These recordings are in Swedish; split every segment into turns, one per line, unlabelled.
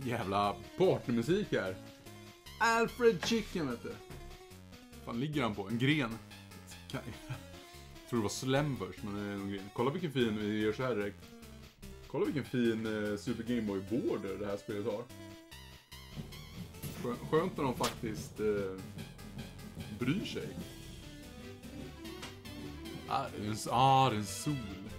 jävla partnermusik här. Alfred Chicken, vet du. Fan ligger han på? En gren. Jag tror det var Slamverse, men det är en gren. Kolla vilken fin, vi gör så här direkt. Kolla vilken fin Super Game Boy border det här spelet har. Skönt när de faktiskt bryr sig. Det är en sol.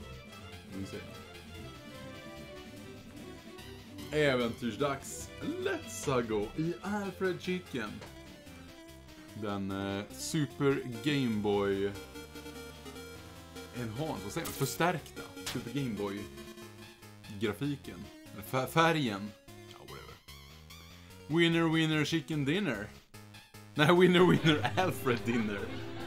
Äventyrsdags. Let's go i Alfred Chicken. Den Super Game Boy Enhanced, vad säger man? Förstärkta Super Game Boy grafiken. Eller färgen. Ja, whatever. Winner, winner, chicken dinner. Nej, winner, winner, Alfred dinner.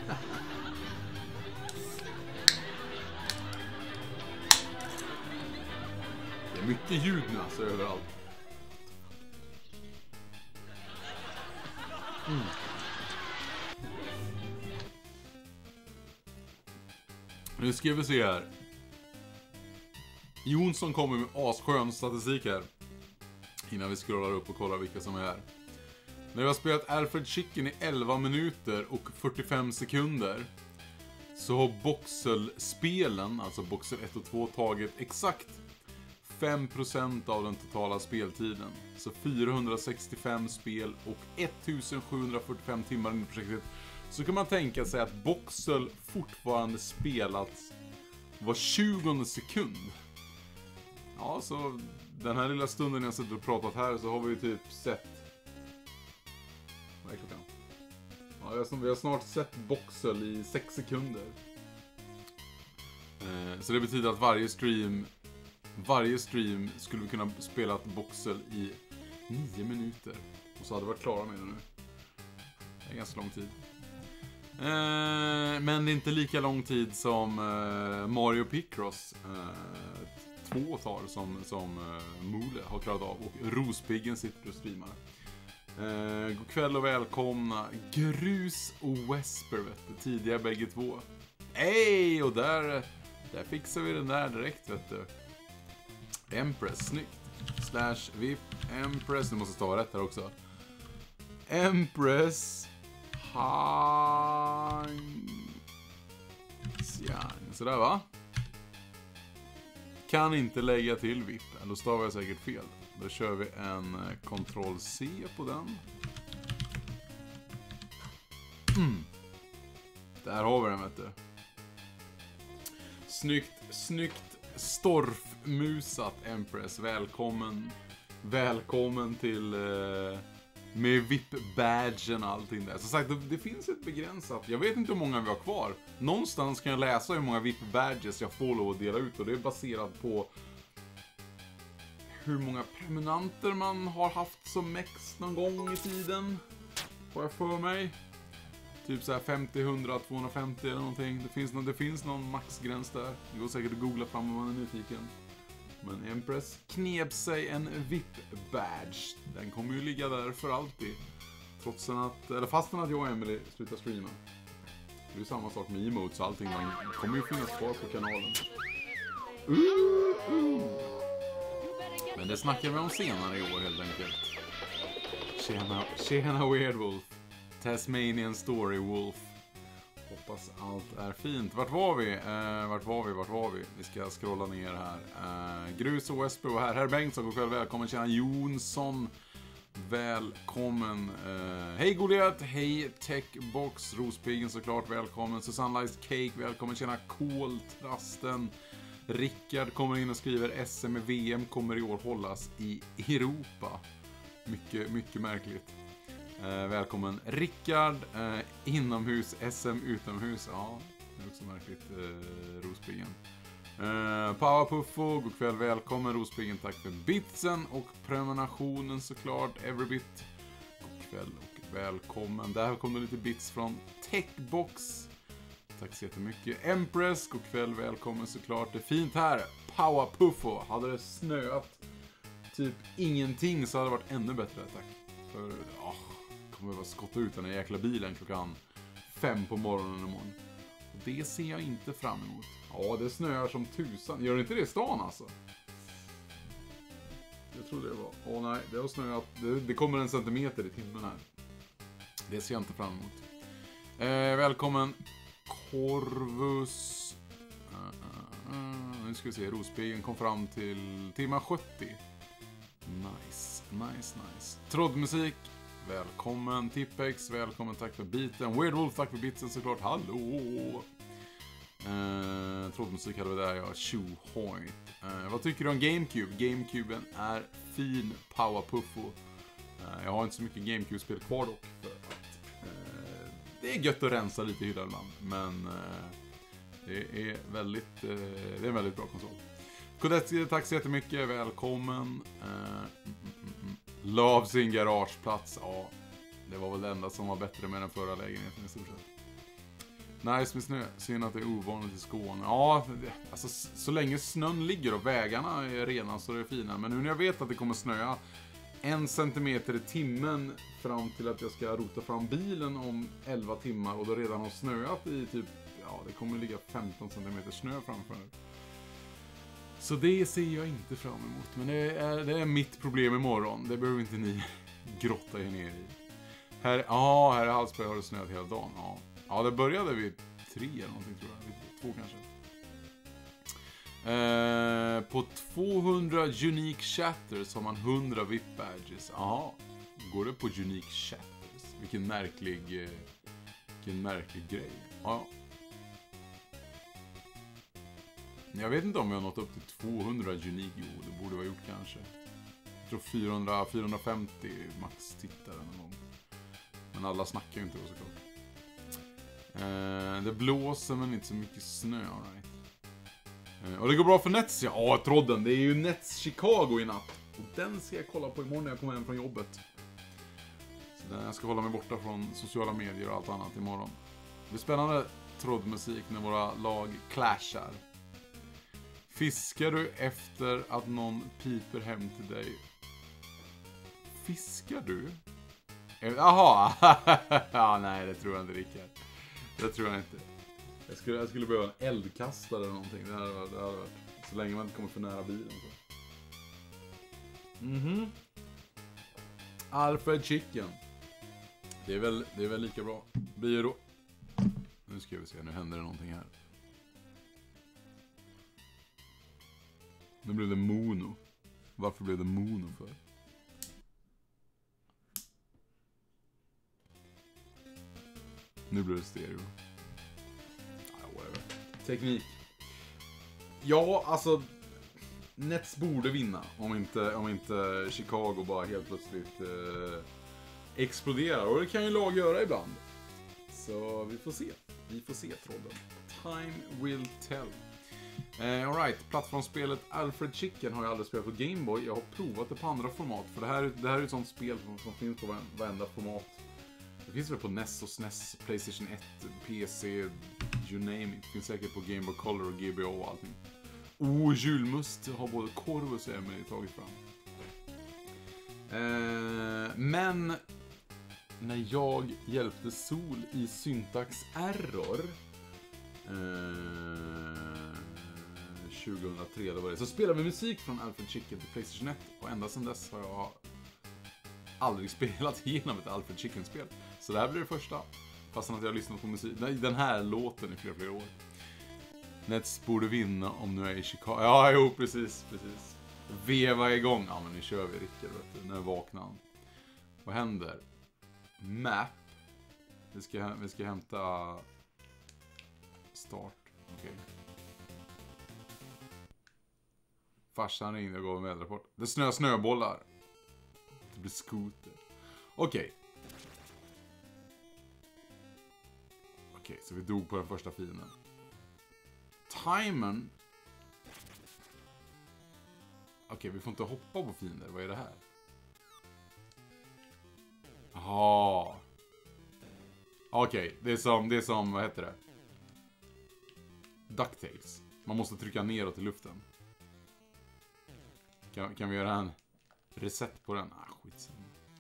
Det är mycket ljud nu alltså överallt. Nu ska vi se här. Jonsson kommer med asskön statistik här. Innan vi scrollar upp och kollar vilka som är här. När vi har spelat Alfred Chicken i 11 minuter och 45 sekunder, så har Boxel-spelen, alltså Boxel 1 och 2, tagit exakt 5% av den totala speltiden. Så 465 spel och 1745 timmar in i projektet. Så kan man tänka sig att Boxel fortfarande spelats var 20 sekund. Ja, så den här lilla stunden jag suttit och pratat här, så har vi ju typ sett... Vad är klockan? Ja, vi har snart sett Boxel i 6 sekunder. Så det betyder att varje stream skulle vi kunna spela ett Boxel i 9 minuter. Och så hade vi varit klara med det nu. Det är ganska lång tid. Men det är inte lika lång tid som Mario Picross 2 tar som Mole har klarat av. Och Rospiggen sitter och streamar. God kväll och välkomna Grus och Wesper, vet du. Tidiga bägge två. Ej, och där fixar vi den där direkt, vet du. Empress, snyggt. /VIP Empress, du måste stava rätt här också. Empress sådär, va? Kan inte lägga till VIP. Då stavar jag säkert fel. Då kör vi en Ctrl-C på den. Där har vi den, vet du. Snyggt storfmusat, Empress. Välkommen till med VIP-badgen och allting där. Så sagt, det finns ett begränsat. Jag vet inte hur många vi har kvar. Någonstans kan jag läsa hur många VIP-badges jag får lov att dela ut. Och det är baserat på hur många prenumeranter man har haft som max någon gång i tiden. Får jag för mig. Typ så här 50, 100, 250 eller någonting. Det finns någon maxgräns där. Det går säkert att googla fram om man är nyfiken. Men Empress knep sig en VIP-badge. Den kommer ju ligga där för alltid. Fastän att jag och Emily slutar streama. Det är ju samma sak med emotes och allting. Man kommer ju finnas kvar på kanalen. Men det snackar vi om senare i år helt enkelt. Tjena Weirdwolf. Tasmanian Story Wolf. Hoppas allt är fint. Vart var vi? Vi ska scrolla ner här. Grus och Wesper och här. Herr Bengtsson, god kväll, välkommen. Tjena Jonsson. Välkommen. Hej Goliath. Hej Techbox. Rospiggen såklart, välkommen. Susanne Lice Cake, välkommen. Tjena Koltrasten. Rickard kommer in och skriver SM i VM kommer i år hållas i Europa. Mycket märkligt. Välkommen Rickard. Inomhus, SM utomhus. Ja, det är också märkligt. Rospiggen. Powerpuffo, god kväll, välkommen Rospiggen. Tack för bitsen och prenumerationen såklart. Everybit. God kväll och välkommen. Där kom det lite bits från Techbox. Tack så jättemycket. Empress, god kväll, välkommen såklart. Det är fint här. Powerpuffo. Hade det snöat typ ingenting så hade det varit ännu bättre, tack. För, kommer jag skotta ut den här jäkla bilen klockan 5 på morgonen imorgon. Och det ser jag inte fram emot. Ja, det snöar som tusan. Gör det inte det i stan alltså? Jag tror det var. Åh nej, det har snöat. Det kommer 1 centimeter i timmen här. Det ser jag inte fram emot. Välkommen Corvus. Nu ska vi se, Rospiggen kom fram till timma 70. Nice. Trådmusik. Välkommen Tippex, välkommen, tack för biten. Weirdwolf, tack för biten såklart. Hallå! Trådmusik hade vi där, ja. Tjohoj. Vad tycker du om GameCube? GameCuben är fin powerpuffo. Jag har inte så mycket GameCube-spel kvar dock. För att, det är gött att rensa lite i hyllan ibland. Men det är en väldigt bra konsol. Kodetski, tack så jättemycket. Välkommen. Love sin garageplats. Ja, det var väl det enda som var bättre med den förra lägenheten i stort sett. Nice med snö. Synd att det är ovanligt i Skåne. Ja, alltså så länge snön ligger och vägarna är rena så är det fina. Men nu när jag vet att det kommer snöa 1 centimeter i timmen fram till att jag ska rota fram bilen om 11 timmar och då redan har snöat i typ, ja, det kommer ligga 15 centimeter snö framför. Så det ser jag inte fram emot. Men det är mitt problem imorgon. Det behöver inte ni grotta er ner i. Här är Hallsberg, har det snöat hela dagen. Ja, det började vid 3 eller någonting tror jag. Vid 2 kanske. På 200 unique chatters har man 100 VIP badges. Ja, går det på unique chatters? Vilken märklig grej. Ja. Jag vet inte om jag har nått upp till 200 unique. Jo, det borde vara gjort kanske. Jag tror 450 max tittare någon gång. Men alla snackar ju inte då såklart. Det blåser men inte så mycket snö, right? Och det går bra för Nets, ja. Ja, tråden. Det är ju Nets Chicago i natt. Och den ska jag kolla på imorgon när jag kommer hem från jobbet. Så jag ska hålla mig borta från sociala medier och allt annat imorgon. Det blir spännande trådmusik när våra lag clashar. Fiskar du efter att någon piper hem till dig? Fiskar du? Jaha. Ja, nej, det tror jag inte, Rickard. Det tror jag inte. Jag skulle behöva en eldkastare eller någonting. Det hade varit. Så länge man inte kommer för nära bilen. Så. Alfred Chicken. Det är väl lika bra. Blir då. Nu ska vi se, nu händer det någonting här. Nu blev det mono. Varför blev det mono för? Nu blir det stereo. Whatever. Teknik. Ja, alltså Nets borde vinna om inte Chicago bara helt plötsligt exploderar. Och det kan ju lag göra ibland. Så vi får se tråden. Time will tell. Alright, plattformsspelet Alfred Chicken har jag aldrig spelat på Game Boy. Jag har provat det på andra format. För det här är ett sånt spel som finns på varenda format. Det finns väl på NES och SNES, PlayStation 1, PC, you name it. Det finns säkert på Game Boy Color och GBA och allting. Julmust har både Corvus och Emily tagit fram. Men när jag hjälpte Sol i Syntax Error 2003 då var det, så spelade vi musik från Alfred Chicken till PlayStation 1 och ända sedan dess har jag aldrig spelat igenom ett Alfred Chicken-spel. Så det här blir det första. Fastän att jag har lyssnat på musik, den här låten i flera år. Nets borde vinna om nu är i Chicago. Ja, jo, precis. Veva igång. Ja, men nu kör vi, Rickard, vet du. Nu vaknar han. Vad händer? Map. Vi ska hämta start. Okej. Farsan ringde och gav en väderrapport. Det snöbollar. Det blir skoter. Okej, så vi dog på den första fienden. Timern. Okej, vi får inte hoppa på fiender. Vad är det här? Jaha. Okej, det är som, vad heter det? DuckTales. Man måste trycka neråt i luften. Kan vi göra en reset på den? Skitsamma.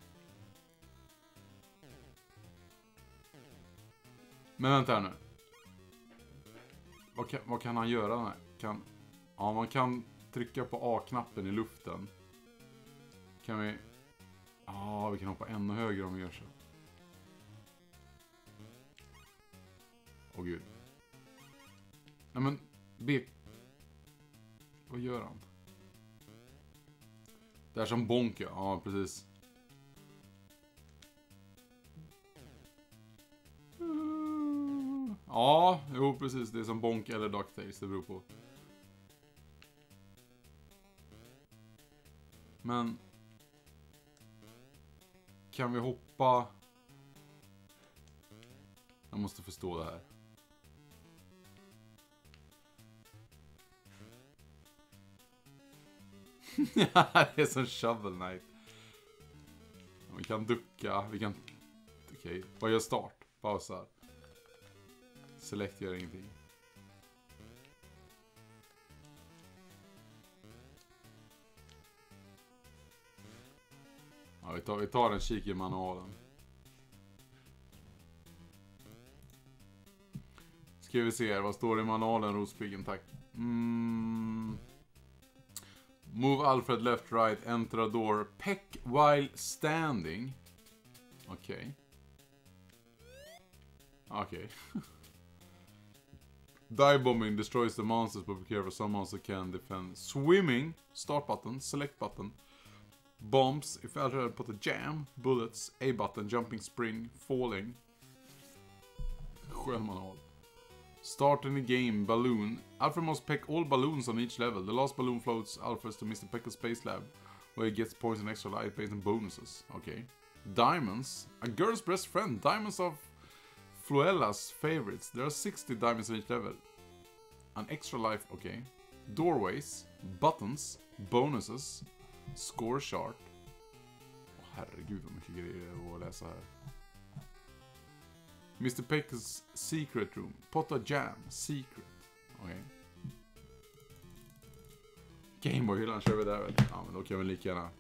Men vänta här nu. Vad kan han göra? Man kan trycka på A-knappen i luften. Kan vi... Ja, vi kan hoppa ännu högre om vi gör så. Åh gud. Nej men, vad gör han? Det är som bonk, ja precis. Ja, jo precis. Det är som bonk eller DuckTales, det beror på. Men... Kan vi hoppa... Jag måste förstå det här. Det är som Shovel Knight. Vi kan ducka, vi kan... Okej, vad gör start? Pausar. Select gör ingenting. Ja, vi tar en kik i manualen. Ska vi se här, vad står det i manualen, Rospiggen, tack. Move Alfred left, right, enter a door, peck while standing. Okej. Dive bombing destroys the monsters, but be careful, some monsters can defend. Swimming, start button, select button. Bombs, if Alfred put a jam, bullets, A button, jumping spring, falling. Skön manual. Start in the game, balloon. Alfred must peck all balloons on each level. The last balloon floats Alfred to Mr. Peckle's space lab, where he gets points and extra life based on bonuses. Okay. Diamonds. A girl's best friend. Diamonds of Floella's favorites. There are 60 diamonds in each level. An extra life, okay. Doorways. Buttons. Bonuses. Score chart. Åh, herregud vad mycket grejer att läsa här. Mr. Peck's secret room. Potta jam. Secret. Okej. Gameboy-hyllan kör vi där väl. Ja, men då kan vi lika gärna.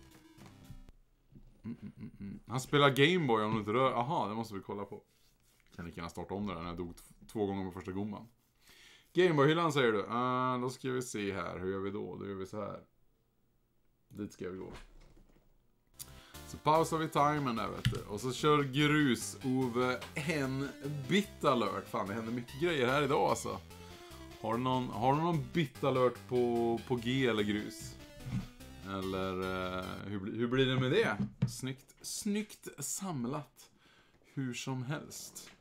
Han spelar Gameboy om du inte rör. Aha, det måste vi kolla på. Kan lika gärna starta om det där när jag dog 2 gånger på första gomman. Gameboy-hyllan säger du. Då ska vi se här. Hur gör vi då? Då gör vi så här. Dit ska vi gå. Så pausar vi timern där, vet du. Och så kör grus Ove en bit alert. Fan, det händer mycket grejer här idag alltså. Har du någon bit alert på G eller grus? Eller hur blir det med det? Snyggt samlat. Hur som helst.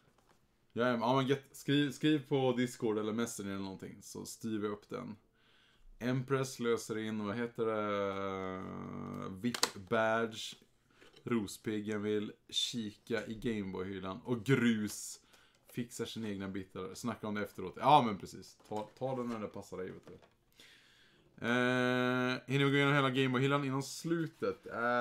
Ja, men skriv på Discord eller Messenger eller någonting, så styr vi upp den. Empress löser in, vad heter det? VIP badge. Rospiggen vill kika i Gameboy-hyllan. Och grus fixar sin egna bitar. Snacka om det efteråt. Ja, men precis. Ta den när det passar dig, vet du. Hinner vi gå igenom hela Gameboy-hyllan innan slutet?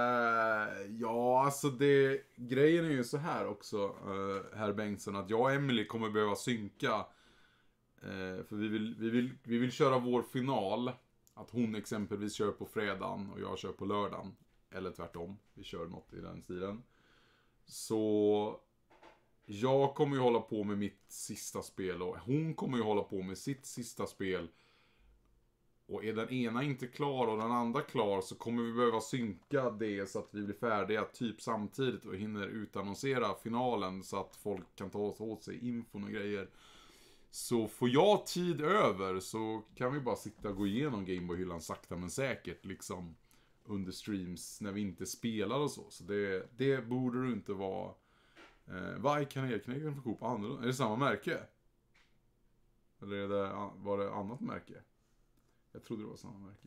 Ja, alltså grejen är ju så här också, herr Bengtsson, att jag och Emily kommer behöva synka. För vi vill köra vår final. Att hon exempelvis kör på fredagen och jag kör på lördagen. Eller tvärtom, vi kör något i den stilen. Så jag kommer ju hålla på med mitt sista spel och hon kommer ju hålla på med sitt sista spel. Och är den ena inte klar och den andra klar, så kommer vi behöva synka det så att vi blir färdiga typ samtidigt och hinner utannonsera finalen så att folk kan ta åt sig infon och grejer. Så får jag tid över så kan vi bara sitta och gå igenom Gameboy-hyllan sakta men säkert liksom under streams när vi inte spelar och så. Så det borde du inte vara. Vad kan Erknäggen få ihop annorlunda? Är det samma märke? Eller var det annat märke? Jag trodde det var samma märke.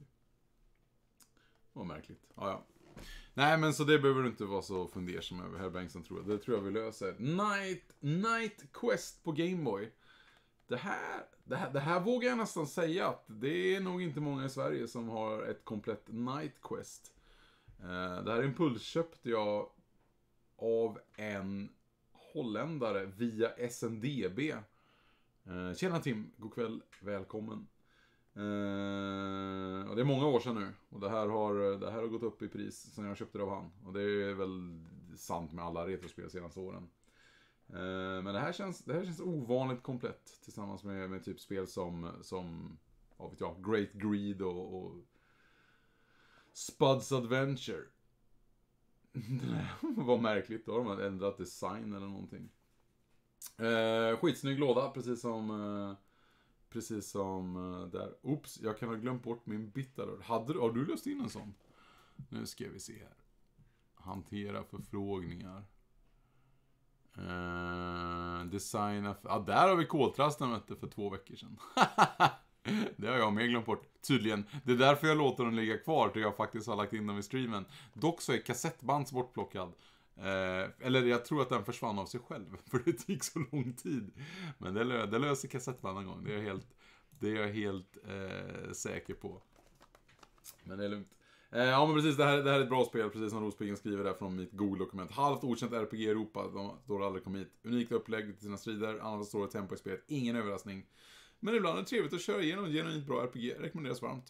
Vad märkligt. Ja. Nej, men så det behöver du inte vara så fundersam över, herr Bengtsson, tror jag. Det tror jag vi löser. Night Quest på Gameboy. Det här vågar jag nästan säga att det är nog inte många i Sverige som har ett komplett Night Quest. Det här impulsköpte jag av en holländare via SNDB. Tjena Tim, god kväll, välkommen. Och det är många år sedan nu. Och det här har gått upp i pris sen jag köpte det av han. Och det är väl sant med alla retrospel senaste åren. Men det här känns ovanligt komplett. Tillsammans med typ spel som Great Greed och Spud's Adventure. Vad märkligt, då har de ändrat design eller någonting. Skitsnygg låda, precis som där. Oops, jag kan ha glömt bort min Bitalord. Har du löst in en sån? Nu ska vi se här. Hantera förfrågningar. Designa där har vi koltrasten för 2 veckor sedan. Det har jag med glömt bort. Tydligen. Det är därför jag låter dem ligga kvar. Till jag faktiskt har lagt in dem i streamen. Dock så är kassettbands bortplockad. Eller jag tror att den försvann av sig själv. För det gick så lång tid. Men det löser kassettband en gång. Det är jag helt säker på. Men det är lugnt. Ja men precis, det här är ett bra spel. Precis som Rospiggen skriver där från mitt Google-dokument. Halvt okänt RPG i Europa. De står aldrig kommit hit. Unikt upplägg till sina strider. Annars står det tempo i spelet. Ingen överraskning. Men ibland är det trevligt att köra igenom genuint bra RPG. Rekommenderas varmt.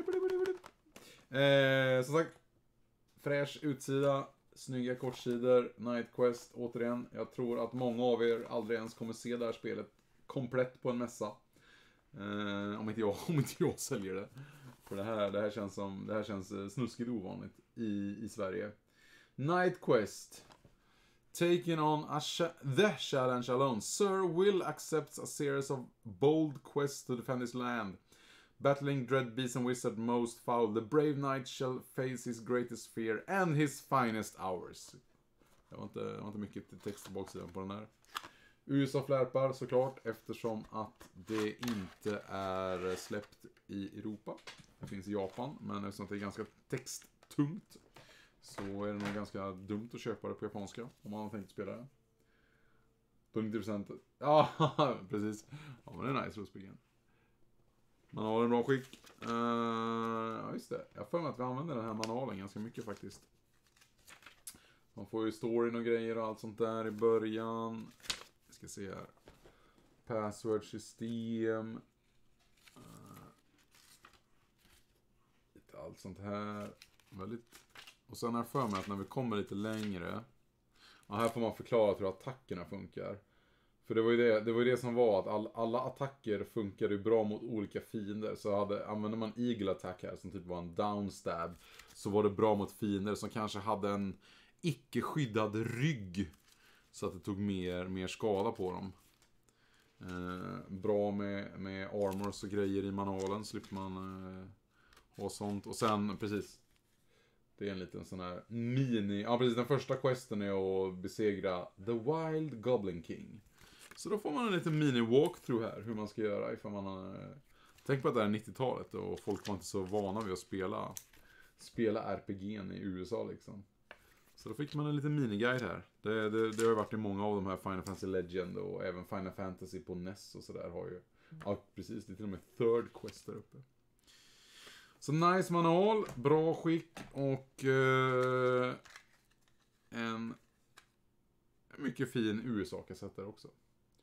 Som sagt, fräsch utsida, snygga kortsidor, Night Quest, återigen. Jag tror att många av er aldrig ens kommer se det här spelet komplett på en mässa. Om inte jag säljer det. För det här känns snuskigt ovanligt i Sverige. Night Quest. Taking on the challenge alone, Sir Will accepts a series of bold quests to defend his land. Battling dread beast and wizard most foul, the brave knight shall face his greatest fear and his finest hours. Det var inte mycket text på baksidan på den här. USA flärpar såklart, eftersom att det inte är släppt i Europa. Det finns i Japan, men eftersom det är ganska texttungt så är det nog ganska dumt att köpa det på japanska om man har tänkt spela det. På 90%. Ja, precis. Ja, men det är nice, Rospiggen. Man har en bra skick. Ja, just det. Jag får med att vi använder den här manualen ganska mycket faktiskt. Man får ju storyn och grejer och allt sånt där i början. Vi ska se här. Password system. Lite allt sånt här. Väldigt. Och sen är det för mig att när vi kommer lite längre. Ja, här får man förklara hur attackerna funkar. För det var ju det som var att alla attacker funkade ju bra mot olika fiender. Så använde man Eagle Attack här som typ var en downstab, så var det bra mot fiender som kanske hade en icke-skyddad rygg. Så att det tog mer skada på dem. Bra med armors och grejer i manualen. Slipper man ha sånt. Och sen, precis. Det är en liten sån här ja precis, den första questen är att besegra The Wild Goblin King. Så då får man en liten mini-walkthrough här, hur man ska göra ifall man tänk på att det är 90-talet och folk var inte så vana vid att spela RPG'n i USA liksom. Så då fick man en liten miniguide här. Det har ju varit i många av de här Final Fantasy Legend och även Final Fantasy på NES och sådär har ju. Ja precis, det är till och med third quest där uppe. Så nice manual, bra skick och en mycket fin USA-kassett där också.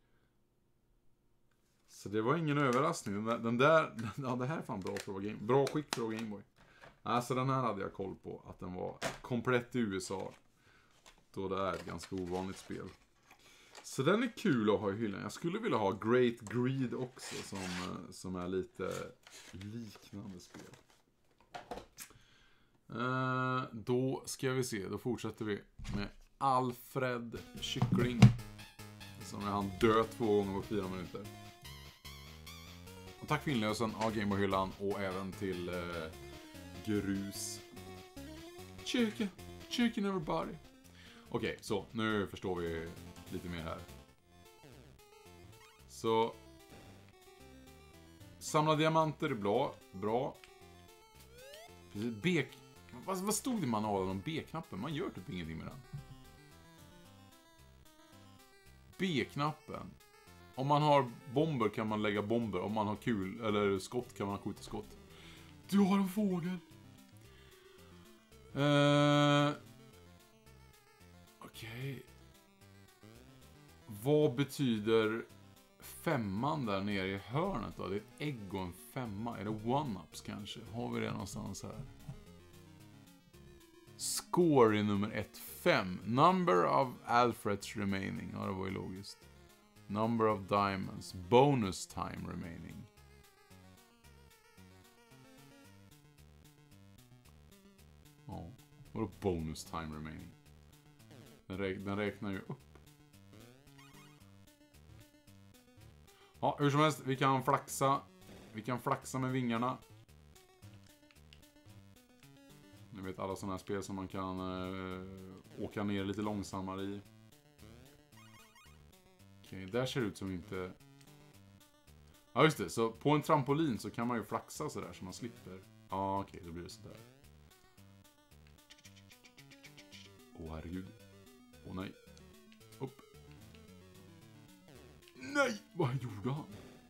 Så det var ingen överraskning. Den där, ja det här är fan bra för att vara bra skick för att vara Gameboy. Alltså den här hade jag koll på att den var komplett i USA. Då det är ett ganska ovanligt spel. Så den är kul att ha i hyllan. Jag skulle vilja ha Great Greed också som är lite liknande spel. Då ska vi se, då fortsätter vi med Alfred Kyckling. Som är han död 2 gånger på 4 minuter. Och tack för inlösen av Gameboy-hyllan och även till Grus. Chicken everybody. Okej, så nu förstår vi lite mer här. Så samla diamanter är bra. Vad stod det i manualen om B-knappen? Man gör typ ingenting med den. B-knappen. Om man har bomber kan man lägga bomber. Om man har kul eller skott kan man skjuta skott. Du har en fågel. Okej. Vad betyder 5:an där nere i hörnet då? Det är ett ägg och en 5:a. Är det one-ups kanske? Har vi det någonstans här? Score i nummer 1, 5. Number of Alfreds remaining. Ja, det var ju logiskt. Number of diamonds. Bonus time remaining. Ja, vadå bonus time remaining? Den räknar ju upp. Ja, hur som helst, vi kan flaxa. Vi kan flaxa med vingarna. Ni vet alla sådana här spel som man kan åka ner lite långsammare i. Okej, där ser det ut som inte... Ja just det, så på en trampolin så kan man ju flaxa sådär så man slipper. Ja okej, då blir det sådär. Åh herregud. Åh nej. Upp. Nej! Vad gjorde han?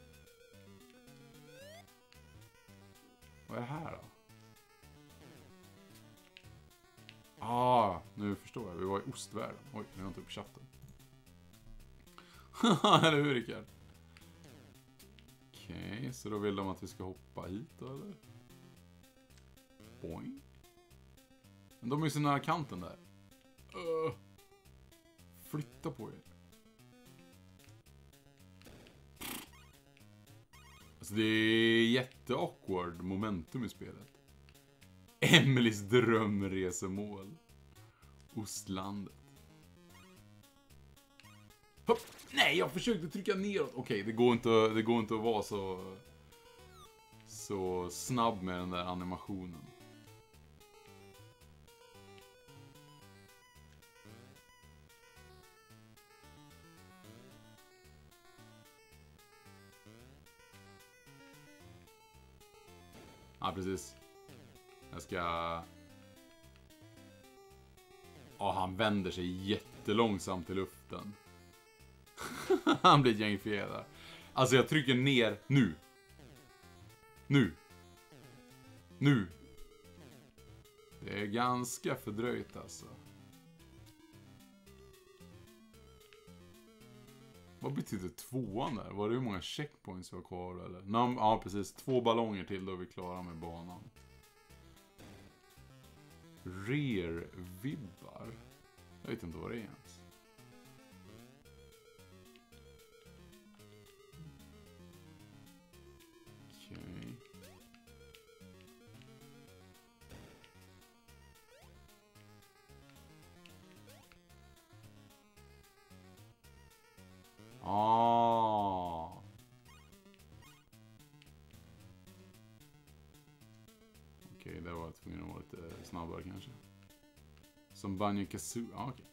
Vad är det här då? Nu förstår jag. Vi var i ostvärlden. Oj, nu är jag inte upp i chatten. Eller hur, Rickard? Okej, så då vill de att vi ska hoppa hit då, eller? Boing. Men de är ju så nära kanten där. Flytta på er. Alltså det är jätteawkward momentum i spelet. Emelies drömresemål. Ostlandet. Hopp. Nej, jag försökte trycka neråt. Okej, det går inte att vara så snabb med den där animationen. Ja, precis. Jag ska... Ja, han vänder sig jättelångsamt i luften. Han blir ett gäng fjädrar. Alltså jag trycker ner nu. Nu. Det är ganska fördröjt alltså. Vad betyder tvåan där? Var det hur många checkpoints vi har kvar eller? Ja, precis. 2 ballonger till då är vi klara med banan. Rear-vibbar. Jag vet inte vad det är ens. Okej. Okej, det var tvungen att vara lite snabbare kanske. Som Banjo-Kazooie. Okej.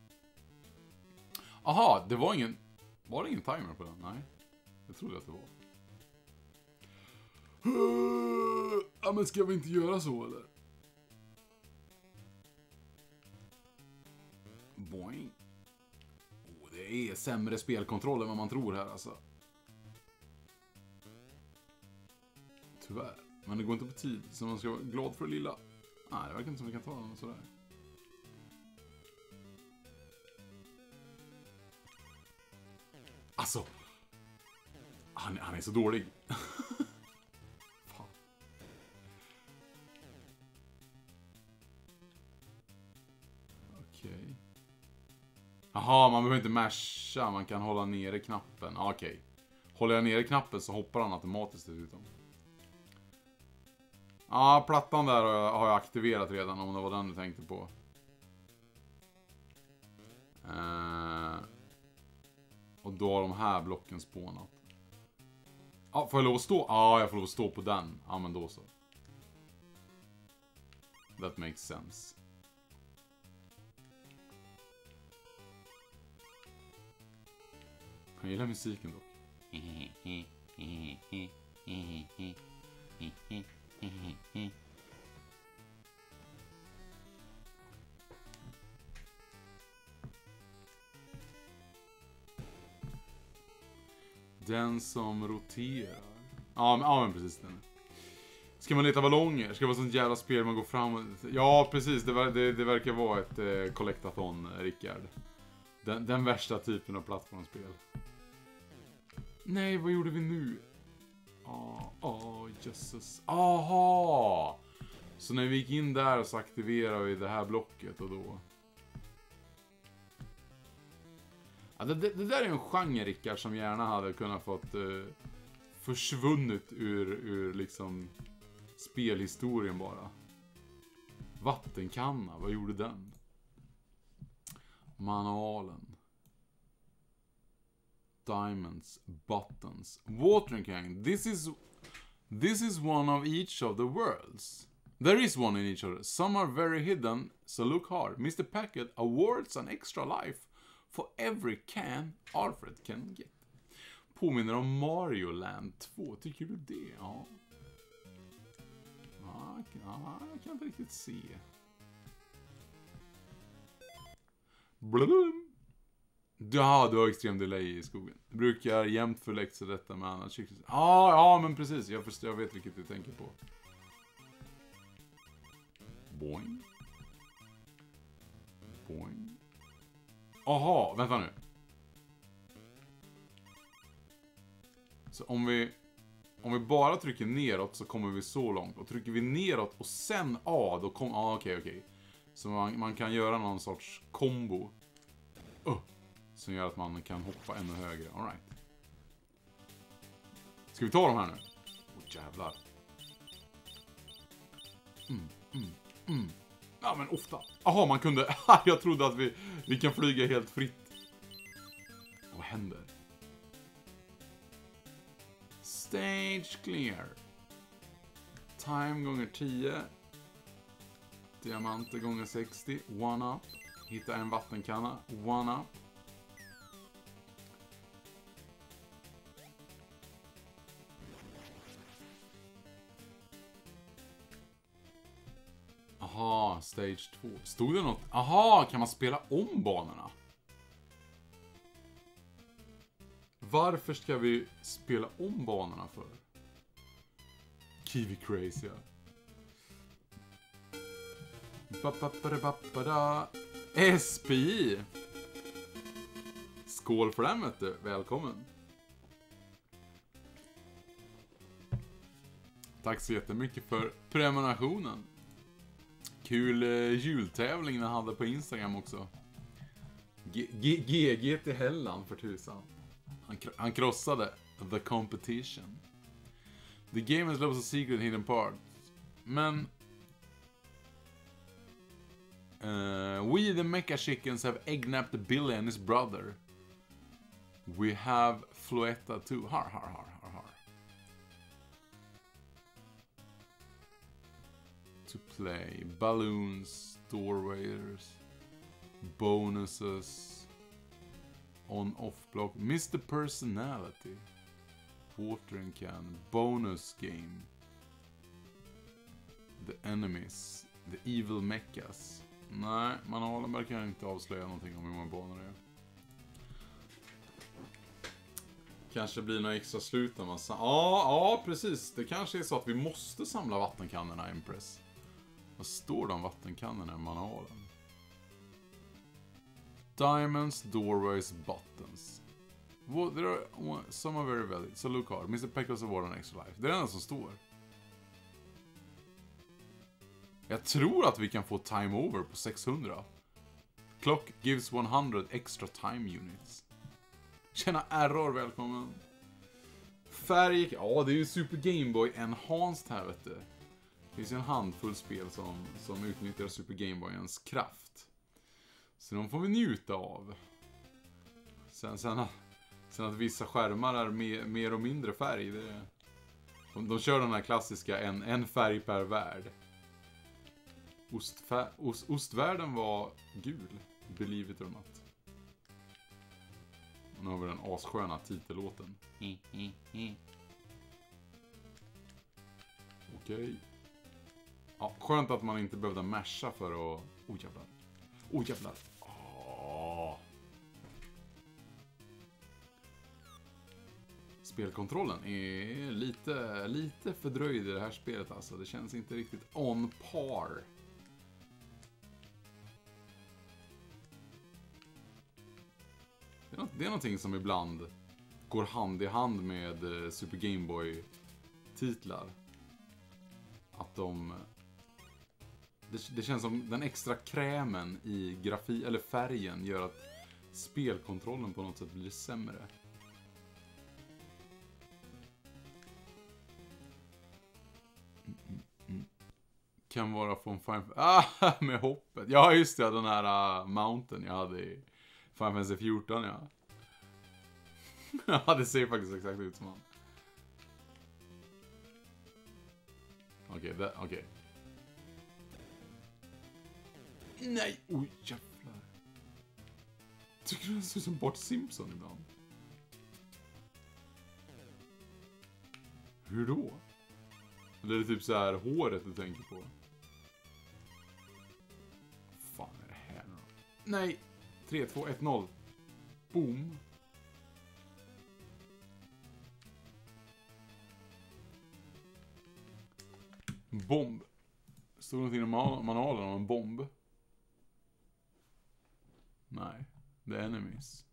Aha, det var ingen... Var det ingen timer på den? Nej. Jag trodde att det var. Ja, men ska vi inte göra så, eller? Boing. Det är sämre spelkontroll än vad man tror här, alltså. Tyvärr. Men det går inte på tid, så man ska vara glad för det lilla. Nej, det verkar inte som vi kan ta den sådär. Alltså. Han är så dålig. Fan. Okej. Jaha, man behöver inte masha. Man kan hålla nere knappen. Okej. Håller jag nere knappen så hoppar han automatiskt dessutom. Ja, plattan där har jag aktiverat redan, om det var den du tänkte på. Och då har de här blocken spånat. Ja, får jag lov att stå? Ja, jag får lov att stå på den. Ja, men då så. That makes sense. Jag gillar musiken dock. Den som roterar. Ja, men precis den. Ska man leta ballonger? Ska det vara sånt jävla spel man går fram? Ja, precis. Det verkar vara ett collectathon, Rickard. Den värsta typen av plattformsspel. Nej, vad gjorde vi nu? Jesus. Aha! Så när vi gick in där så aktiverade vi det här blocket och då... Ja, det där är en genre, Rickard, som gärna hade kunnat fått försvunnit ur liksom spelhistorien bara. Vattenkanna, vad gjorde den? Manualen. Diamonds, buttons, watering can. This is one of each of the worlds. There is one in each other. Some are very hidden, so look hard. Mr. Packet awards an extra life for every can Alfred can get. Påminner om Mario Land 2. Tycker du det? Ja. Jag kan inte riktigt se. Blum. Du har extrem delay i skogen. Du brukar jämt förläxa detta med annat kyckling. Ja, men precis. Jag vet vilket du tänker på. Boing. Boing. Aha, vänta nu. Så om vi bara trycker neråt så kommer vi så långt. Och trycker vi neråt och sen A, då kommer... okej. Så man kan göra någon sorts kombo. Som gör att man kan hoppa ännu högre. All right. Ska vi ta dem här nu? Jävlar. Ja, men ofta. Aha, man kunde... Jag trodde att vi kan flyga helt fritt. Vad händer? Stage clear. Time gånger 10. Diamanter gånger 60. One up. Hitta en vattenkanna. One up. Aha, stage 2. Stod det något? Aha, kan man spela om banorna? Varför ska vi spela om banorna för? Kiwi Crazy, ja. SPI. Skål för den, vet du. Välkommen. Tack så jättemycket för prenumerationen. Kul jultävling den hade på Instagram också. GG till Hellan för tusan. Han krossade the competition. The game has lots of secret hidden parts. Men we the mecha chickens have egg-napped Billy and his brother. We have Floetta too. Har. To play. Balloons, doorways, bonuses, on-off block, Mr. Personality, watering can, bonus game, the enemies, the evil mechas. Nej, manualen verkar inte avslöja någonting om hur man banor är. Kanske blir några extra slut när man ja, precis. Det kanske är så att vi måste samla vattenkannorna i Empress. Vad står de vattenkannorna i manualen? Diamonds, doorways, buttons. There are some are very valid. So look hard. Mr. Peckles award an extra life. Det är det enda som står. Jag tror att vi kan få time over på 600. Clock gives 100 extra time units. Tjena Error, välkommen. Färg, ja det är ju Super Game Boy Enhanced här, vet du. Det finns ju en handfull spel som utnyttjar Super Game Boyens kraft. Så de får vi njuta av. Sen att vissa skärmar är mer och mindre färg. De kör den här klassiska en färg per värld. Ostvärlden var gul. Believe it or not. Och nu har vi den assköna titellåten. Okej. Ja, skönt att man inte behövde masha för att... jävlar. Spelkontrollen är lite fördröjd i det här spelet alltså. Det känns inte riktigt on par. Det är någonting som ibland går hand i hand med Super Game Boy-titlar. Att det känns som den extra krämen i eller färgen gör att spelkontrollen på något sätt blir sämre. Kan vara från med hoppet. Ja, just det, den här mountain jag hade Final Fantasy 14, ja. Ja, det ser faktiskt exakt ut som han. Okej. Nej! Oj, jävlar. Tycker du det ser ut som Bart Simpson ibland? Hur då? Eller är det typ så här håret du tänker på? Fan är det här nu då? Nej! 3, 2, 1, 0. Boom. Bomb. Stod någonting i manualen om en bomb? Nej. The enemies.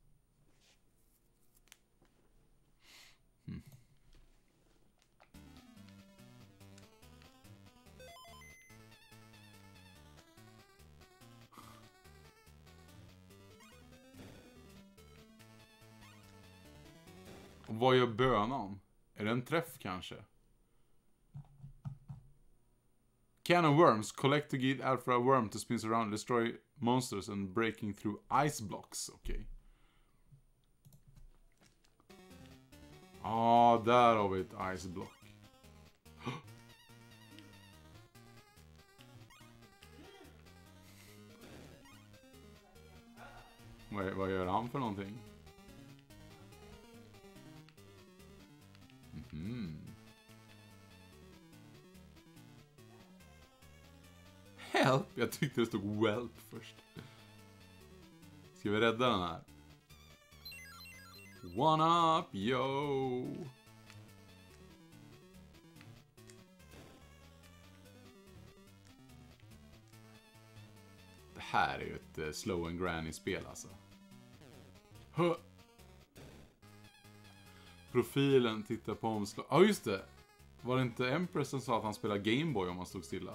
Och vad gör bönan? Är det en träff kanske? Can of worms. Collect to get alpha worm to spin around, destroy monsters and breaking through ice blocks. Okej. Där har vi ett ice block. Vad gör han för någonting? Help! Jag tyckte det stod whelp först. Ska vi rädda den här? One up, yo! Det här är ju ett slow and granny-spel alltså. Profilen, titta på omslag. Ja, just det! Var det inte Empress som sa att han spelar Gameboy om han stod stilla?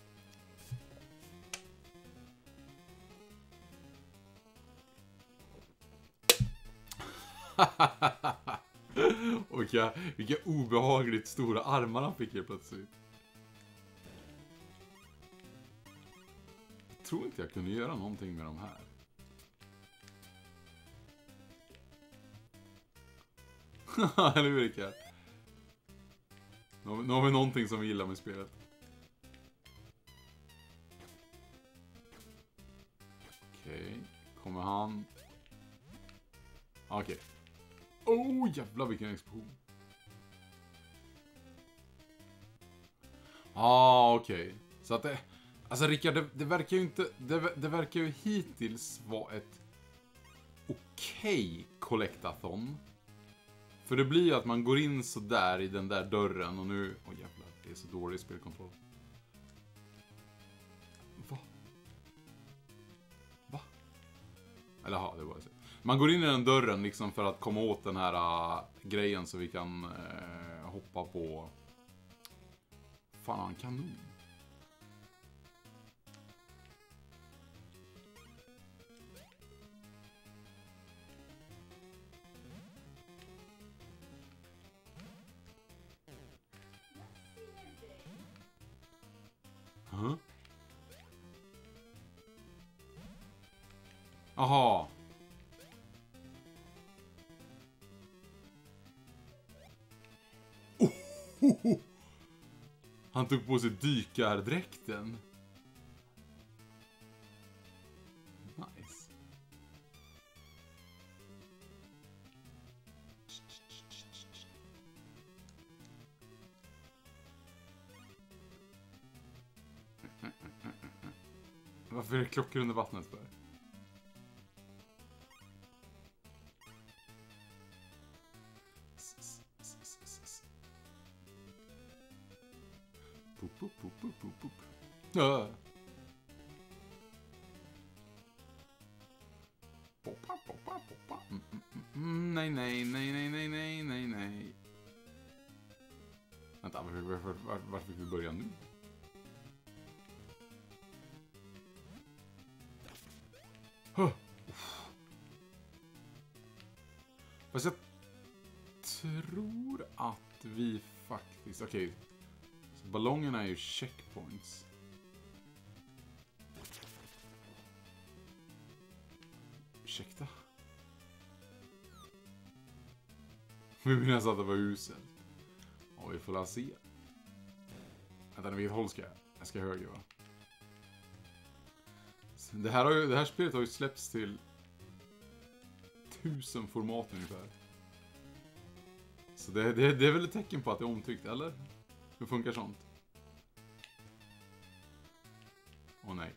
Och vilka obehagligt stora armar han fick helt plötsligt. Jag tror inte jag kunde göra någonting med de här. Eller hur, Rickard? Nu har vi någonting som vi gillar med spelet. Okej, kommer han. Okej. Jävlar vilken explosion. Okej. Så att det... Alltså Rickard, det verkar ju inte... Det verkar ju hittills vara ett okej collectathon. För det blir ju att man går in så där i den där dörren och nu... Jävlar, det är så dålig spelkontroll. Va? Eller ja, det var det. Man går in i den dörren liksom för att komma åt den här grejen så vi kan hoppa på... Fan, kanon. Aha. Han tog på sig dykardräkten. Nice. Varför är det klockor under vattnet för? Nej. Vänta, varför fick vi börja nu? Fast jag tror att vi faktiskt... Okej. Så ballongerna är ju Ursäkta. Vi minns att det var uselt. Och vi får la se. Vänta, vilket håll ska jag? Jag ska höger, va? Det här spelet har ju släppts till 1000 format ungefär. Så det är väl ett tecken på att det är omtyckt, eller? Hur funkar sånt? Åh nej.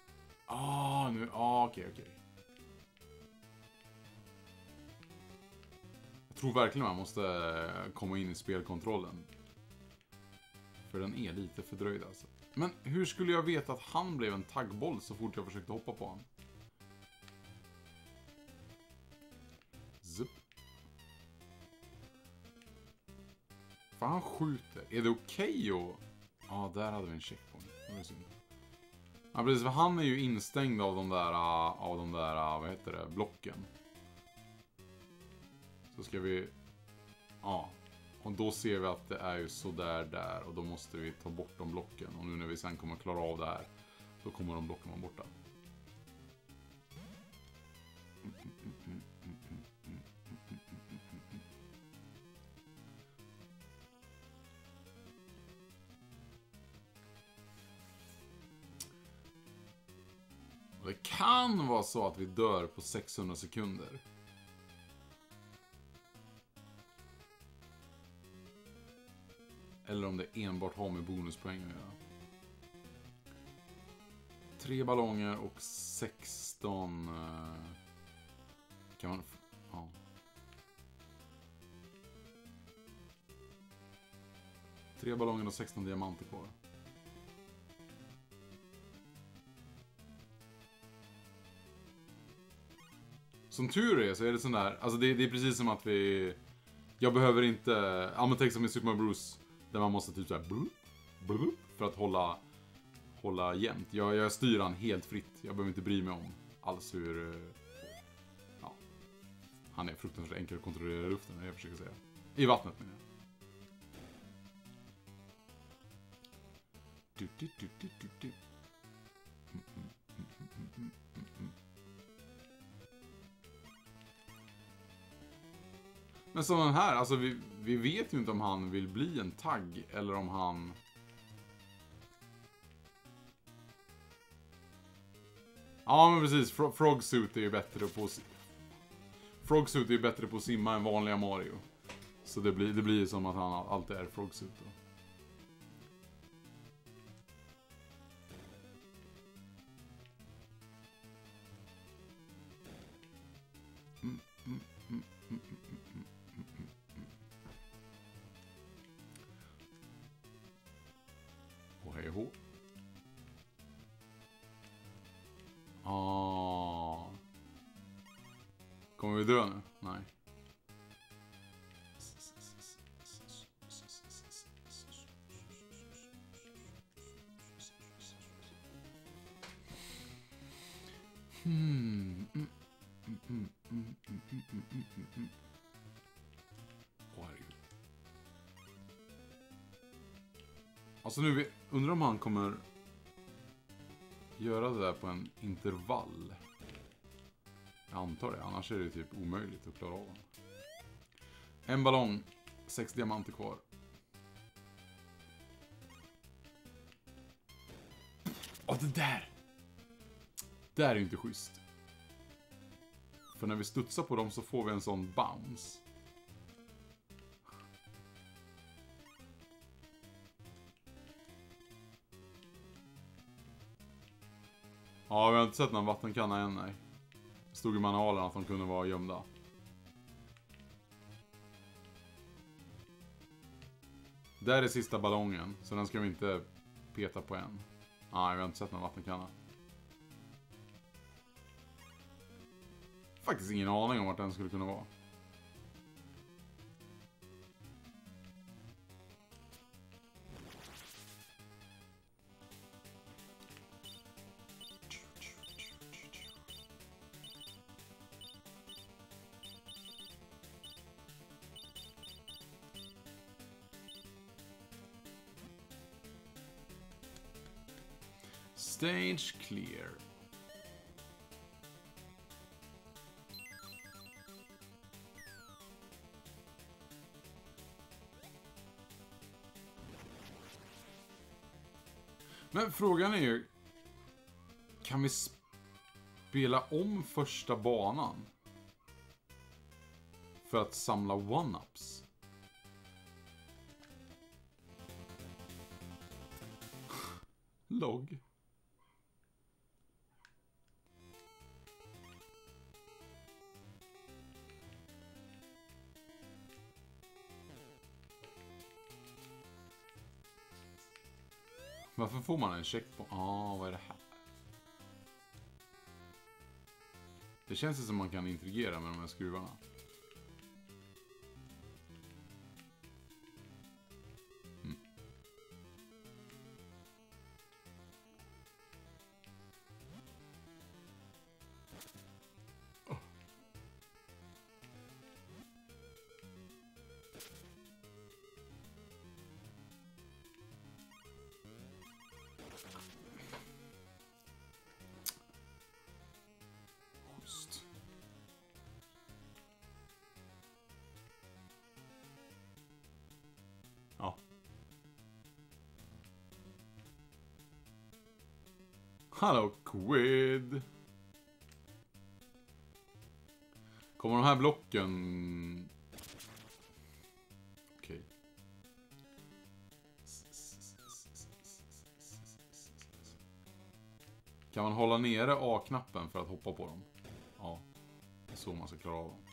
Okej. Jag tror verkligen man måste komma in i spelkontrollen. För den är lite fördröjd alltså. Men hur skulle jag veta att han blev en taggboll så fort jag försökte hoppa på honom? Zup. För han skjuter. Är det okej att... Ja, där hade vi en checkpoint. Det var synd. Ja, precis. För han är ju instängd av de där, vad heter det, blocken. Så ska vi... Ja. Och då ser vi att det är ju sådär där. Och då måste vi ta bort de blocken. Och nu när vi sen kommer klara av det här, då kommer de blocken vara borta. Och det kan vara så att vi dör på 600 sekunder. Eller om det enbart har med bonuspoäng att göra. 3 ballonger och 16... Kan man... Ja. Tre ballonger och 16 diamanter kvar. Som tur är så är det sån där... Alltså det är precis som att vi... Jag behöver inte... Ja men tänk som i Super Mario Bros. Där man måste typ såhär... För att hålla jämnt. Jag styr han helt fritt. Jag behöver inte bry mig om alls hur... Ja. Han är fruktansvärt enkel att kontrollera i luften, jag försöker säga. I vattnet menar jag. Men som den här, alltså vi vet ju inte om han vill bli en tagg eller om han... Ja men precis, Frogsuit är ju bättre på... Frogsuit är ju bättre på att simma än vanliga Mario. Så det blir som att han alltid är Frogsuit då. Och hej hå. Kommer vi dö nu? Nej. Alltså nu undrar om han kommer göra det där på en intervall. Jag antar det, annars är det typ omöjligt att klara av den. En ballong, 6 diamanter kvar. Åh, det där! Det där är ju inte schysst. För när vi studsar på dem så får vi en sån bounce. Ja, vi har inte sett någon vattenkanna än, nej. Det stod i manualen att de kunde vara gömda. Där är sista ballongen, så den ska vi inte peta på än. Nej, vi har inte sett någon vattenkanna. Faktiskt ingen aning om vart den skulle kunna vara. Stage clear. Men frågan är ju, kan vi spela om första banan för att samla one-ups? Logg. Varför får man en check på? Vad är det här? Det känns som man kan integrera med de här skruvarna. Just. Ja. Hallå, Quid. Kommer de här blocken... Okej. Kan man hålla nere A-knappen för att hoppa på dem? Ja. Det är så man ska klara av dem.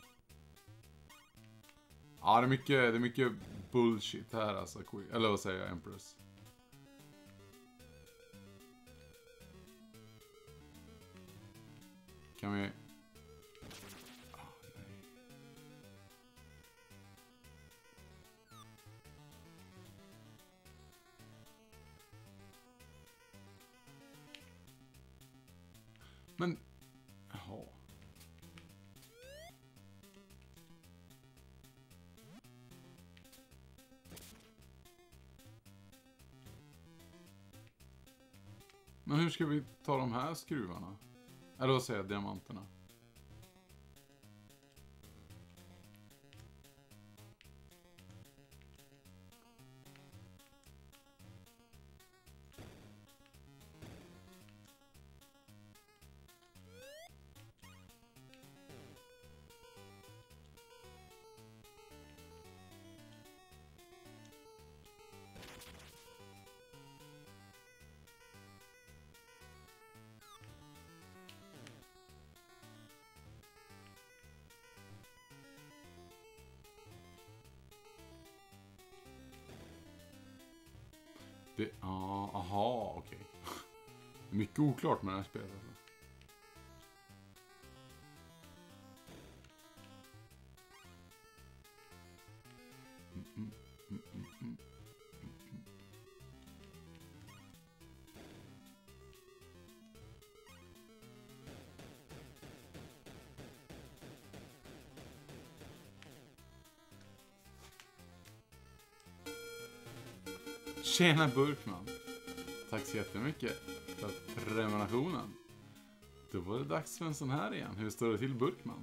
Ja, det är mycket bullshit här alltså. Eller vad säger jag, Empress? Kan vi... Men... Jaha. Men hur ska vi ta de här skruvarna? Eller vad säger jag, diamanterna? Aha, okej. Mycket oklart med det här spelet. Alltså. Tjena Burkman. Tack så jättemycket för prenumerationen. Då var det dags för en sån här igen. Hur står det till Burkman?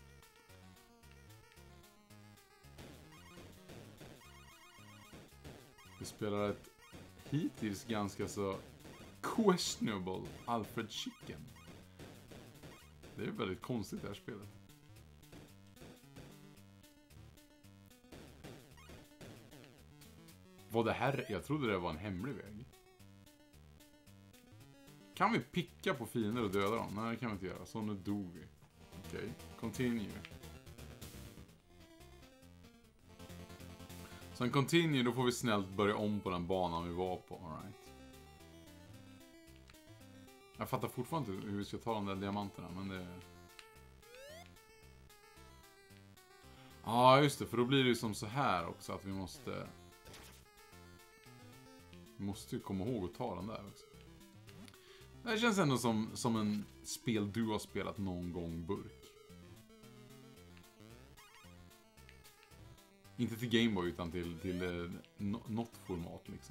Vi spelar ett hittills ganska så questionable Alfred Chicken. Det är väldigt konstigt det här spelet. Vad det här? Jag trodde det var en hemlig väg. Kan vi picka på fiender och döda dem? Nej, det kan vi inte göra. Så nu dog vi. Okej, continue. Sen continue, då får vi snällt börja om på den banan vi var på. All right. Jag fattar fortfarande inte hur vi ska ta de där diamanterna, men det... Ja, just det, för då blir det ju som så här också att vi måste... Vi måste ju komma ihåg att ta den där också. Det här känns ändå som en spel du har spelat någon gång, Burk. Inte till Gameboy utan till något format liksom.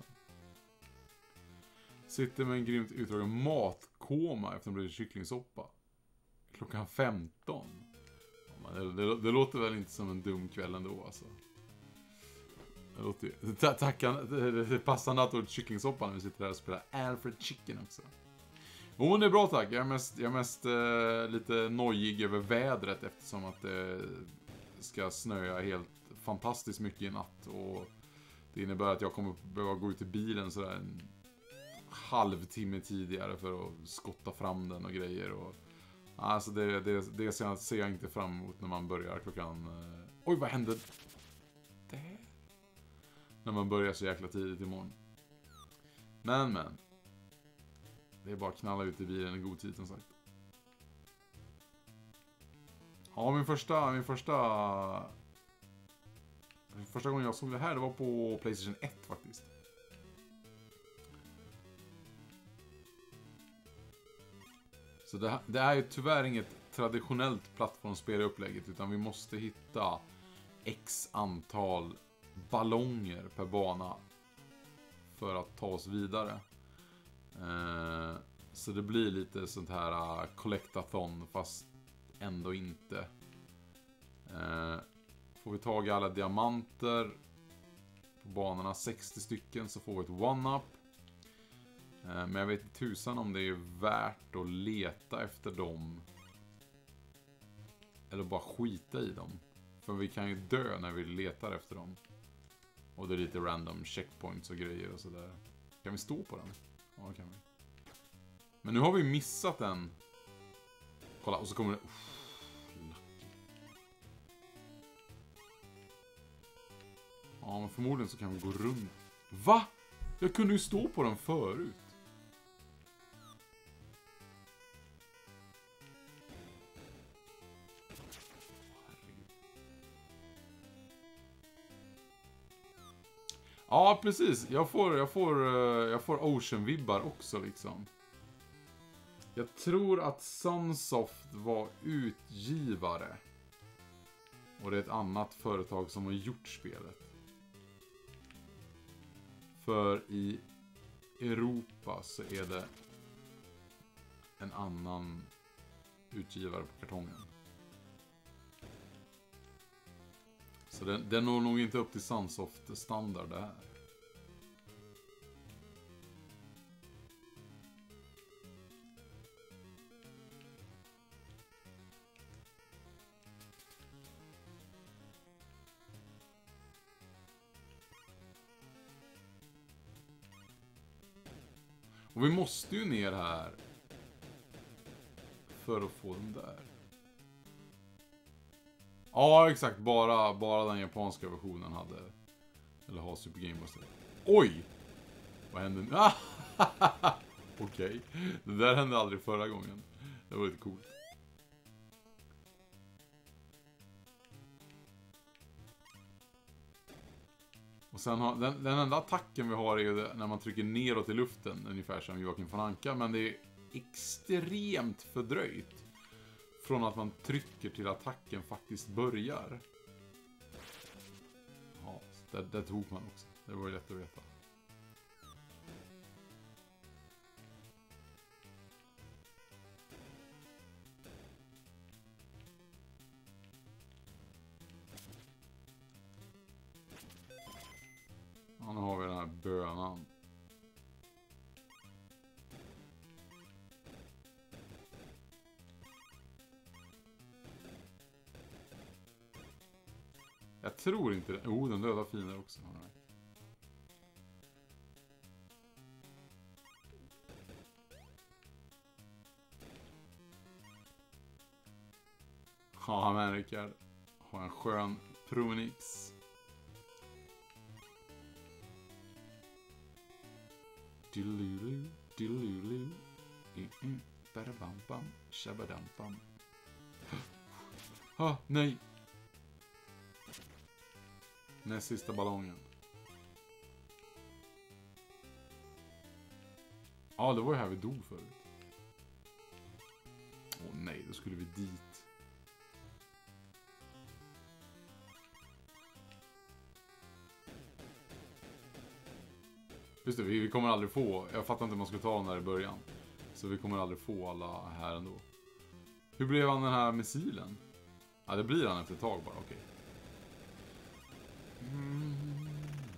Sitter med en grymt utdragen matkoma efter en blivit kycklingsoppa. Klockan 15. Det låter väl inte som en dum kväll ändå alltså. Det är passande att ordet kycklingsoppa när vi sitter här och spelar Alfred Chicken också. Det är bra tack. Jag är mest lite nojig över vädret eftersom att det ska snöa helt fantastiskt mycket i natt. Och det innebär att jag kommer behöva gå ut i bilen sådär en halvtimme tidigare för att skotta fram den och grejer. Och, alltså det ser jag inte fram emot när man börjar klockan... Oj, vad hände? Det? När man börjar så jäkla tidigt imorgon. Men. Det är bara att knalla ut i bilen i god tid som sagt. Ja, min första gången jag såg det här, det var på PlayStation 1 faktiskt. Så det är ju tyvärr inget traditionellt plattformsspel i upplägget, utan vi måste hitta x antal ballonger per bana för att ta oss vidare. Så det blir lite sånt här collectathon fast ändå inte. Får vi tag i alla diamanter på banorna, 60 stycken, så får vi ett one-up. Men jag vet inte tusan om det är värt att leta efter dem eller bara skita i dem. För vi kan ju dö när vi letar efter dem. Och det är lite random checkpoints och grejer och sådär. Kan vi stå på den? Ja, det kan vi. Men nu har vi missat den. Kolla, och så kommer det... Ja, men förmodligen så kan vi gå runt. Va? Jag kunde ju stå på den förut. Ja, precis. Jag får Ocean-vibbar också liksom. Jag tror att Sunsoft var utgivare. Och det är ett annat företag som har gjort spelet. För i Europa så är det en annan utgivare på kartongen. Så den når nog inte upp till Sunsoft standard det här. Och vi måste ju ner här för att få den där. Ja, exakt. Bara den japanska versionen hade. Eller har Super Game Boy. Oj! Vad hände nu? Okej. Det där hände aldrig förra gången. Det var lite coolt. Och sen har, den enda attacken vi har är ju när man trycker neråt i luften. Ungefär som Joakim von Anka. Men det är extremt fördröjt. Från att man trycker till attacken faktiskt börjar. Ja, det tog man också. Det var ju lätt att veta. Ja, nu har vi den här bönan. Jag tror inte det. Oh, den döda fiender också. Right. Ja, men Rickard. Har en skön Promenix. Dilulu, dilulu. Badabampam, shabadampam. Nej. Näst sista ballongen. Ja, det var ju här vi dog förut. Åh nej, då skulle vi dit. Just det, vi kommer aldrig få... Jag fattar inte om man skulle ta den där i början. Så vi kommer aldrig få alla här ändå. Hur blev han den här missilen? Ja, det blir han efter ett tag bara, okej.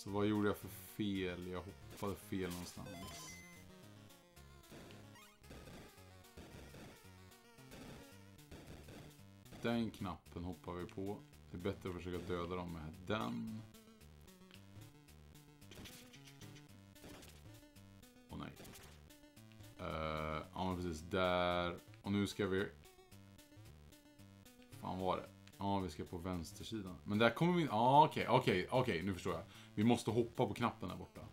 Så vad gjorde jag för fel? Jag hoppade fel någonstans. Den knappen hoppar vi på. Det är bättre att försöka döda dem med den. Åh nej. Ja men precis där. Och nu ska vi... Fan var det? Ja, vi ska på vänstersidan. Men där kommer vi... Ja, okej, nu förstår jag. Vi måste hoppa på knappen där borta.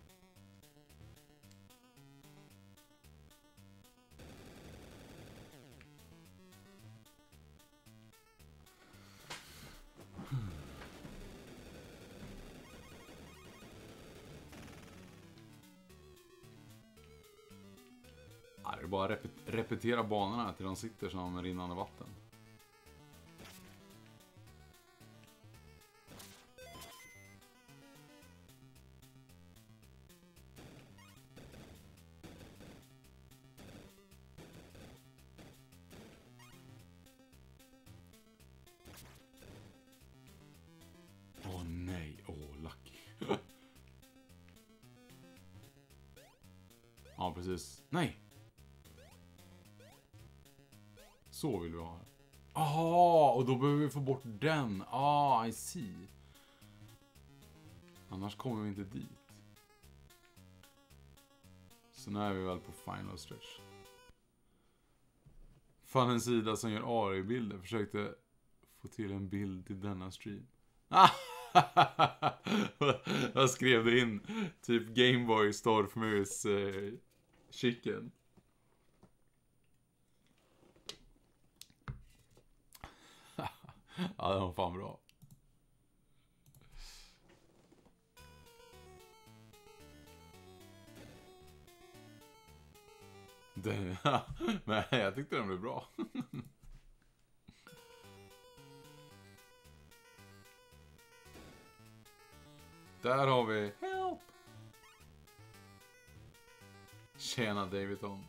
Ja, det är bara att repetera banorna till de sitter som rinnande vatten. Åh nej, lucky. Ja, precis. Nej! Så vill vi ha det. Aha, och då behöver vi få bort den. I see. Annars kommer vi inte dit. Så nu är vi väl på final stretch. Fann en sida som gör ARI-bilder. Försökte få till en bild till denna stream. Jag skrev det in. Typ Gameboy Storfmus chicken. Ja, det var fan bra. Men jag tyckte den blev bra. Där har vi help. Tjena Davidson.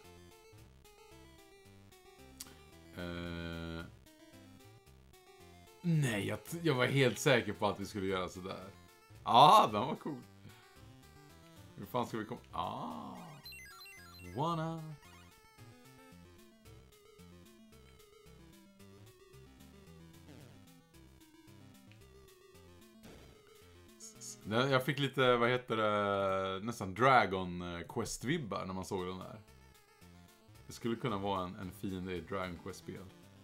Nej, jag var helt säker på att vi skulle göra sådär. Den var cool. Hur fan ska vi komma... Wanna... Jag fick lite, vad heter det, nästan Dragon Quest-vibbar när man såg den där. Det skulle kunna vara en fiende i Dragon Quest-spel.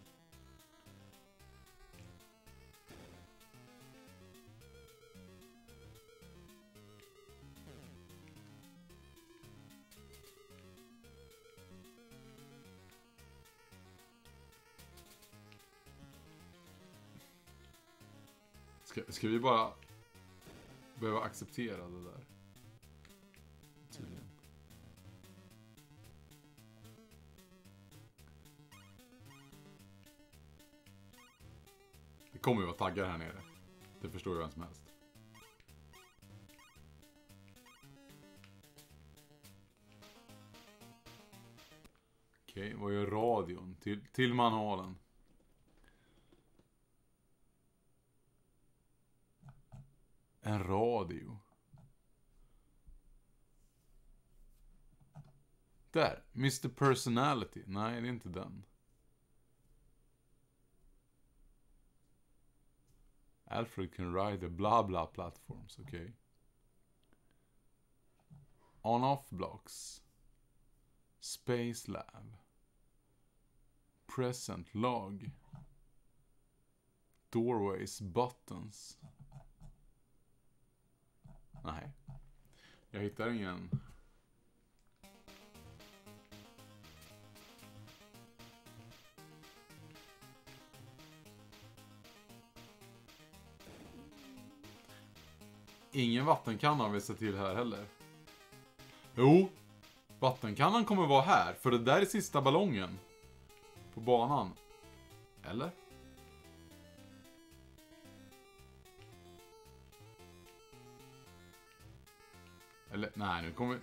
Ska vi bara behöva acceptera det där? Tydligen. Det kommer ju vara taggar här nere. Det förstår ju vem som helst. Okej, vad gör radion? Till manualen. En radio. Där, Mr. Personality. Nej, det är inte den. Alfred can ride the blah blah platforms, okej. On-off blocks. Space lab. Present log. Doorways buttons. Nej. Jag hittar ingen. Ingen vattenkanna har vi sett till här heller. Jo. Vattenkannan kommer vara här. För det där är sista ballongen. På banan. Eller? Eller, nej,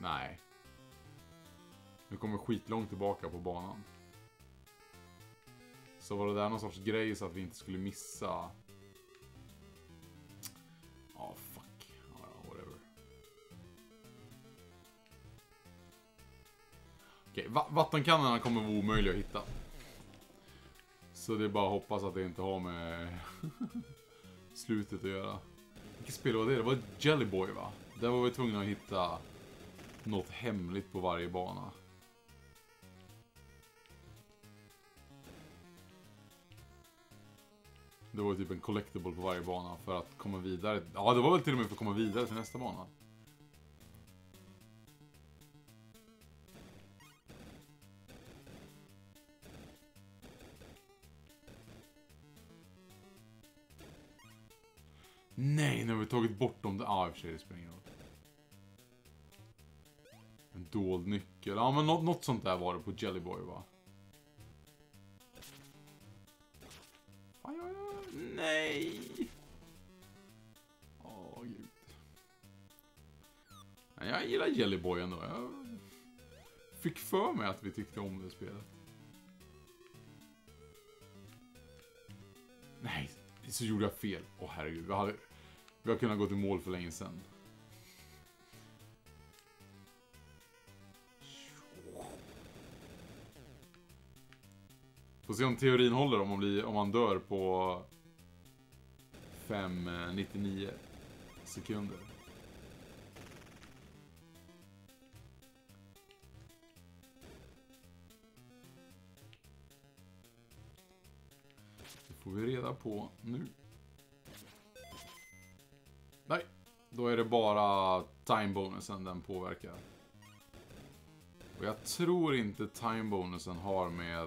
nu kommer skitlångt tillbaka på banan. Så var det där någon sorts grej så att vi inte skulle missa... fuck. Whatever. Okej, vattenkannarna kommer vara omöjliga att hitta. Så det är bara att hoppas att det inte har med slutet att göra. Vilket spel var det? Det var Jelly Boy, va? Där var vi tvungna att hitta något hemligt på varje bana. Det var typ en collectible på varje bana för att komma vidare. Ja, det var väl till och med för att komma vidare till nästa bana. Nej, nu har vi tagit bort dem. Ja, i och för sig, det spelar ingen roll. En dold nyckel. Ja, men något sånt där var det på Jelly Boy, va? Nej! Åh, gud. Men jag gillar Jelly Boy ändå. Jag fick för mig att vi tyckte om det spelet. Nej, så gjorde jag fel. Åh, herregud. Vi har kunnat gå till mål för länge sedan. Får se om teorin håller om man dör på 5,99 sekunder. Det får vi reda på nu. Nej, då är det bara time-bonusen den påverkar. Och jag tror inte time-bonusen har med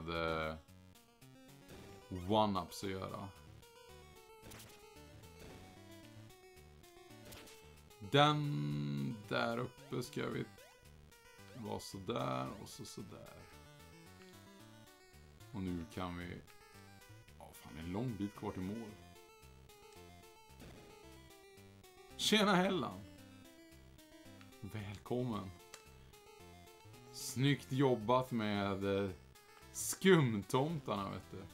one-ups att göra. Den där uppe ska vi vara sådär och sådär. Och nu kan vi... Ja, fan, en lång bit kvar till mål. Tjena Hellan! Välkommen! Snyggt jobbat med skumtomtarna, vet du.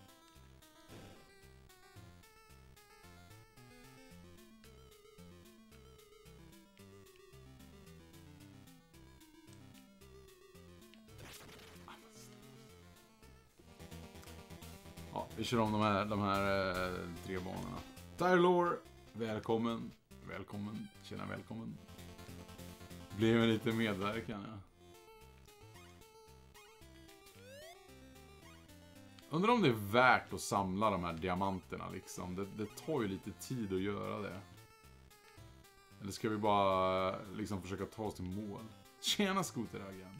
Ja, vi kör om de här 3 banorna. Tyrelore, välkommen. Välkommen, tjena välkommen. Blev en lite medverkan, ja. Undrar om det är värt att samla de här diamanterna liksom. Det tar ju lite tid att göra det. Eller ska vi bara liksom försöka ta oss till mål? Tjena skoterögen.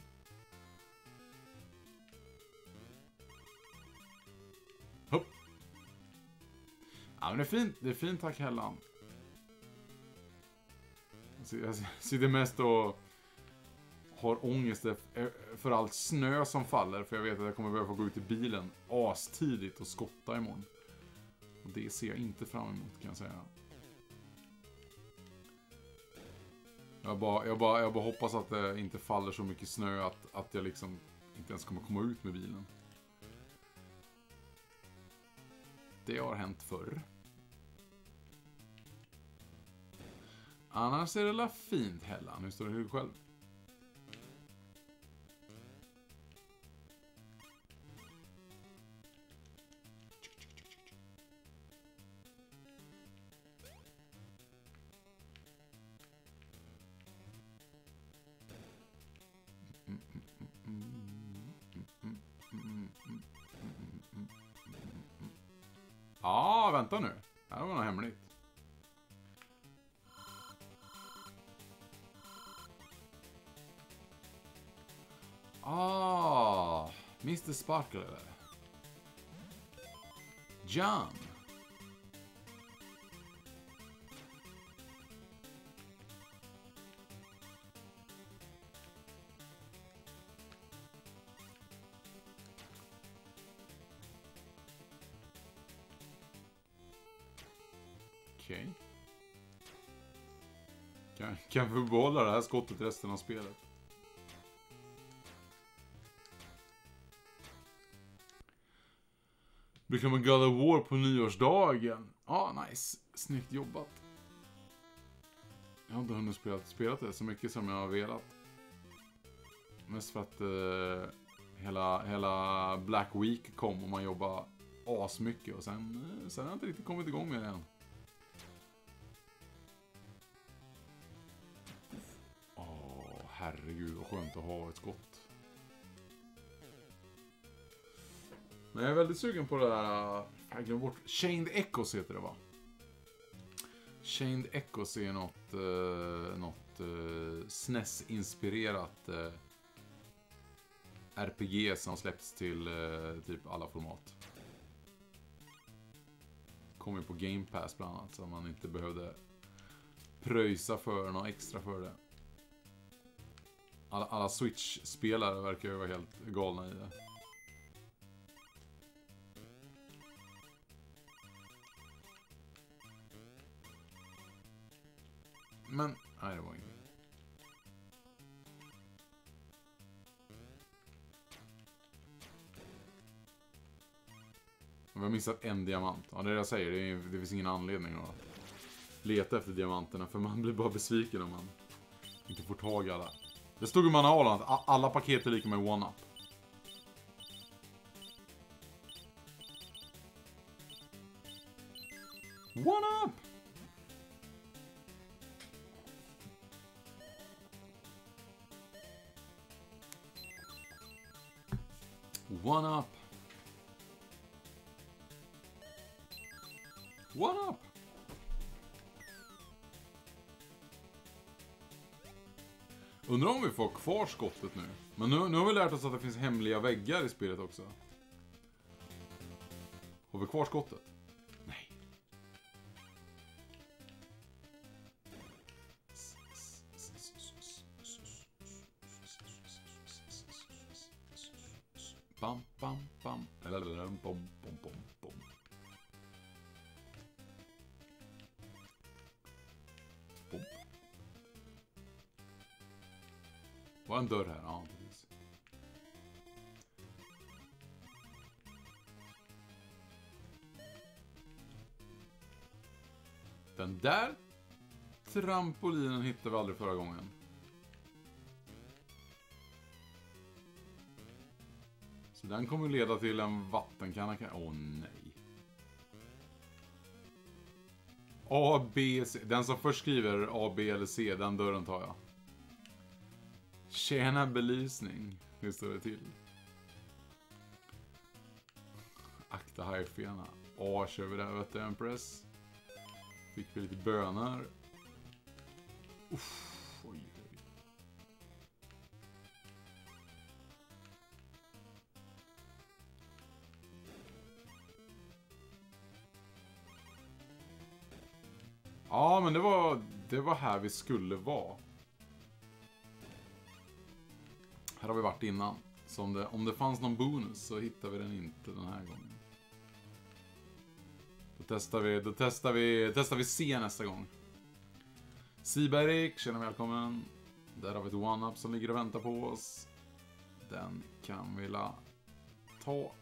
Hopp. Ja, men det är fint. Det är fint, tack Hellan. Jag sitter mest och har ångest för allt snö som faller. För jag vet att jag kommer behöva gå ut i bilen astidigt och skotta imorgon. Och det ser jag inte fram emot, kan jag säga. Jag bara hoppas att det inte faller så mycket snö att jag liksom inte ens kommer komma ut med bilen. Det har hänt förr. Annars är det la fint, Hellan. Hur står det själv? Ja, vänta nu. Här var något hemligt. Mr. Sparkle eller? John. Okej. Kan vi behålla det här skottet resten av spelet? Become a God of War på nyårsdagen. Nice. Snyggt jobbat. Jag har inte hunnit spela det så mycket som jag har velat. Mest för att hela Black Week kom och man jobbade asmycket. Och sen har jag inte riktigt kommit igång med det än. Herregud vad skönt att ha ett skott. Men jag är väldigt sugen på det där. Jag glömmer bort. Chained Echoes heter det, va? Chained Echoes är något SNES-inspirerat RPG som släppts till typ alla format. Kom ju på Game Pass bland annat, så man inte behövde pröjsa för något extra för det. Alla Switch-spelare verkar ju vara helt galna i det. Men, nej, det var inget. Vi har missat en diamant. Ja, det är det jag säger. Det finns ingen anledning att leta efter diamanterna. För man blir bara besviken om man inte får tag i alla. Det stod i manualen att alla paket är lika med one-up. One-up! One-up! One-up! Undrar om vi får kvar skottet nu. Men nu har vi lärt oss att det finns hemliga väggar i spelet också. Har vi kvar skottet? Nej. Bam, bam, bam. Eller bom, bom, bom, bom. Bom. Var en dörr här? Ja, precis. Den där trampolinen hittade vi aldrig förra gången. Så den kommer leda till en vattenkanna. Åh nej. A, B, C. Den som först skriver A, B eller C, den dörren tar jag. Tjäna belysning. Hur står det till? Akta hajfena. A, kör vi där, vet du, Empress. Fick vi lite bönor. Uff, oj. Ja, men det var här vi skulle vara. Här har vi varit innan. Så om det fanns någon bonus så hittar vi den inte den här gången. Då testar vi C nästa gång. Siberik, tjena välkommen. Där har vi ett one-up som ligger och väntar på oss. Den kan vi ta.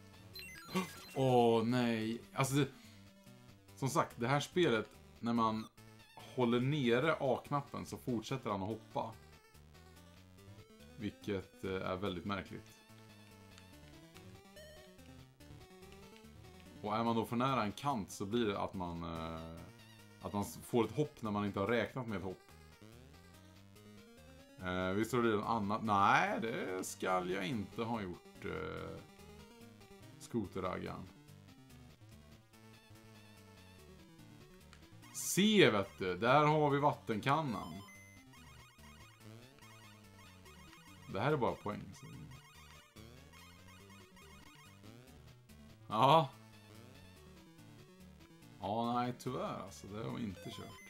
Åh nej. Alltså som sagt, det här spelet, när man håller nere A-knappen så fortsätter han att hoppa. Vilket är väldigt märkligt. Och är man då för nära en kant så blir det att man får ett hopp när man inte har räknat med ett hopp. Visst tror du det något annat? Nej, det ska jag inte ha gjort. Skoterraggan. Se, vet du. Där har vi vattenkannan. Det här är bara poäng. Så. Ja. Ja, nej, tyvärr alltså. Det har vi inte kört.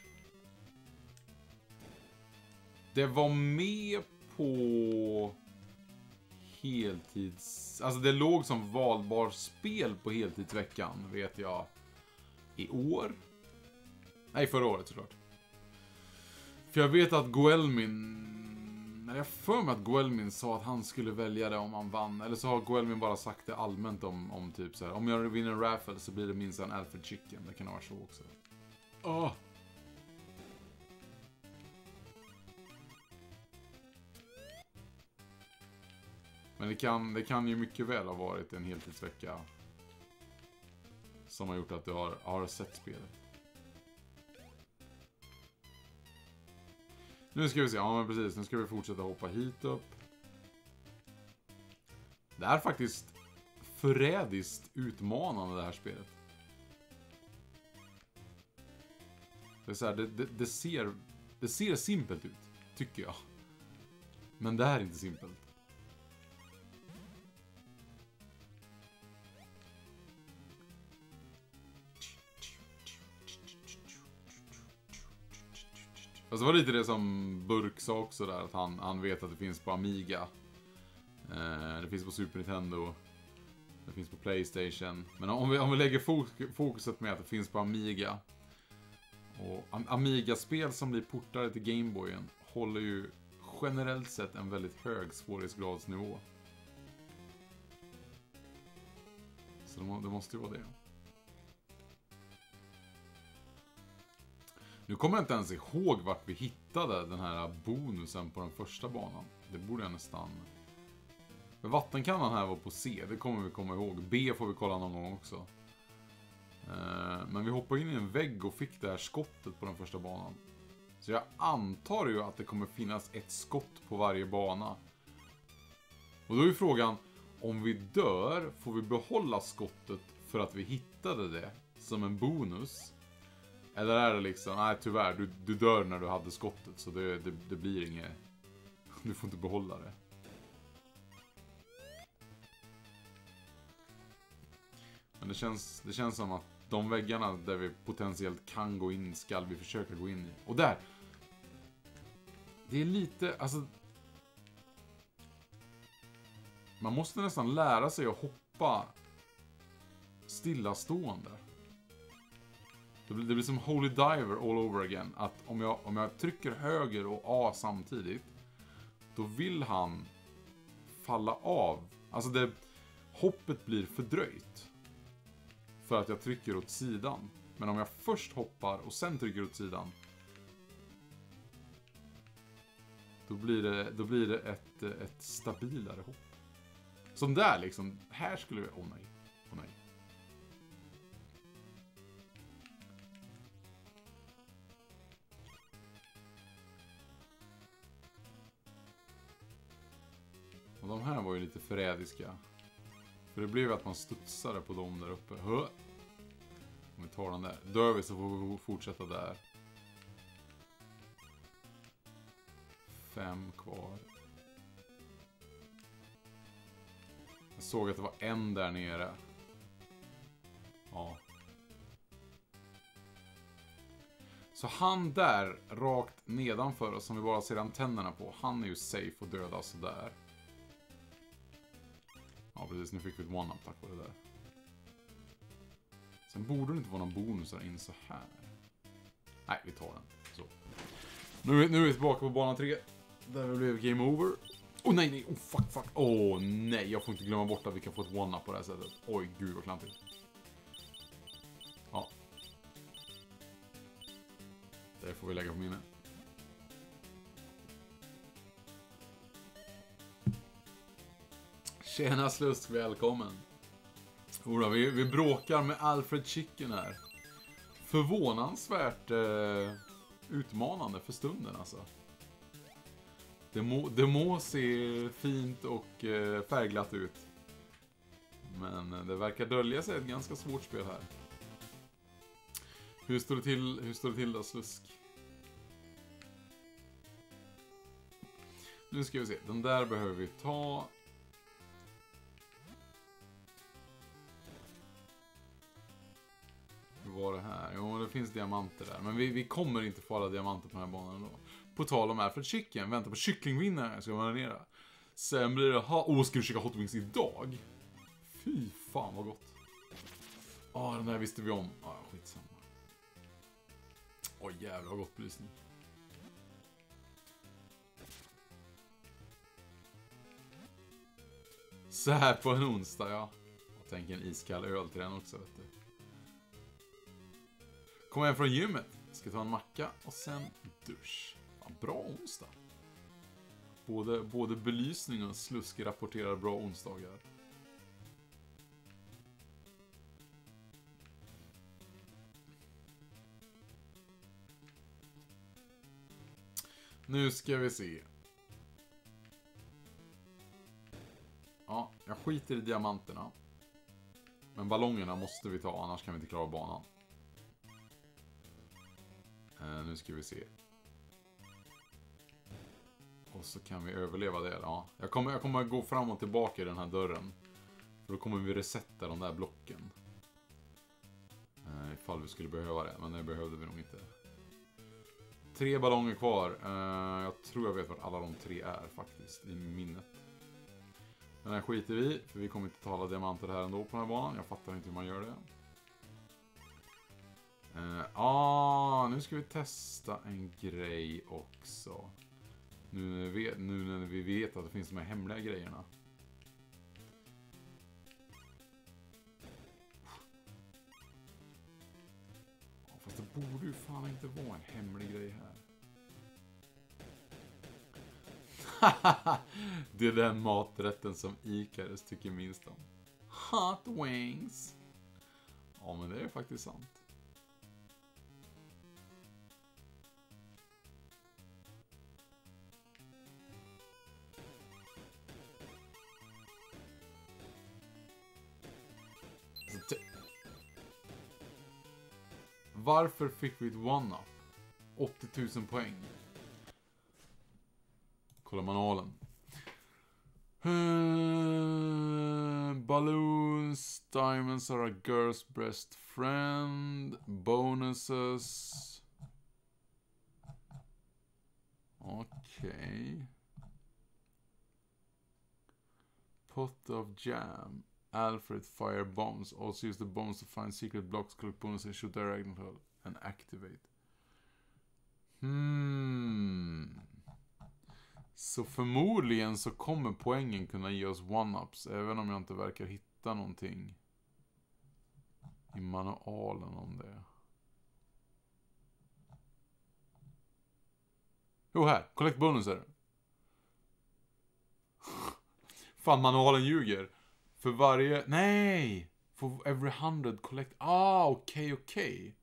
Det var med på heltids... Alltså det låg som valbar spel på heltidsveckan, vet jag. I år? Nej, förra året såklart. För jag vet att Guelmin... Men jag för mig att Guelmin sa att han skulle välja det om han vann. Eller så har Guelmin bara sagt det allmänt om typ så här. Om jag vinner en raffle så blir det minst en Alfred Chicken. Det kan vara så också. Åh! Men det kan ju mycket väl ha varit en heltidsvecka som har gjort att du har sett spelet. Nu ska vi se, ja men precis, nu ska vi fortsätta hoppa hit upp. Det är faktiskt förrädiskt utmanande det här spelet. Det är så här, det ser simpelt ut, tycker jag. Men det här är inte simpelt. Alltså det var lite det som Burk sa också där, att han vet att det finns på Amiga. Det finns på Super Nintendo. Det finns på PlayStation. Men om vi lägger fokuset med att det finns på Amiga. Och Amiga-spel som blir portade till Gameboyen håller ju generellt sett en väldigt hög svårighetsgradsnivå. Så det måste ju vara det. Nu kommer jag inte ens ihåg vart vi hittade den här bonusen på den första banan. Det borde jag nästan... Vattenkannan här var på C, det kommer vi komma ihåg. B får vi kolla någon gång också. Men vi hoppade in i en vägg och fick det här skottet på den första banan. Så jag antar ju att det kommer finnas ett skott på varje bana. Och då är frågan, om vi dör, får vi behålla skottet för att vi hittade det som en bonus? Eller är det liksom, nej tyvärr, du dör när du hade skottet, så det blir inget, du får inte behålla det. Men det känns som att de väggarna där vi potentiellt kan gå in ska vi försöka gå in i. Och där! Det är lite, alltså... Man måste nästan lära sig att hoppa stillastående. Det blir som Holy Diver all over again. Att om jag trycker höger och A samtidigt, då vill han falla av. Alltså hoppet blir fördröjt. För att jag trycker åt sidan. Men om jag först hoppar och sen trycker åt sidan, då blir det ett stabilare hopp. Som där liksom, här skulle vi... Åh nej. Och de här var ju lite förrädiska. För det blev ju att man studsade på dem där uppe. Om vi tar den där. Dör vi så får vi fortsätta där. 5 kvar. Jag såg att det var en där nere. Ja. Så han där, rakt nedanför oss, som vi bara ser antennerna på, han är ju safe och döda sådär. Ja precis, nu fick vi ett one-up tack vare det där. Sen borde det inte vara någon bonusar in så här. Nej, vi tar den. Så. Nu är vi tillbaka på bana 3. Där det blev game over. Oh nej, oh fuck. Oh nej, jag får inte glömma bort att vi kan få ett one-up på det här sättet. Oj, gud vad klantigt. Ja. Det får vi lägga på minne. Tjena Slusk, välkommen. Ora, vi bråkar med Alfred Chicken här. Förvånansvärt utmanande för stunden alltså. Det må se fint och färgglatt ut. Men det verkar dölja sig ett ganska svårt spel här. Hur står det till då, Slusk? Nu ska vi se, den där behöver vi ta. Hur var det här? Jo, det finns diamanter där. Men vi kommer inte få alla diamanter på den här banan då. På tal om Alfred Chicken, vänta på kycklingvinnare ska marinera. Sen blir det, ska vi käka Hot Wings idag? Fy fan vad gott. Den där visste vi om. Skitsamma. Jävlar vad gott belysning. Så här på en onsdag, ja. Och tänk en iskall öl till den också, vet du. Kom hem från gymmet. Ska ta en macka och sen dusch. Ja, bra onsdag. Både belysning och slusk rapporterar bra onsdagar. Nu ska vi se. Ja, jag skiter i diamanterna. Men ballongerna måste vi ta, annars kan vi inte klara banan. Nu ska vi se. Och så kan vi överleva det. Ja. Jag kommer gå fram och tillbaka i den här dörren. För då kommer vi resetta de där blocken. Ifall vi skulle behöva det. Men det behövde vi nog inte. 3 ballonger kvar. Jag tror jag vet vart alla de 3 är faktiskt. I minnet. Men här skiter vi. För vi kommer inte ta alla diamanter här ändå på den här banan. Jag fattar inte hur man gör det. Nu ska vi testa en grej också. Nu när vi vet att det finns de här hemliga grejerna. Fast det borde ju fan inte vara en hemlig grej här. Det är den maträtten som Icarus tycker minst om. Hot wings. Ja, men det är faktiskt sant. Varför fick vi ett one-up? 80 000 poäng. Kolla manualen. Balloons, diamonds are a girl's best friend. Bonuses. Okej. Pot of jam. Alfred fire bombs. Also use the bombs to find secret blocks, collect bonuses, and shoot diagonal and activate. Så förmodligen så kommer poängen kunna ge oss one-ups. Även om jag inte verkar hitta någonting i manualen om det. Jo, här. Collect bonuser. Fan, manualen ljuger. För varje... Nej! For every 100 collect... okej.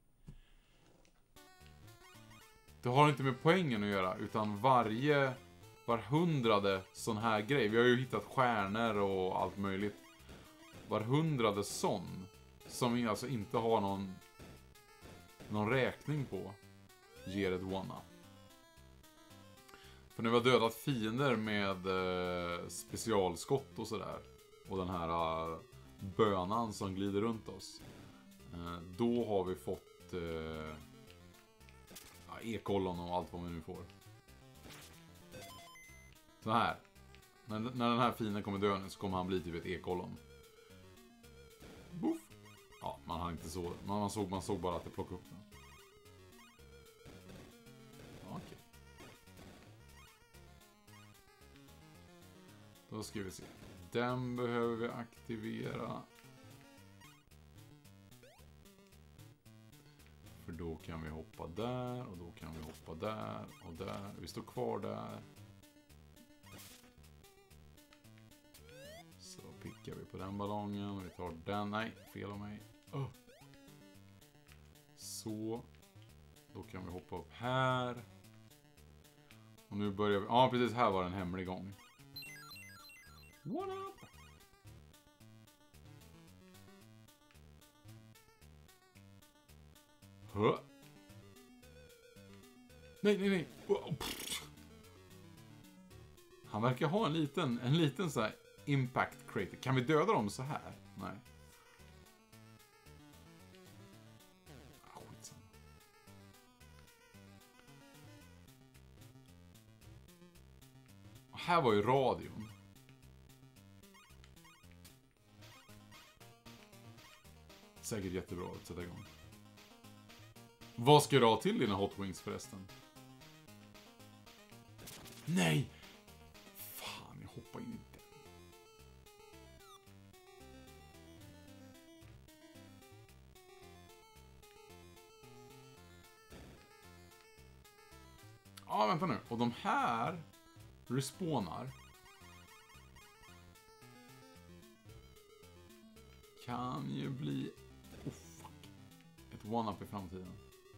Det har inte med poängen att göra. Utan var 100:e sån här grej. Vi har ju hittat stjärnor och allt möjligt. Var 100:e sån. Som vi alltså inte har någon räkning på. Ger ett one-up. För när vi har dödat fiender med specialskott och sådär. Och den här bönan som glider runt oss. Då har vi fått ekollon och allt vad vi nu får. Så här. När den här finen kommer dö nu så kommer han bli typ ett ekollon. Buff. Ja, man har inte så. Man såg bara att det plockade upp den. Okej. Då ska vi se. Den behöver vi aktivera. För då kan vi hoppa där och då kan vi hoppa där och där. Vi står kvar där. Så pickar vi på den ballongen. Vi tar den. Nej, fel av mig. Så. Då kan vi hoppa upp här. Och nu börjar vi. Ja, precis, här var en hemlig gång. What up? Nej. Han verkar ha en liten så här impact crater. Kan vi döda dem så här? Nej. Skitsamma. Och här var ju radion. Säkert jättebra att sätta igång. Vad ska du ha till dina Hot Wings förresten? Nej! Fan, jag hoppar in i den. Ja, vänta nu. Och de här respawnar. Kan ju bli... Oh, fuck. Ett one-up i framtiden.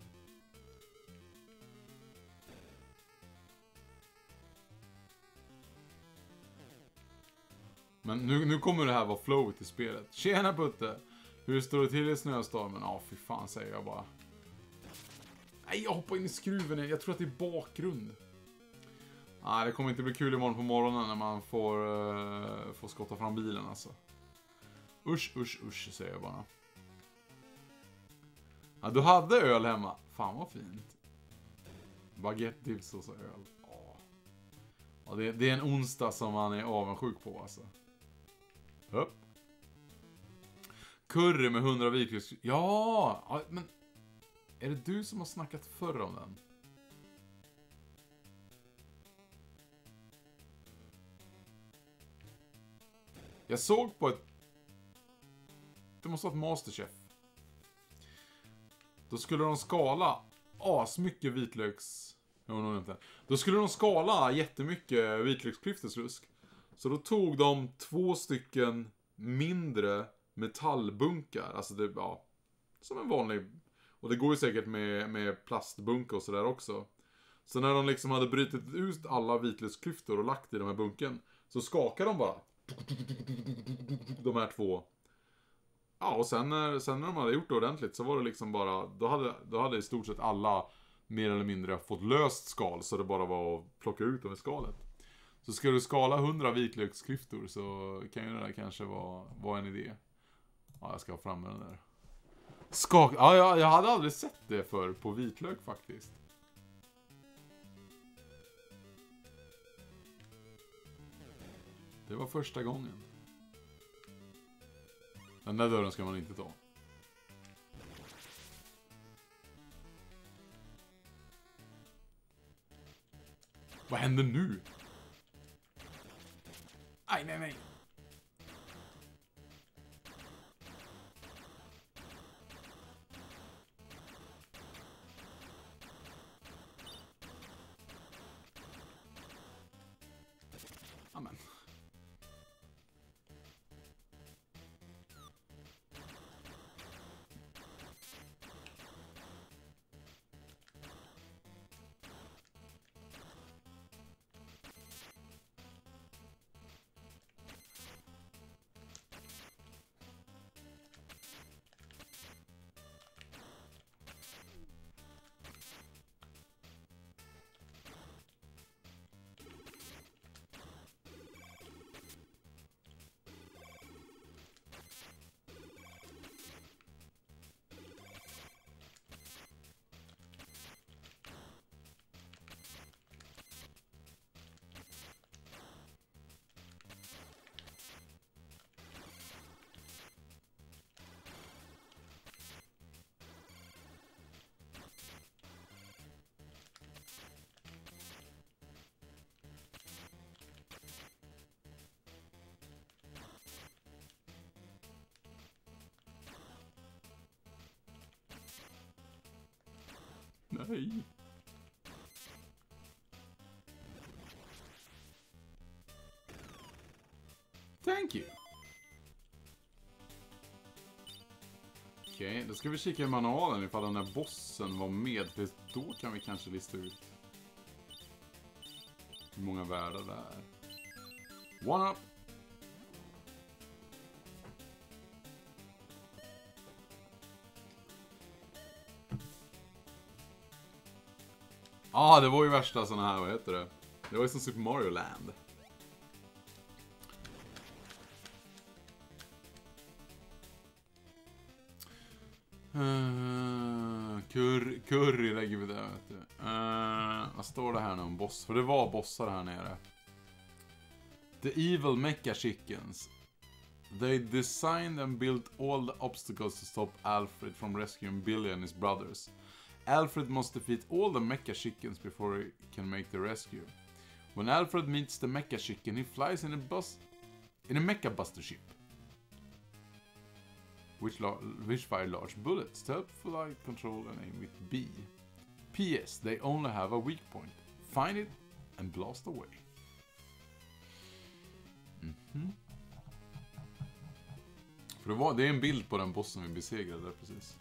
Men nu kommer det här vara flowet i spelet. Tjena Putte! Hur står det till i snöstormen? Ja, fy fan säger jag bara. Nej, jag hoppar in i skruven. Jag tror att det är bakgrund. Nej, det kommer inte bli kul imorgon på morgonen när man får skotta fram bilen alltså. Usch, säger jag bara. Ja, du hade öl hemma. Fan vad fint. Baguette, dipsås och öl. Ja, det är en onsdag som man är avundsjuk på alltså. Upp. Curry med 100 vitlöks... Ja, men... Är det du som har snackat förr om den? Jag såg på ett... Det måste vara ett Masterchef. Då skulle de skala asmycket vitlöks... Då skulle de skala jättemycket vitlöksklyfteslusk. Så då tog de 2 stycken mindre metallbunkar. Alltså det, ja, som en vanlig... Och det går ju säkert med plastbunkar och sådär också. Så när de liksom hade brutit ut alla vitlöksklyftor och lagt i de här bunken, så skakade de bara. De här 2. Ja, och sen när de hade gjort det ordentligt så var det liksom bara... Då hade i stort sett alla mer eller mindre fått löst skal, så det bara var att plocka ut dem i skalet. Så ska du skala 100 vitlöksklyftor så kan ju det där kanske vara en idé. Ja, jag ska ha fram den där. Ja, jag hade aldrig sett det för på vitlök faktiskt. Det var första gången. Den där dörren ska man inte ta. Vad händer nu? Aj, nej. Amen. Nej. Thank you. Okej, då ska vi kika i manualen ifall den här bossen var med. För då kan vi kanske lista ut hur många världar det är. One up. Det var ju värsta såna här, vad heter det? Det var ju som Super Mario Land. Curry lägger vi där, vet du. Vad står det här nu om boss? För det var bossar här nere. The evil mecha chickens. They designed and built all the obstacles to stop Alfred from rescuing Billy and his brothers. Alfred must defeat all the mecha chickens before he can make the rescue. When Alfred meets the mecha chicken, he flies in a mecha buster ship, which fire large bullets to help flight control and aim with B. P.S. They only have a weak point. Find it and blast away. För det är en bild på den bossen vi besegrade där precis.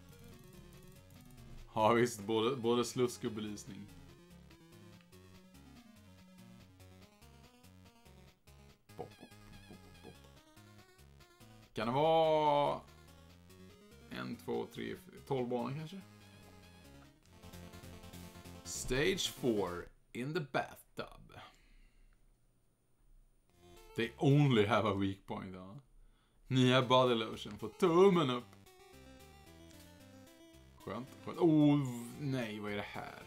Ja visst, både slusk och belysning. Pop, pop, pop, pop. Kan det vara 1, 2, 3, 12 banor kanske? Stage 4 in the bathtub. They only have a weak point, ja. Nya body lotion får tummen upp. Skönt. Nej, vad är det här?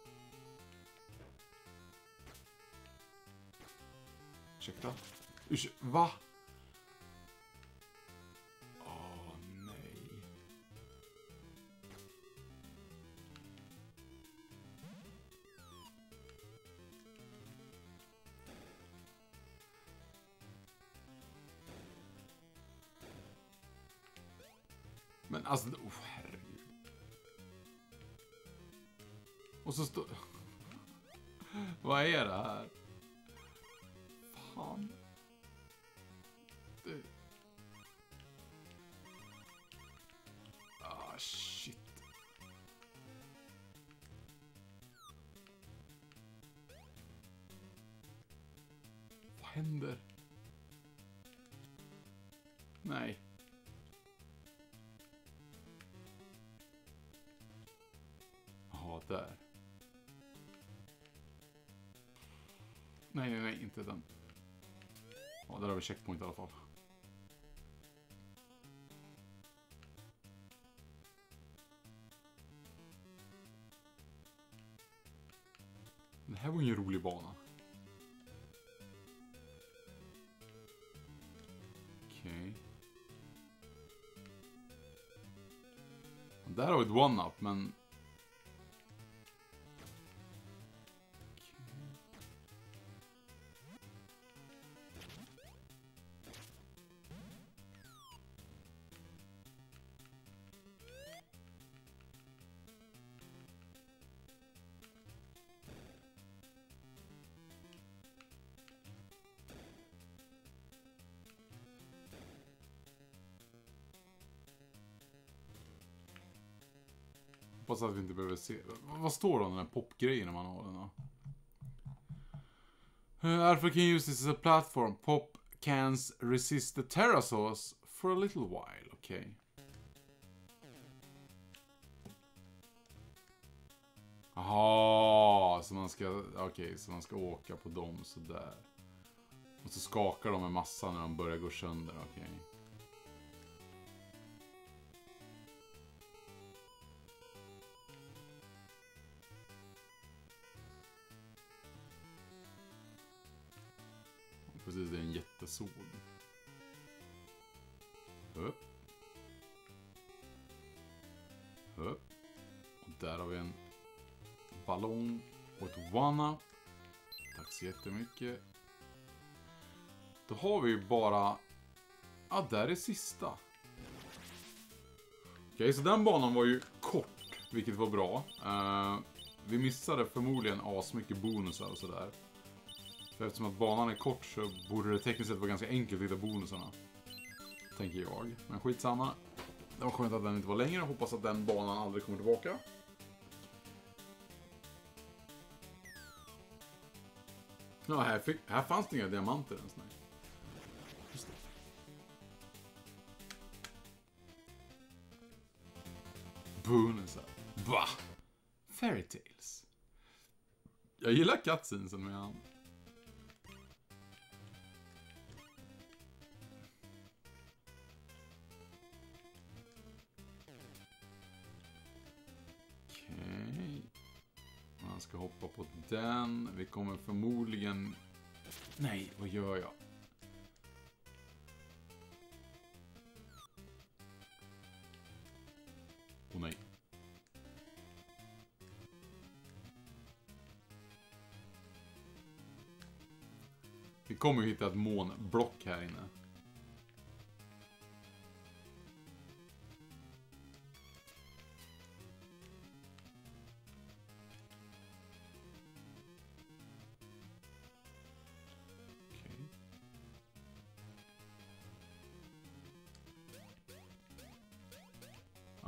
Ursäkta. Va? Nej. Men alltså, herregud. Och så står... Vad är det här? Fan. Shit. Vad händer? Nej. Jaha, där. Nej, inte den. Ja, där har vi checkpoint i alla fall. Det här var ingen rolig bana. Okej. Där har vi ett one-up, men... Hoppas att vi inte behöver se. Vad står det om den här popgrejen när man har den då? Alpha can use this as a platform. Pop cans resist the pterosaurs for a little while. Okej. Jaha, så man ska... Okej, så man ska åka på dem sådär. Och så skakar de en massa när de börjar gå sönder. Okej. Precis, det är en jättesåg. Upp. Upp. Och där har vi en ballong och ett one-up. Tack så jättemycket. Då har vi ju bara... Ja, där är sista. Okej, så den banan var ju kort, vilket var bra. Vi missade förmodligen asmycket bonusar och sådär. För eftersom att banan är kort så borde det tekniskt sett vara ganska enkelt att hitta bonusarna. Tänker jag. Men skitsamma. Det var skönt att den inte var längre. Hoppas att den banan aldrig kommer tillbaka. Ja, här fanns det inga diamanter ens. Nej. Just det. Bonusar. Bah! Fairy Tales. Jag gillar cutscenesen med han. Man ska hoppa på den. Vi kommer förmodligen... Nej, vad gör jag? Åh nej. Vi kommer ju hitta ett månblock här inne.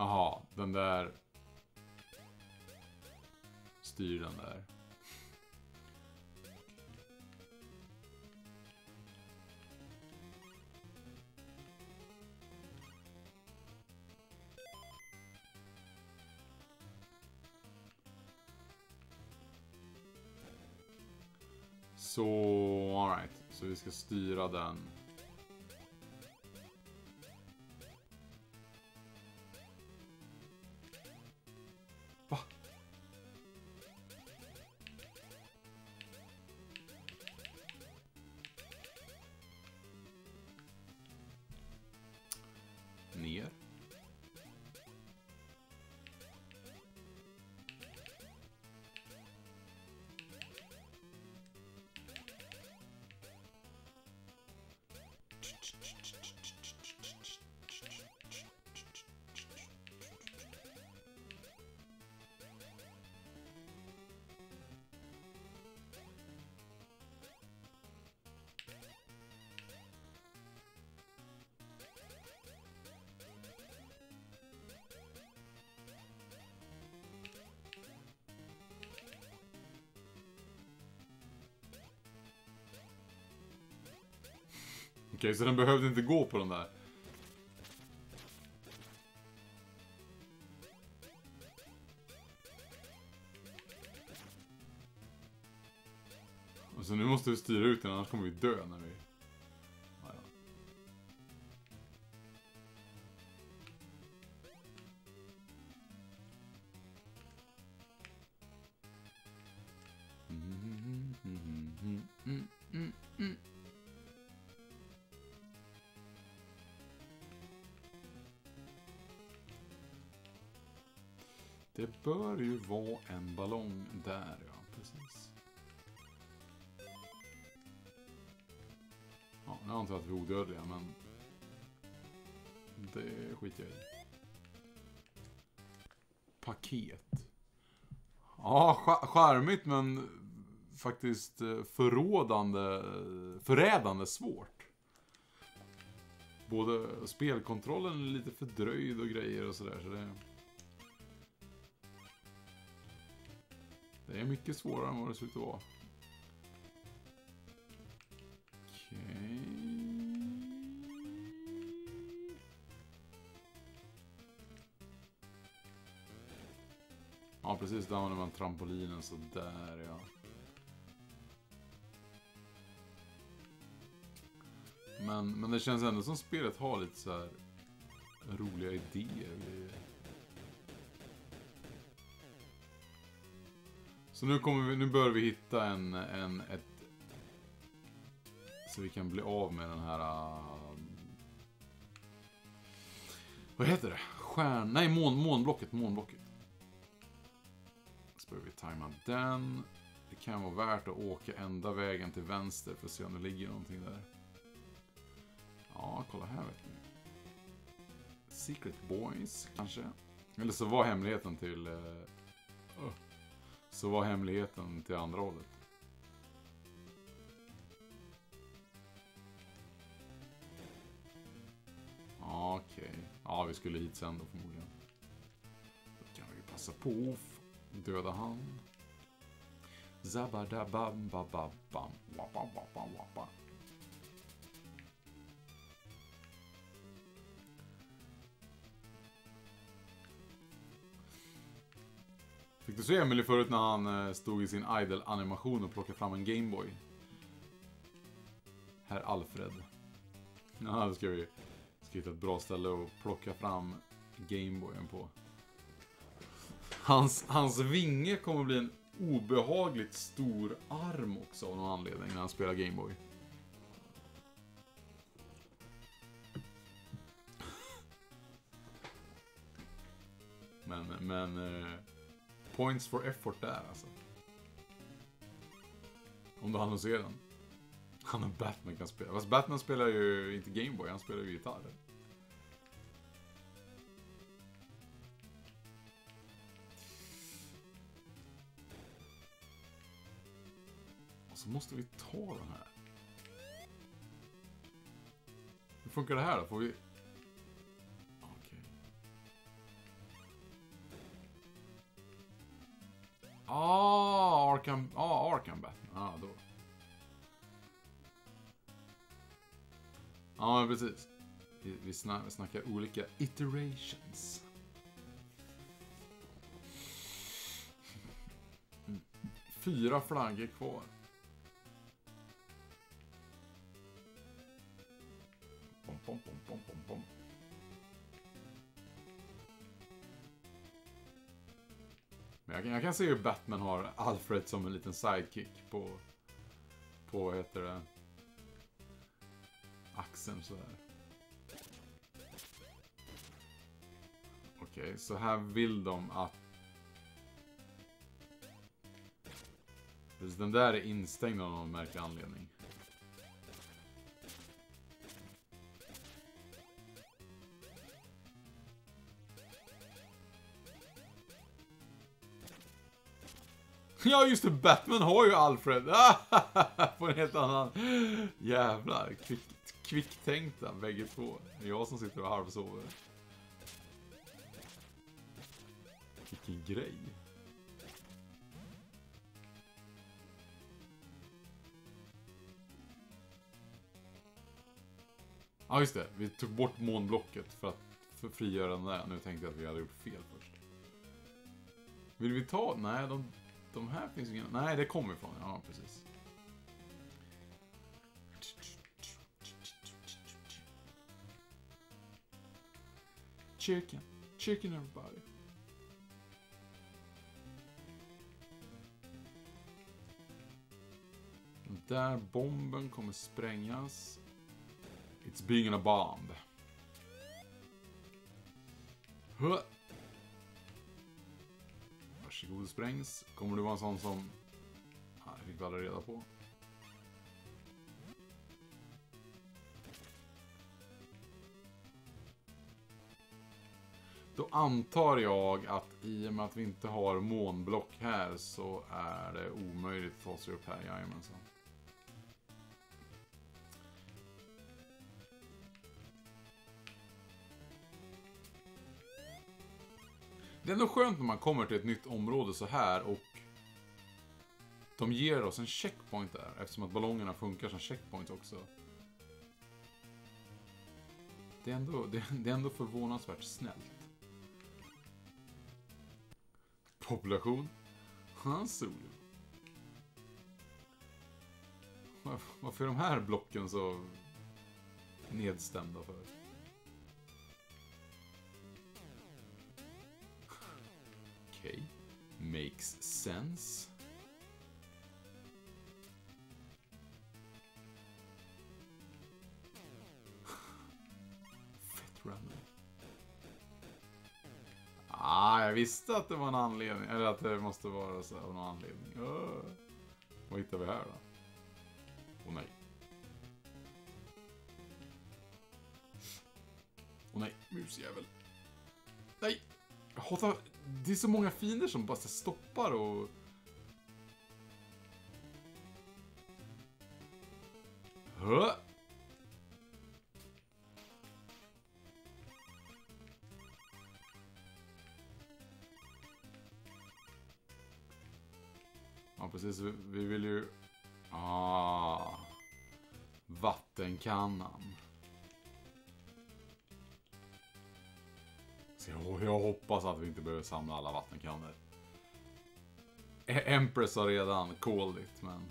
Jaha, den där... Styr den där. Så, alright. Så vi ska styra den. Va? Ner. Okej, så den behövde inte gå på den där. Och så nu måste vi styra ut den, annars kommer vi dö när vi... Ja. Det bör ju vara en ballong där, ja, precis. Ja, nu antar jag att vi är odödliga, men... Det skiter jag i. Paket. Ja, charmigt, men... Faktiskt förrädande svårt. Både spelkontrollen är lite fördröjd och grejer och sådär, så det... Det är mycket svårare än vad det ser ut att vara. Okej. Ja, precis. Där använder man trampolinen så där, ja. Men det känns ändå som spelet har lite så här roliga idéer. Så nu bör vi hitta ett så vi kan bli av med den här vad heter det? Nej, månblocket. Så behöver vi tajma den. Det kan vara värt att åka ända vägen till vänster för att se om det ligger någonting där. Ja, kolla här, vet ni. Secret Boys, kanske. Eller så var hemligheten till... Så var hemligheten till andra hållet. Okej. Ja, vi skulle hit sen då förmodligen. Då kan vi passa på att döda han. Zabadabambababam. Wappa. Fick du se Emily förut när han stod i sin idle-animation och plockade fram en Gameboy? Herr Alfred. Ja, då ska vi hitta ett bra ställe och plocka fram Gameboyen på. Hans vinge kommer bli en obehagligt stor arm också av någon anledning när han spelar Gameboy. Men points for effort där, alltså. Om du hann se den. Han och Batman kan spela. Fast Batman spelar ju inte Gameboy, han spelar ju gitarr. Och så måste vi ta den här. Hur funkar det här då? Får vi... Okej. Arkham Batman. Då. Ja, men precis. Vi snackar olika iterations. 4 flaggor kvar. Pom. Men jag kan se hur Batman har Alfred som en liten sidekick på vad heter det, axeln sådär. Okej, så här vill de att den där är instängd av någon märklig anledning. Ja, just det, Batman har ju Alfred. På en helt annan. Jävlar, kvicktänkta bägge två. Det är jag som sitter och halvsover. Vilken grej. Ja, just det. Vi tog bort månblocket för att frigöra den där. Nu tänkte jag att vi hade gjort fel först. Vill vi ta? Nej, de här finns ju inga. Nej, det kommer ifrån. Ja, precis. Chicken everybody. Den där bomben kommer sprängas. It's being a bomb. Varsågod, sprängs. Kommer du vara en sån som... Ja, det fick vi alla reda på. Då antar jag att i och med att vi inte har månblock här så är det omöjligt att ta sig upp här. Jajamensan. Det är ändå skönt när man kommer till ett nytt område så här och de ger oss en checkpoint där eftersom att ballongerna funkar som checkpoints också. Det är ändå förvånansvärt snällt. Population. Solo. Varför är de här blocken så nedstämda för? Okej. Makes sense. Fett random. Jag visste att det var en anledning. Eller att det måste vara så av någon anledning. Vad hittar vi här då? Åh nej. Åh nej, musjävel. Nej. Jag hatar... Det är så många fiender som bara stoppar och... Ja, precis. Vi vill ju... Vattenkannan. Så jag hoppas att vi inte behöver samla alla vattenkannor. Empress har redan called it, men...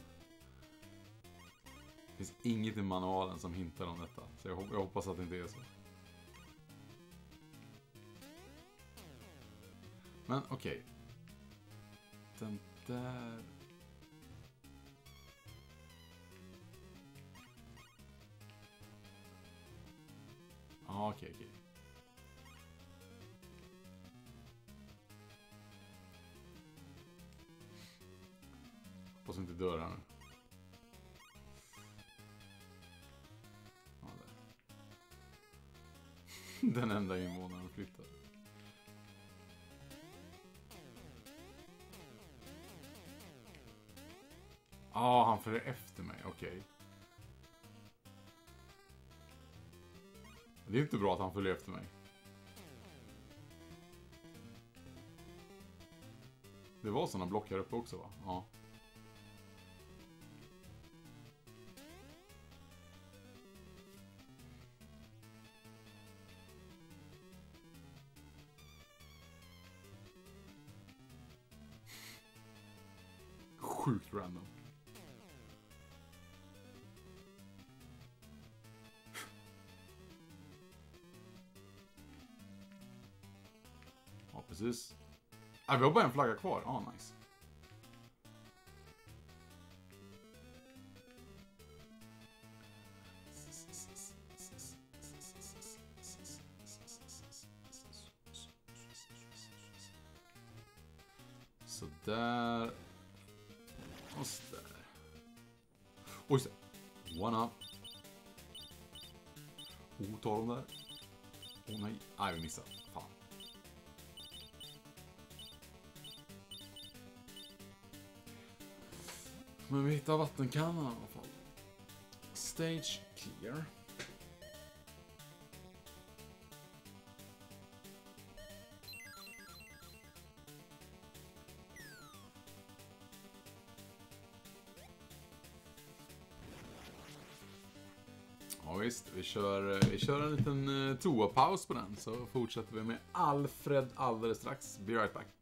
Det finns inget i manualen som hintar om detta. Så jag hoppas att det inte är så. Men okej. Den där... Okej. Hoppas inte dör här nu. Ja, där. Den enda invånaren flyttar. Han följer efter mig, okej. Det är inte bra att han följer efter mig. Det var såna block här uppe också, va? Ja. Sjukt random. Ja, precis. Vi har bara en flagga kvar. Nice. Så där. Och så där. Oj, så. One up. Ta dem där. Nej. Nej, vi missade. Fan. Men vi hittar vattenkannan i alla fall. Stage clear. Ja visst, vi kör en liten toapaus på den, så fortsätter vi med Alfred alldeles strax. Be right back.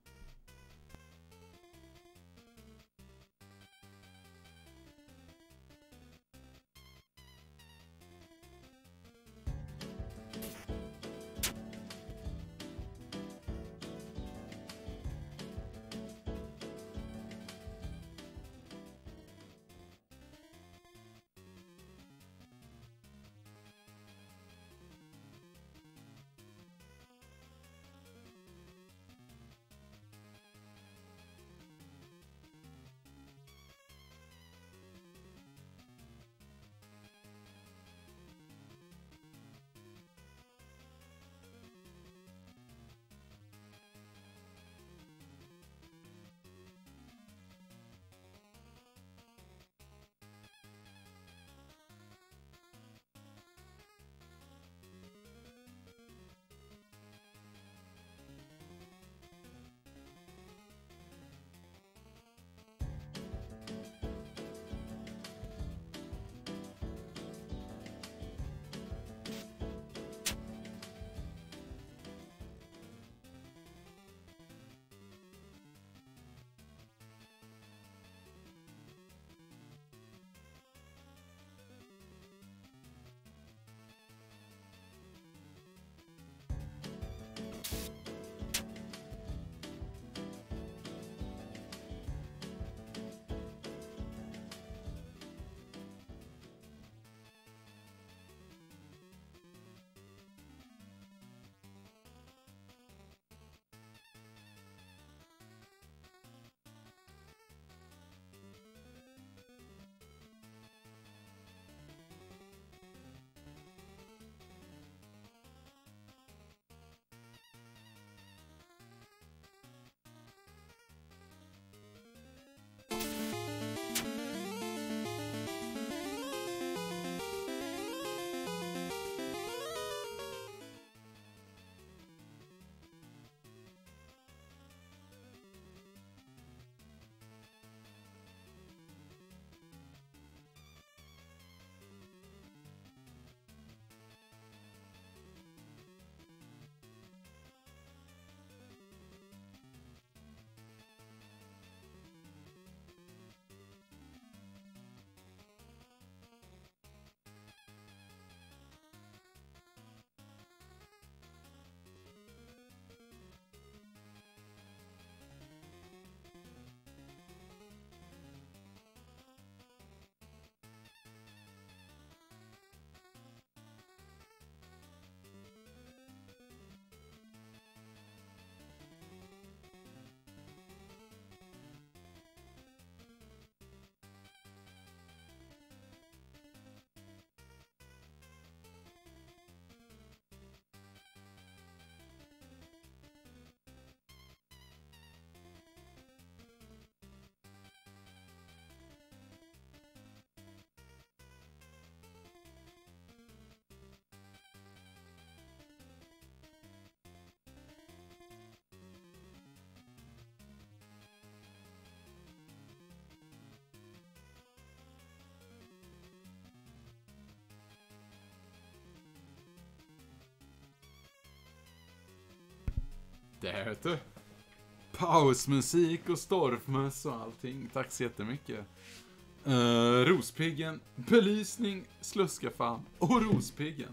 Där vet du. Pausmusik och stormöss och allting. Tack så jättemycket. Rospiggen, belysning, sluskafan och rospiggen.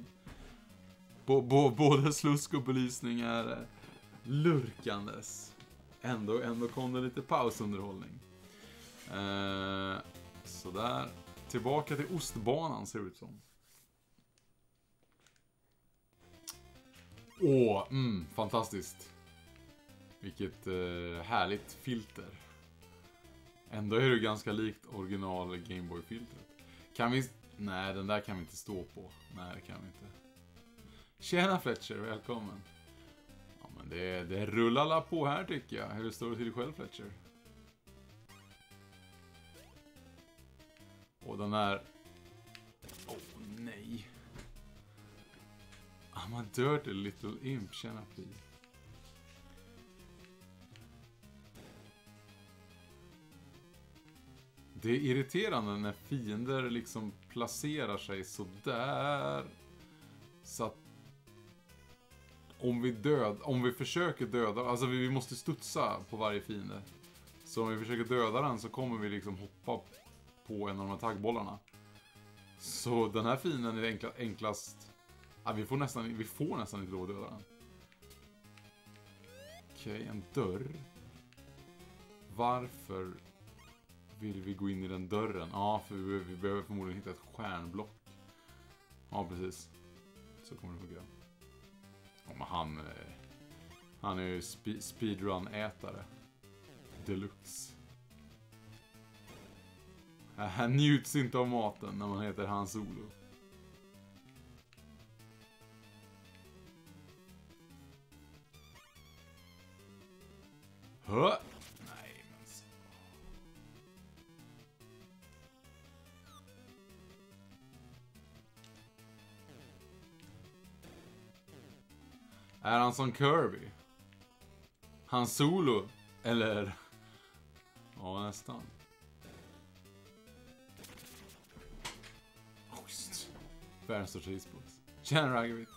Både slusk och belysning är lurkandes. Ändå kom det lite pausunderhållning. Sådär. Tillbaka till ostbanan ser det ut som. Fantastiskt. Vilket härligt filter. Ändå är det ganska likt original Gameboy-filtret. Kan vi... Nej, den där kan vi inte stå på. Nej, det kan vi inte. Tjena Fletcher, välkommen. Ja, men det rullar la på här tycker jag. Hur står det till själv Fletcher? Och den här... nej. I'm a dirty little imp, tjena Pi. Det är irriterande när fiender liksom placerar sig så där. Så att om vi försöker döda, alltså vi måste studsa på varje fiende. Så om vi försöker döda den så kommer vi liksom hoppa på en av de här taggbollarna. Så den här fienden är enklast. Ja, vi får nästan inte lov att döda den. Okej, en dörr. Varför vill vi gå in i den dörren? Ja, för vi behöver förmodligen hitta ett stjärnblock. Ja, precis. Så kommer det fungera. Ja, men han är ju speedrun-ätare. Deluxe. Han njuts inte av maten när man heter Han Solo. Nej, men så. Är han som Kirby? Han Solo? Eller? Ja, nästan. Just. Världens största isbox. Tjena Ragavit.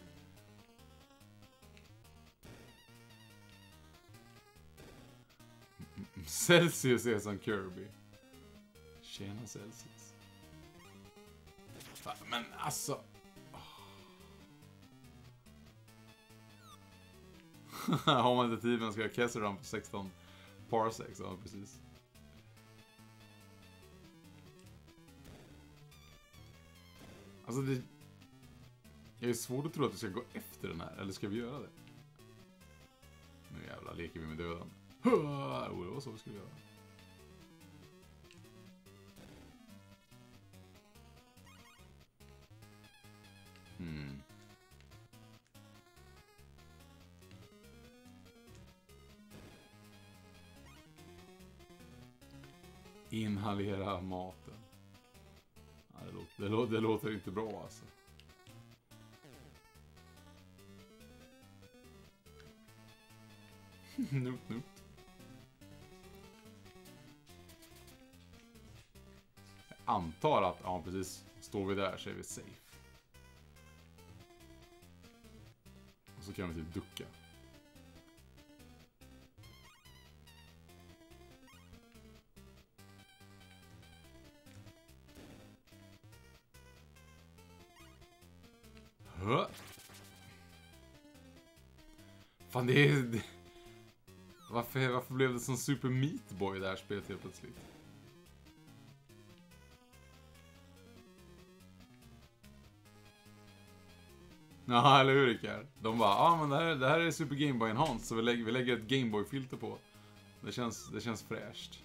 Celsius är som Kirby. Tjena Celsius. Men alltså. Har man inte tid, man ska ha Kesseran på 16 parsecs. Ja, precis. Alltså det... Jag är svårt att tro att vi ska gå efter den här. Eller ska vi göra det? Nu jävlar leker vi med döden. Det var så vi skulle göra. Inhalera maten. Ja, det låter inte bra alltså. Nut. Jag antar att, ja precis, står vi där så är vi safe. Och så kan vi typ ducka. Fan det är... Varför blev det som Super Meat Boy det här spelet helt plötsligt? Ja, eller hur Rickard? De bara, men det här är Super Game Boy Enhanced, så vi lägger ett Game Boy filter på. Det känns fräscht.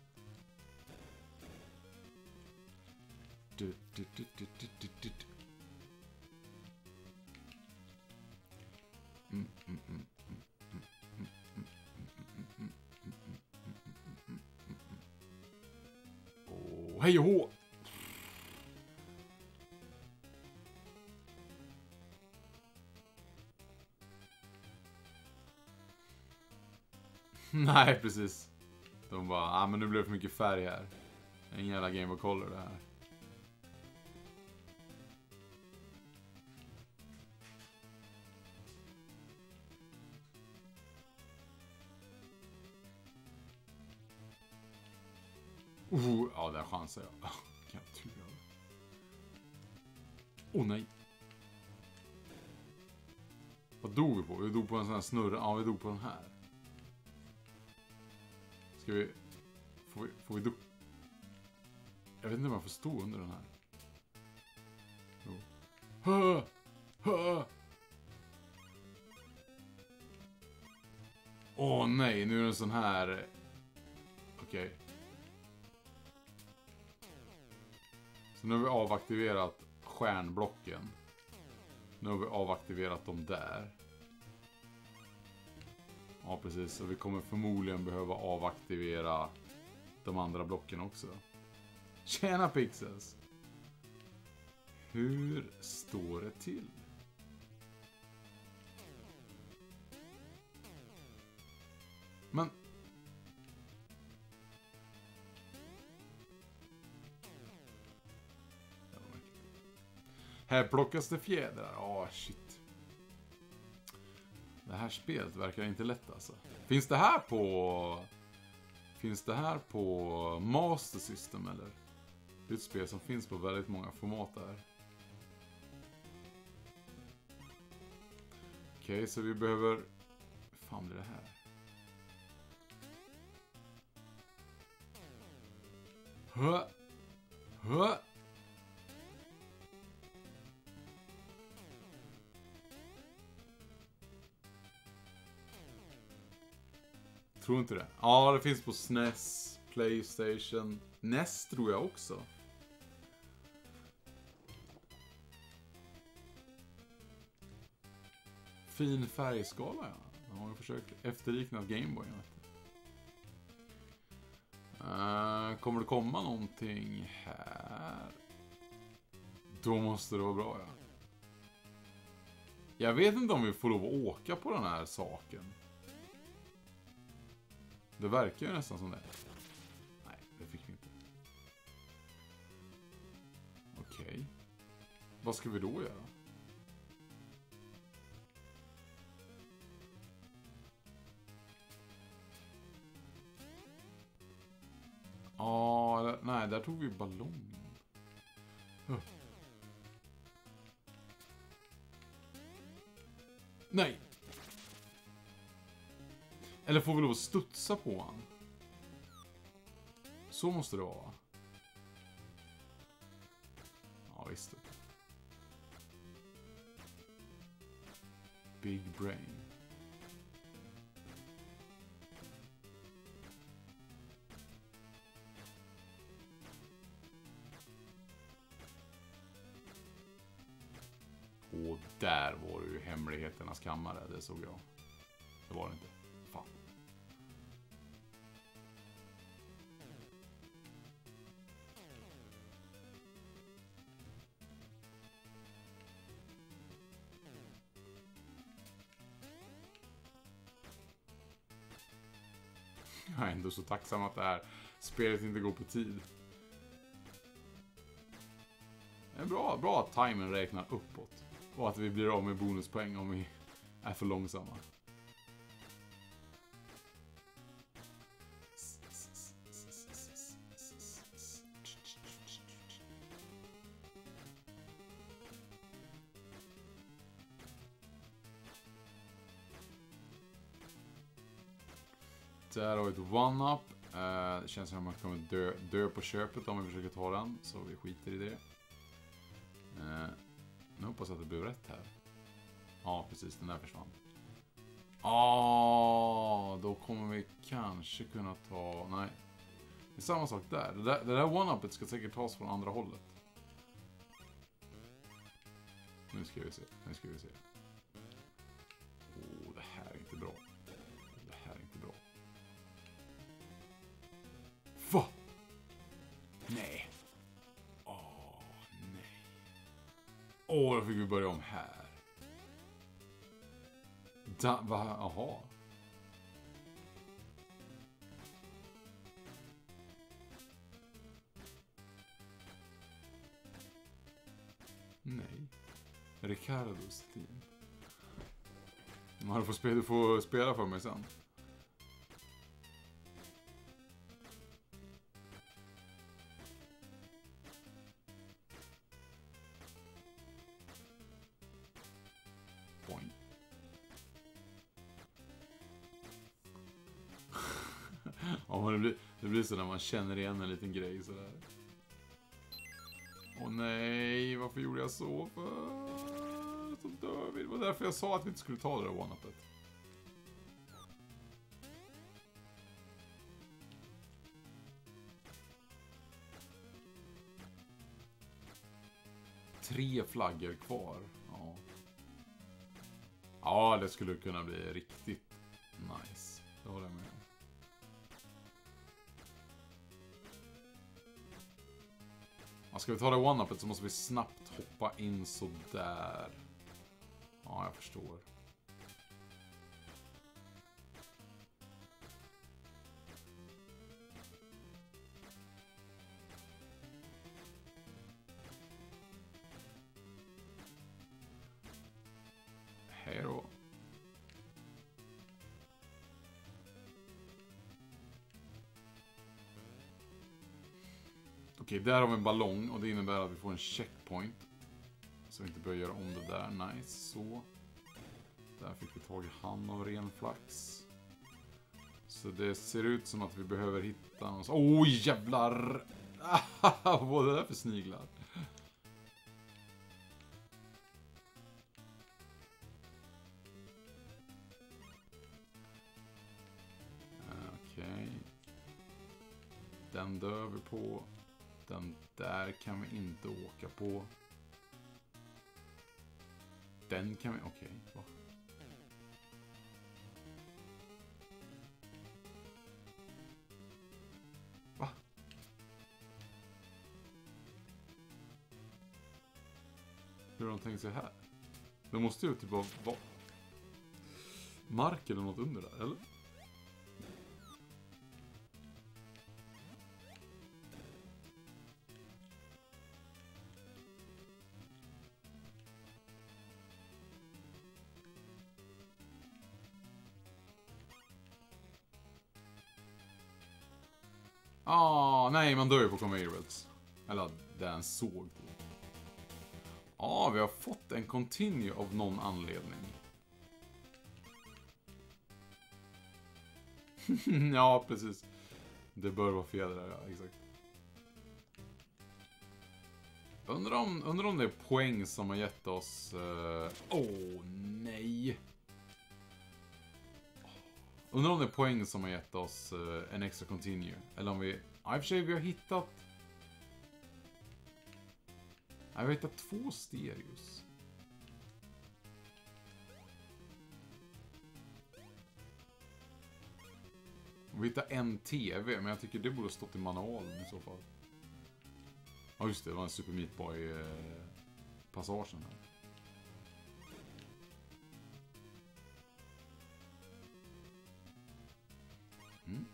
Hej och hå! Nej, precis. De bara, men nu blev det för mycket färg här. Ingen jävla Game Boy Color det här. Ja, där chansar jag. Kan jag tur göra. Åh nej. Vad dog vi på? Vi dog på en sån här snurra. Ja, vi dog på den här. Ska vi... Får vi dog... Jag vet inte om jag får stå under den här. Jo. Ha! Ha! Åh nej, nu är det en sån här... Okej. Så nu har vi avaktiverat stjärnblocken. Nu har vi avaktiverat dem där. Ja, precis. Så vi kommer förmodligen behöva avaktivera de andra blocken också. Tjena Pixels! Hur står det till? Men... Här plockas det fjädrar. Shit. Det här spelet verkar inte lätt alltså. Finns det här på Master System eller? Det är ett spel som finns på väldigt många format där. Okej, så vi behöver... Vad fan blir det här? Hö! Tror inte det. Ja, det finns på SNES, PlayStation, NES tror jag också. Fin färgskala, ja. Jag har ju försökt efterlikna Gameboy. Kommer det komma någonting här? Då måste det vara bra, ja. Jag vet inte om vi får lov att åka på den här saken. Det verkar ju nästan som det. Nej, det fick vi inte. Okej. Vad ska vi då göra? Ja, nej, där tog vi ballongen. Nej! Eller får vi lov att studsa på han? Så måste det vara. Ja, visst. Big brain. Och där var det ju hemligheternas kammare, det såg jag. Det var det inte. Fan. Jag är ändå så tacksam att det här spelet inte går på tid. Det är bra att timern räknar uppåt. Och att vi blir av med bonuspoäng om vi är för långsamma. Där har vi ett one-up. Det känns som att man kommer dö på köpet om vi försöker ta den. Så vi skiter i det. Nu hoppas jag att det blir rätt här. Ja, precis. Den där försvann. Då kommer vi kanske kunna ta... Nej. Det är samma sak där. Det där one-upet ska säkert tas från andra hållet. Nu ska vi se. Det här är inte bra. Va? Nej. Nej. Då fick vi börja om här. Jaha. Nej. Ricardos team. Du får spela för mig sen. Ja, men det blir så när man känner igen en liten grej sådär. Åh nej, varför gjorde jag så för? Så dör vi. Det var därför jag sa att vi inte skulle ta det där one-upet. Tre flaggor kvar. Ja. Ja, det skulle kunna bli riktigt nice. Det håller jag med om. Ska vi ta det one-upet så måste vi snabbt hoppa in så där. Ja, jag förstår. Hej då. Okej, där har vi en ballong och det innebär att vi får en checkpoint. Så vi inte behöver göra om det där. Nice, så. Där fick vi tag i hand av ren flax. Så det ser ut som att vi behöver hitta någon... Åh, jävlar! Vad är det där för sniglar? Okej. Den dör vi på. Den där kan vi inte åka på. Den kan vi... Okej, va? Va? Hur har de tänkt sig här? Det måste ju typ vara... mark eller något under där, eller? Nej, man dör ju på conveyor belts. Eller den såg till. Vi har fått en continue av någon anledning. Ja, precis. Det bör vara fjädrar, ja, exakt. Undrar om det är poäng som har gett oss... nej. Undrar om det är poäng som har gett oss en extra continue. Eller om vi... I och för sig, vi har hittat... Vi har hittat 2 stereos. Vi hittar en TV, men jag tycker det borde stått i manualen i så fall. Ja, just det. Det var en Super Meat Boy-passagen här. Mm.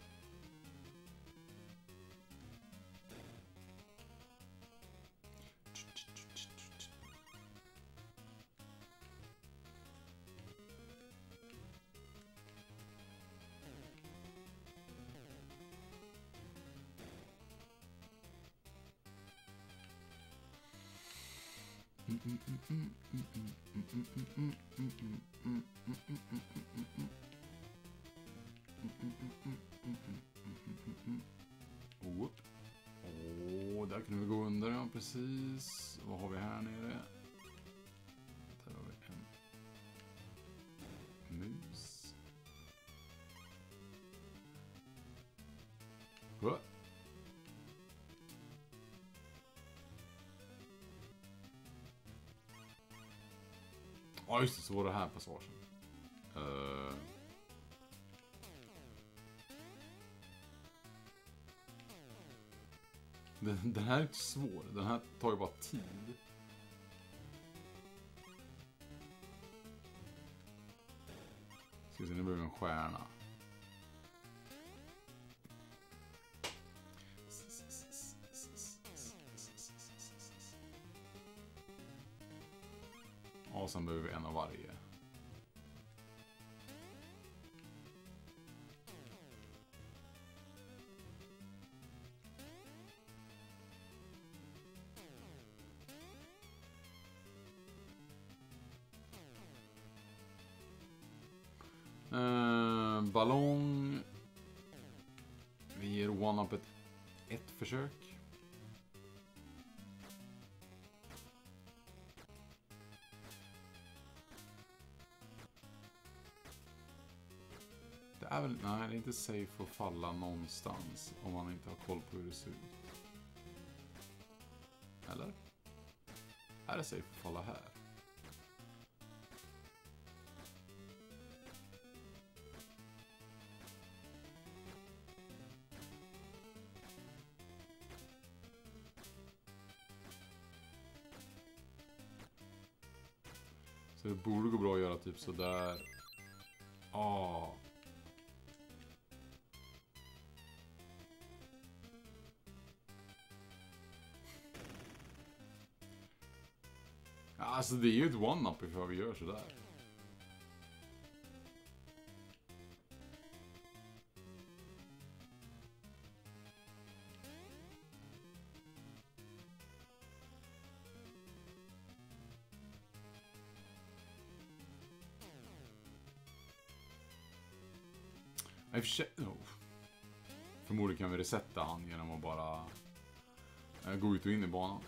Där kan vi gå under, ja, precis. Vad har vi här nere? Där har vi en mus. What? Ja, just det, så var det här passagen. Den här är inte svår. Den här tar ju bara tid. Ska vi se, nu behöver vi en stjärna. Och sen behöver vi en av varje. Ballong. one-upet ett försök. Det är väl, nej, det är inte safe att falla någonstans om man inte har koll på hur det ser ut. Eller? Är det safe att falla här? Så det borde gå bra att göra typ sådär. Alltså det är ju ett one-up ifall vi gör sådär. I och för sig, förmodligen kan vi resetta han genom att bara gå ut och in i banan.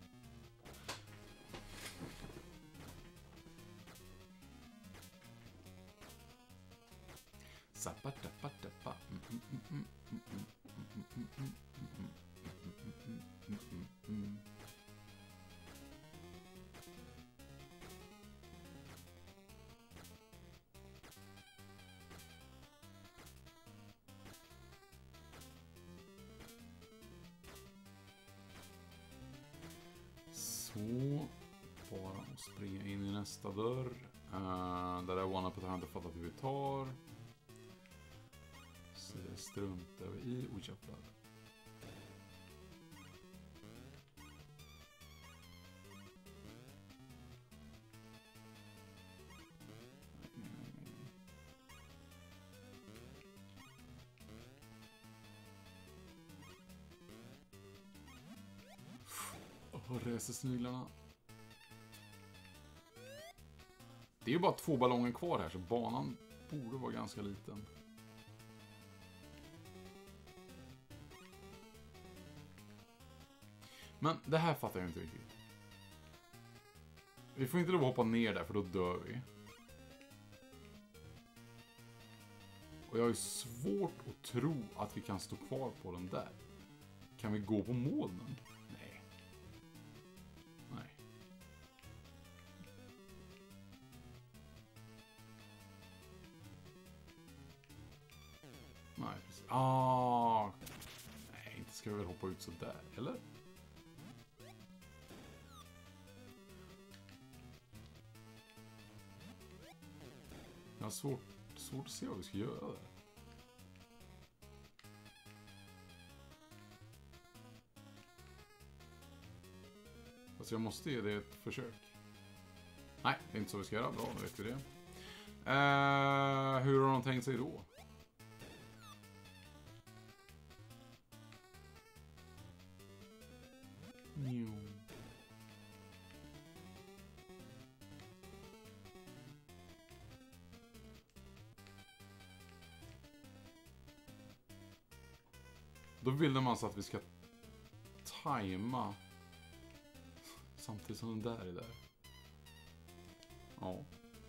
Så, bara att springa in i nästa dörr. Där är one-upet har jag inte fattat hur vi tar. Så det struntar vi i. Oj, jävlar. Reser sniglarna. Det är ju bara 2 ballonger kvar här så banan borde vara ganska liten. Men det här fattar jag inte riktigt. Vi får inte lov att hoppa ner där för då dör vi. Och jag har ju svårt att tro att vi kan stå kvar på den där. Kan vi gå på molnen? Nej. Nej. Nej, precis. Nej, inte ska vi väl hoppa ut så där, eller? Jag har svårt att se vad vi ska göra där. Alltså jag måste ge det ett försök. Nej, det är inte så vi ska göra. Bra, då vet vi det. Hur har de tänkt sig då? Då vill de alltså att vi ska tajma samtidigt som den där är där. Ja.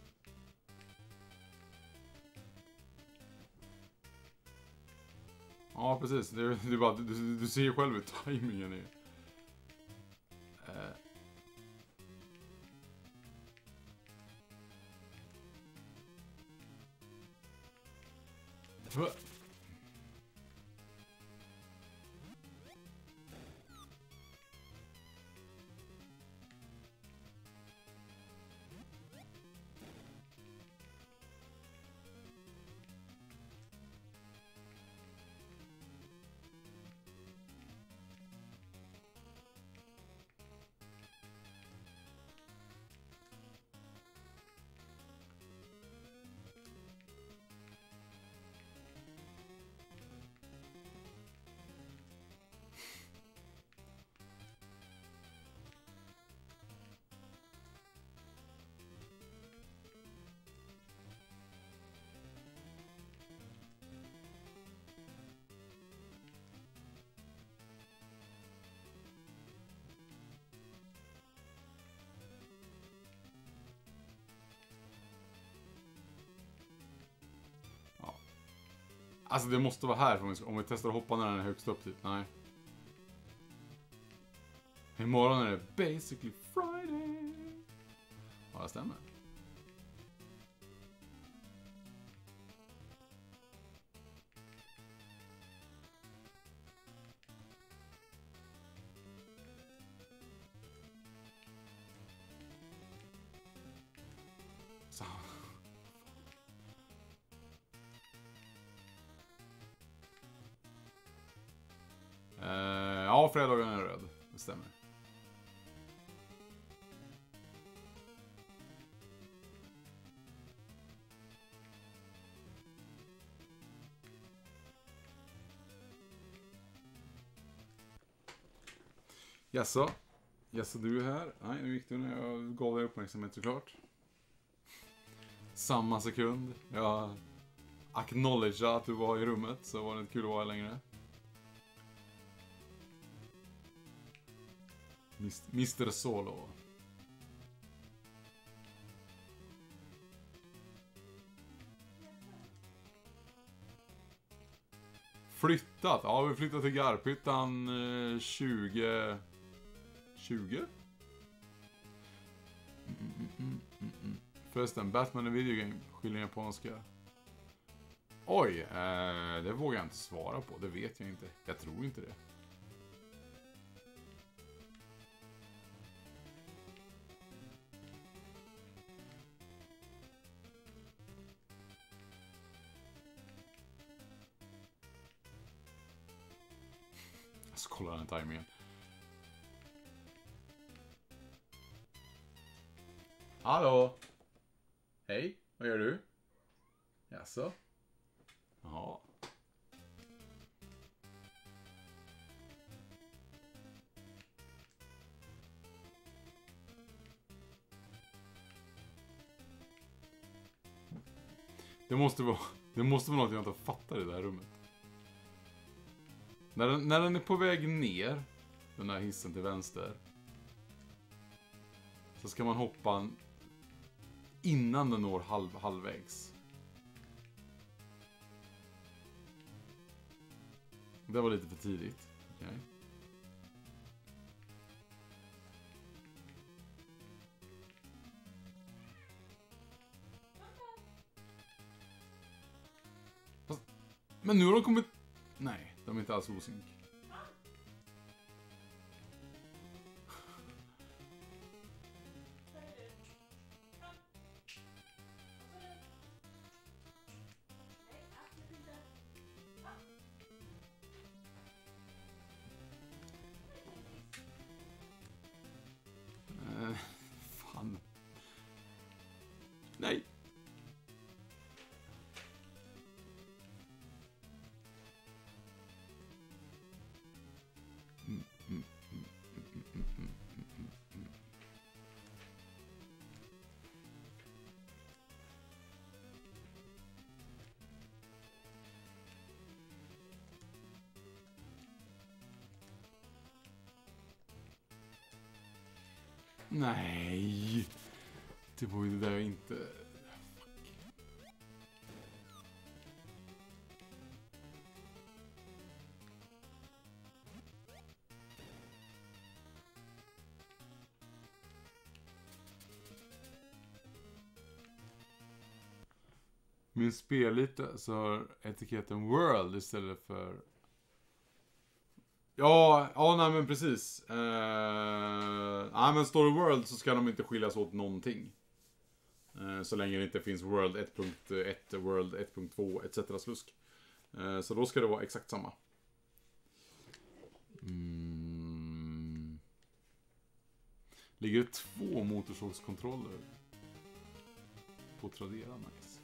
Ja, precis. Det är bara, du ser ju själv hur tajmingen är. Alltså det måste vara här om vi testar att hoppa när den är högst upp typ. Nej. Imorgon är det basically Friday. Ja, det stämmer. Så. Ja, fredagen är röd. Det stämmer. Jaså? Jaså, du är här? Nej, nu gick du när jag gav dig uppmärksamhet såklart. Samma sekund. Jag acknowledgeade att du var i rummet, så var det inte kul att vara här längre. Mr. Solo. Flyttat? Ja, vi flyttat till Garphyttan 20... 20? Förresten, Batman är videogame, skiljer japanska. Oj, det vågar jag inte svara på, det vet jag inte. Jag tror inte det. Jag ska kolla den timingen. Hallå? Hej, vad gör du? Jaså? Jaha. Det måste vara något jag inte fattar i det här rummet. När den är på väg ner, den här hissen till vänster, så ska man hoppa innan den når halvvägs. Det var lite för tidigt. Okay. Men nu har de kommit... Nej, de är inte alls osynk. Fan. Nej. Nej. Det var ju det där jag inte... Fuck. Min spellite så har etiketten World istället för... Ja, nej men precis. Nej men står det World så ska de inte skiljas åt någonting. Så länge det inte finns World 1.1, World 1.2 etc. slusk. Så då ska det vara exakt samma. Ligger det 2 motorsågskontroller på Tradera, nice.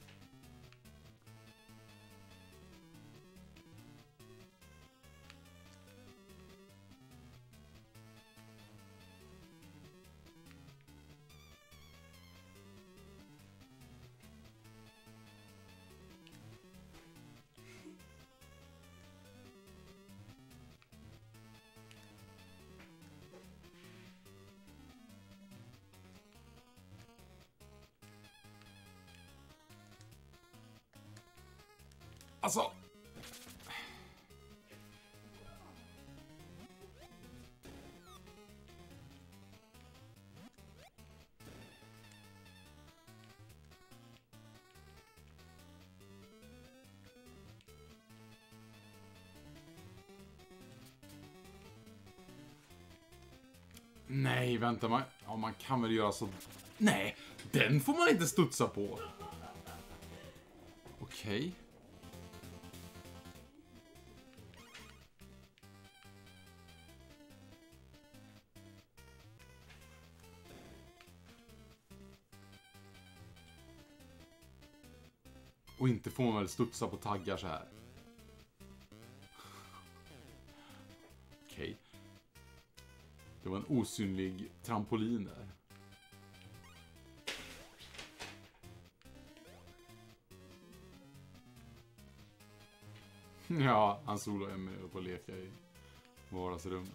Alltså, Nej, vänta. Man kan väl göra så... Nej, den får man inte studsa på. Okej. Och inte får man väl studsa på taggar så här. Okej. Det var en osynlig trampolin där. Ja, han Solo är med och leka i vardagsrummet.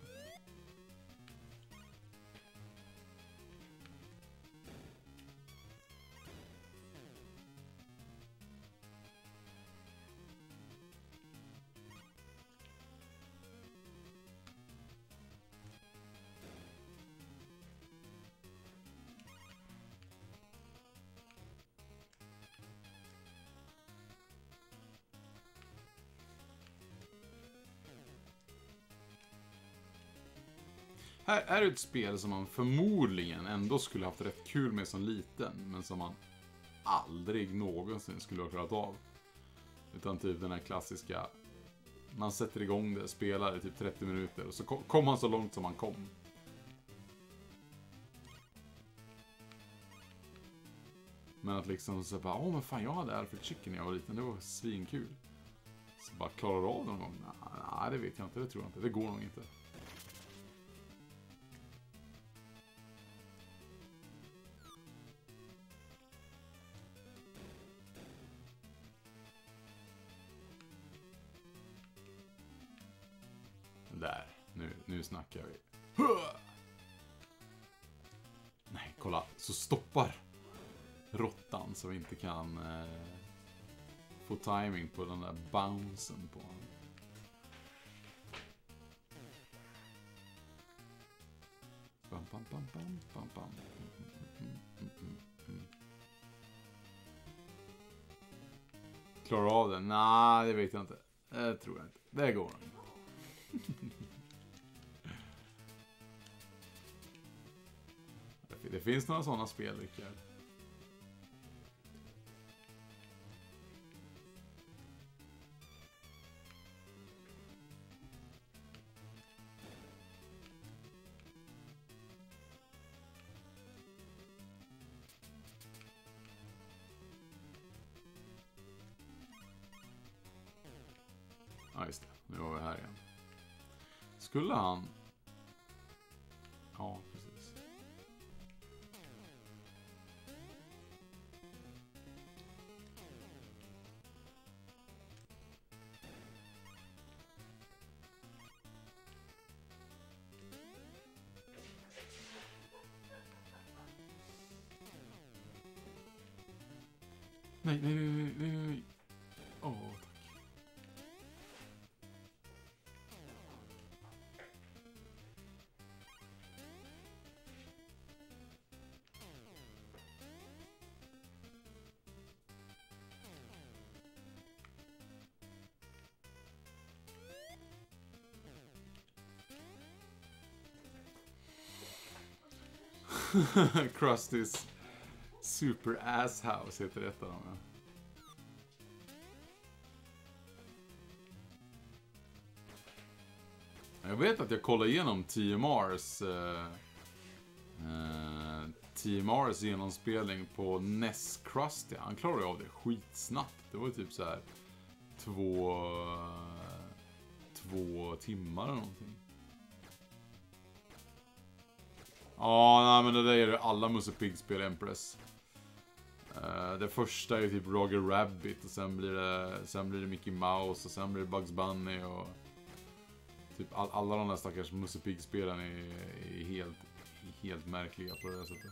Här är ett spel som man förmodligen ändå skulle haft rätt kul med som liten, men som man aldrig någonsin skulle ha klarat av. Utan typ den här klassiska, man sätter igång det, spelar i typ 30 minuter och så kom man så långt som man kom. Men att liksom så bara, men fan jag hade Alfred Chicken när jag var liten, det var svinkul. Så bara klarar av någon gång? Nej, det vet jag inte, det tror jag inte, det går nog inte. Där, nu snackar vi. Nej, kolla, så stoppar råttan så vi inte kan få timing på den där bouncen på honom. Bam, bam, bam, bam, bam, bam. Klarar av det? Nej, det vet jag inte. Det tror jag inte. Det går inte. Det finns några sådana spel, Rickard. Ja, just det. Nu var vi här igen. Skulle han... Ja, precis. Nej. Åh, tack. Krusty's Super Ass House heter detta då. Jag vet att jag kollade igenom TMRs genomspelning på NES Krusty. Han klarade av det skitsnabbt. Det var typ så här 2 timmar eller någonting. Ja, nej, men det där är ju alla Musse Pigg-spel Empress. Det första är ju typ Roger Rabbit och sen blir det Mickey Mouse och sen blir det Bugs Bunny och typ alla de där stackars Musse Pigg-spelen är helt märkliga på det här sättet.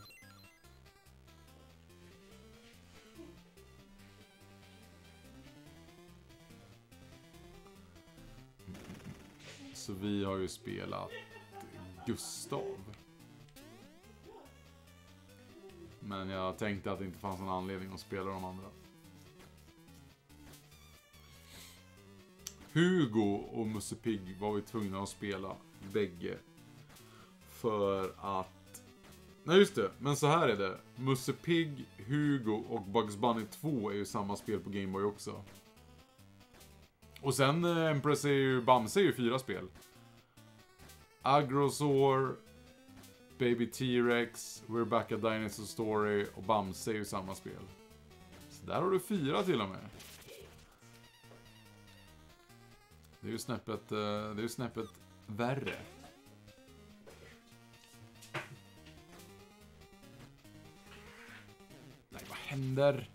Så vi har ju spelat Gustav. Men jag tänkte att det inte fanns någon anledning att spela de andra. Hugo och Musse Pigg var vi tvungna att spela bägge. För att... Nej just det, men så här är det. Musse Pigg, Hugo och Bugs Bunny 2 är ju samma spel på Game Boy också. Och sen Empress är ju... Bamse är ju 4 spel. Agrosaur, Baby T-Rex, We're Back at Dinosaur Story och Bamse är ju samma spel. Så där har du 4 till och med. Det är ju snäppet värre. Nej, vad händer?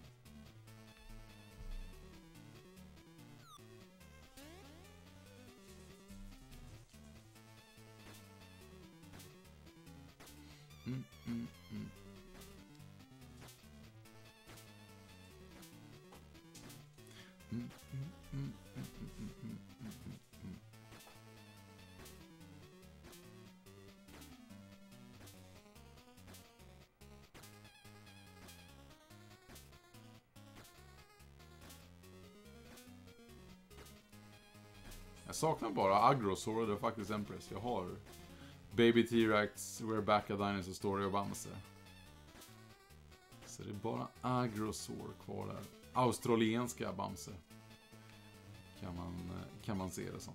Jag saknar bara Agrosaur och det är faktiskt Empress. Jag har Baby T-Rex, We're Back at Dinosaur Story och Bamse. Så det är bara Agrosaur kvar där. Australienska Bamse. Kan man se det som.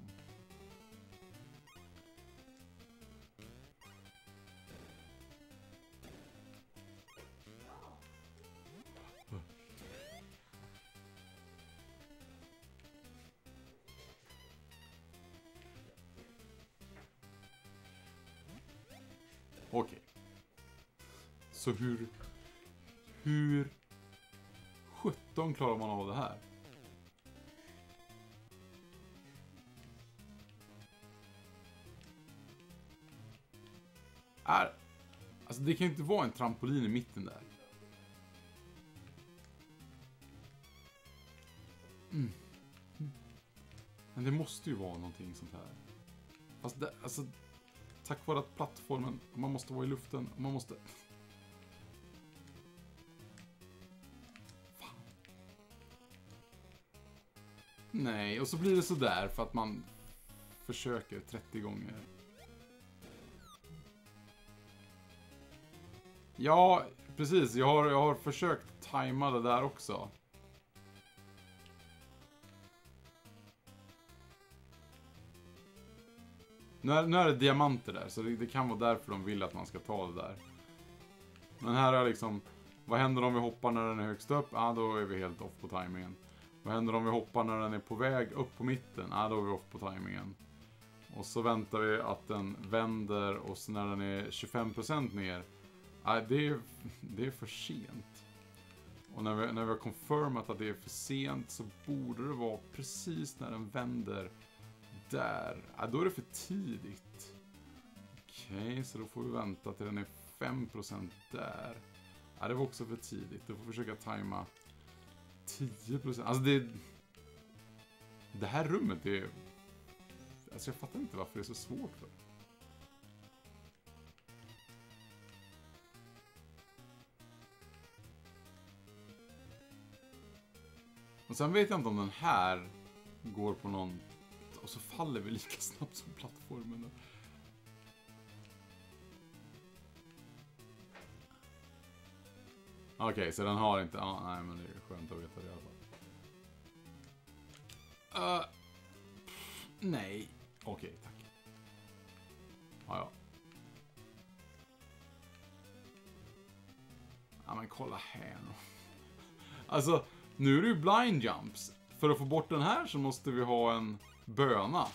Okej. Så hur 17 klarar man av det här? Alltså det kan inte vara en trampolin i mitten där. Men det måste ju vara någonting sånt här. Fast det, alltså tack vare att plattformen, man måste vara i luften, man måste... Fan. Nej, och så blir det så där för att man försöker 30 gånger. Ja, precis. Jag har försökt tajma det där också. Nu är det diamanter där, så det kan vara därför de vill att man ska ta det där. Men här är liksom... Vad händer om vi hoppar när den är högst upp? Ja, då är vi helt off på timingen. Vad händer om vi hoppar när den är på väg upp på mitten? Ja, då är vi off på timingen. Och så väntar vi att den vänder och så när den är 25% ner... Ja, det är för sent. Och när vi har confirmat att det är för sent så borde det vara precis när den vänder... Där. Ja, då är det för tidigt. Okej, så då får vi vänta till den är 5% där. Ja, det var också för tidigt. Då får vi försöka tajma 10%. Alltså det här rummet är... Alltså jag fattar inte varför det är så svårt för. Och sen vet jag inte om den här går på någon... Och så faller vi lika snabbt som plattformen. Okej, så den har inte... nej, men det är skönt att veta det i alla fall. Nej. Okej, tack. Ja. Ja, men kolla här nu. Alltså, nu är det ju blind jumps. För att få bort den här så måste vi ha en... böna.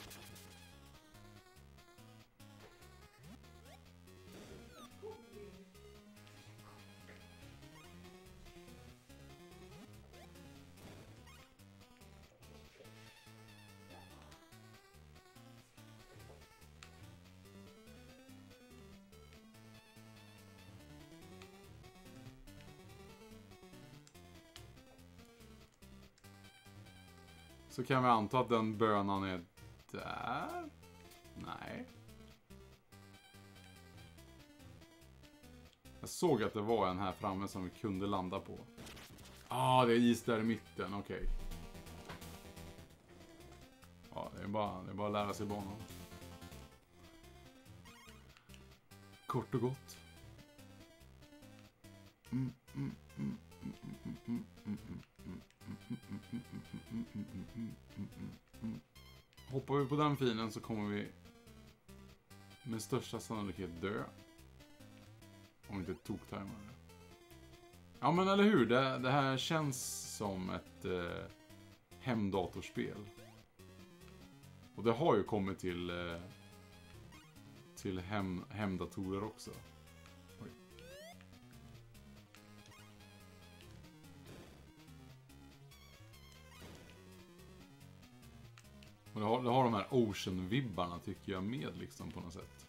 Så kan vi anta att den bönan är där. Nej. Jag såg att det var en här framme som vi kunde landa på. Det är is där i mitten, okej. Ja, det är bara att lära sig banan. Kort och gott. Hoppar vi på den filen så kommer vi med största sannolikhet dö. Om inte toktajmar det. Ja men eller hur, det här känns som ett hemdatorspel. Och det har ju kommit till hemdatorer också. Oj. Och det har de här Ocean-vibbarna tycker jag med liksom på något sätt.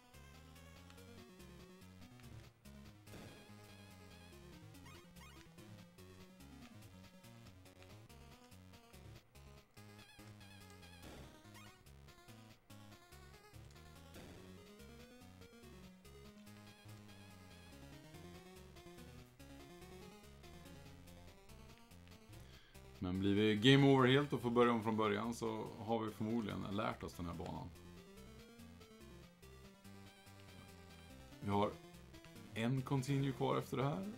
Men blir vi game over helt och får börja om från början så har vi förmodligen lärt oss den här banan. Vi har en continue kvar efter det här.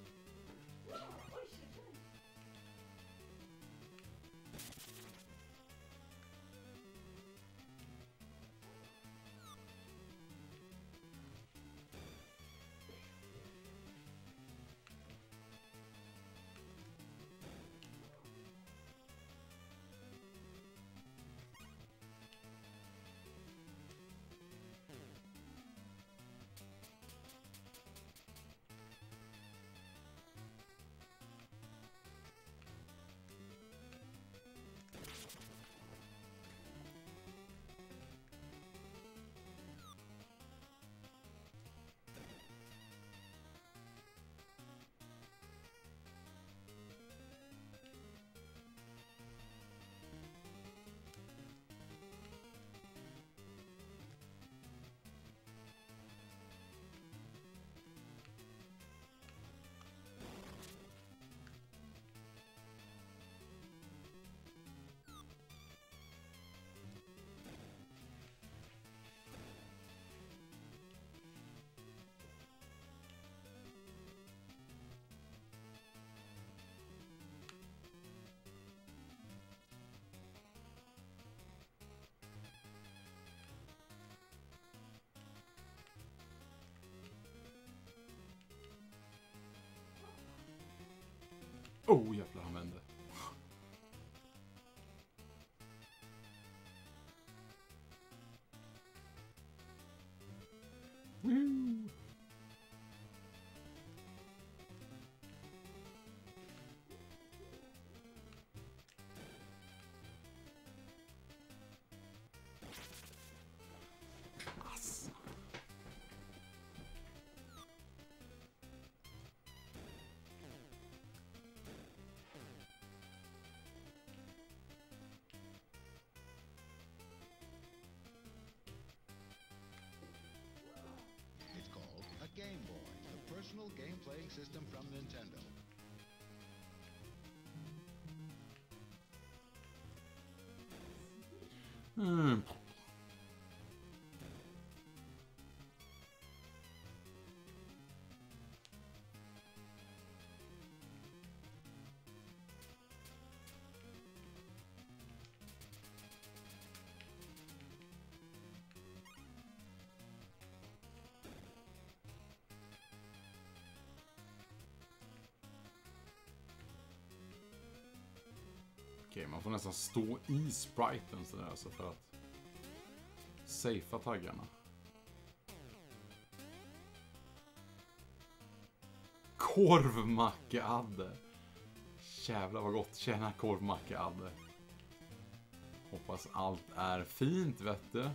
Oh jävlar, han vände. Woo. Ass.
Game Boy, the personal game-playing system from Nintendo.
Okej, man får nästan stå i spriten sådär alltså för att safea taggarna. Korvmacka-adde. Jävlar vad gott. Tjena korvmacka-adde. Hoppas allt är fint, vet du.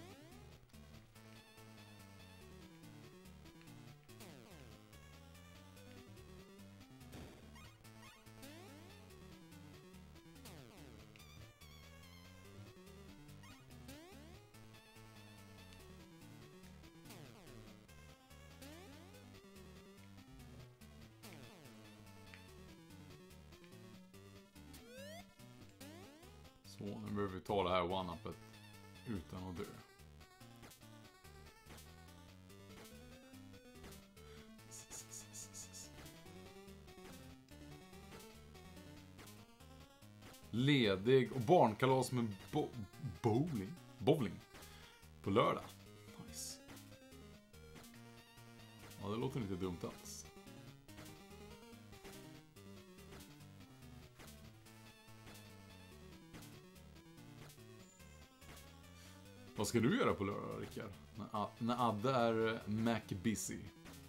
Så, nu behöver vi ta det här one-upet utan att dö. ledig och barnkalas med bowling på lördag. Nice. Ja, det låter inte dumt alls. Vad ska du göra på lördag, Rickard? När Adde är Mac-busy.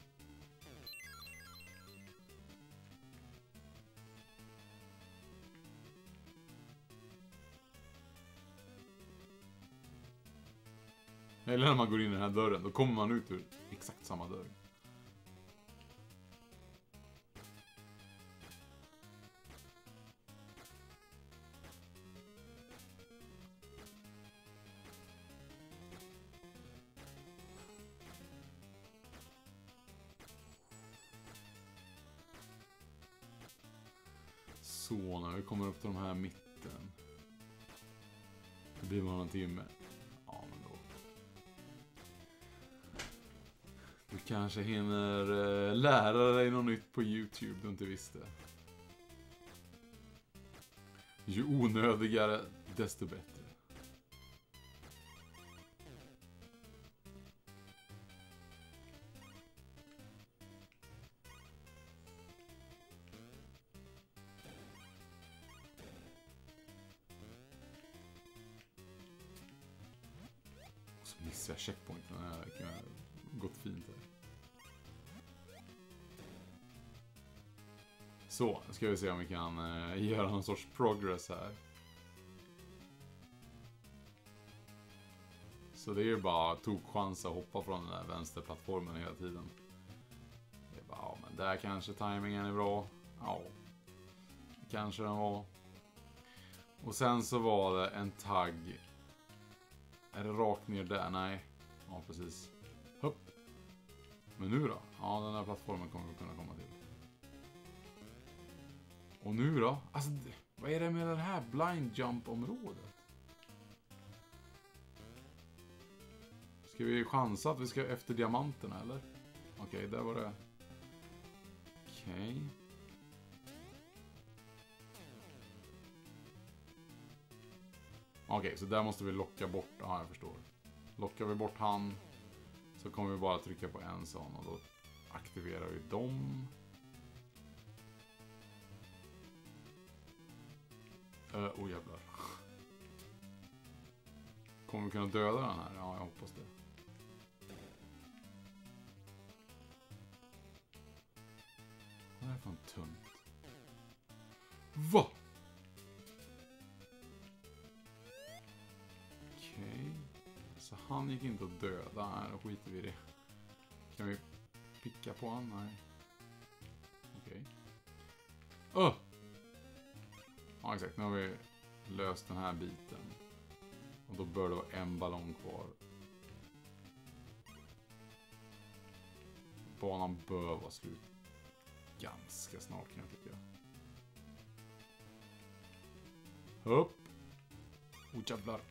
Eller när man går in i den här dörren, då kommer man ut ur exakt samma dörr. Så, när vi kommer upp till de här mitten. Det blir bara en timme. Ja, men då. Du kanske hinner lära dig något nytt på YouTube du inte visste. Ju onödigare, desto bättre. Så missar jag checkpointen. Det kan ha gått fint här. Så, ska vi se om vi kan göra någon sorts progress här. Så det är ju bara tog chans att hoppa från den där vänsterplattformen hela tiden. Det är bara, ja, men där kanske timingen är bra. Ja, kanske den var. Och sen så var det en tagg. Är det rakt ner där? Nej. Ja, precis. Hopp. Men nu då? Ja, den här plattformen kommer vi kunna komma till. Och nu då? Alltså, vad är det med det här blind jump-området? Ska vi chansa att vi ska efter diamanterna, eller? Okej, där var det. Okej. Okej, så där måste vi locka bort. Ja, jag förstår. Lockar vi bort han så kommer vi bara trycka på en sån och då aktiverar vi dem. Oh jävlar. Kommer vi kunna döda den här? Ja, jag hoppas det. Vad är det för en tunt? Va? Okej. Så han gick inte att döda. Nej, då skiter vi i det. Kan vi picka på han? Nej. Okej. Ja, exakt. Nu har vi löst den här biten. Och då bör det vara en ballong kvar. Banan bör vara slut ganska snart, kan jag tycka. Upp. Oh, jävlar.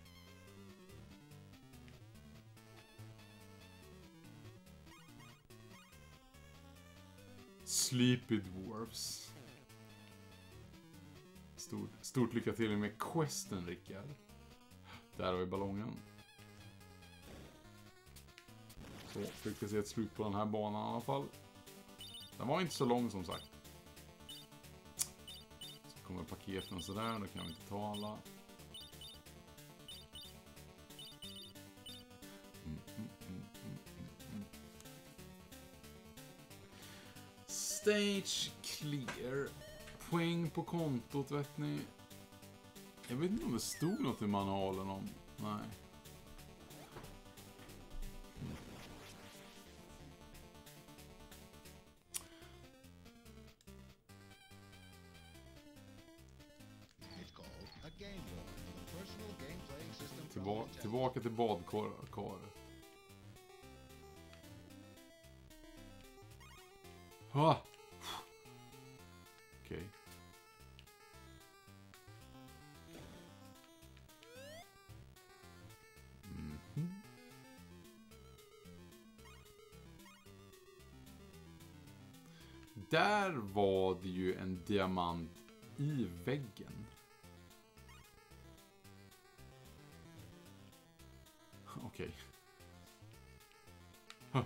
Sleepy Dwarfs. Stort lycka till med questen, Rickard. Där har vi ballongen. Så fick vi se ett slut på den här banan i alla fall. Den var inte så lång som sagt. Så kommer paketen sådär, då kan vi inte ta alla. Stage clear. Poäng på kontot, vet ni. Jag vet inte om det stod något i manualen om. Nej. Tillbaka till badkaret. Ha! Okej. Där var det ju en diamant i väggen. okej. Huh.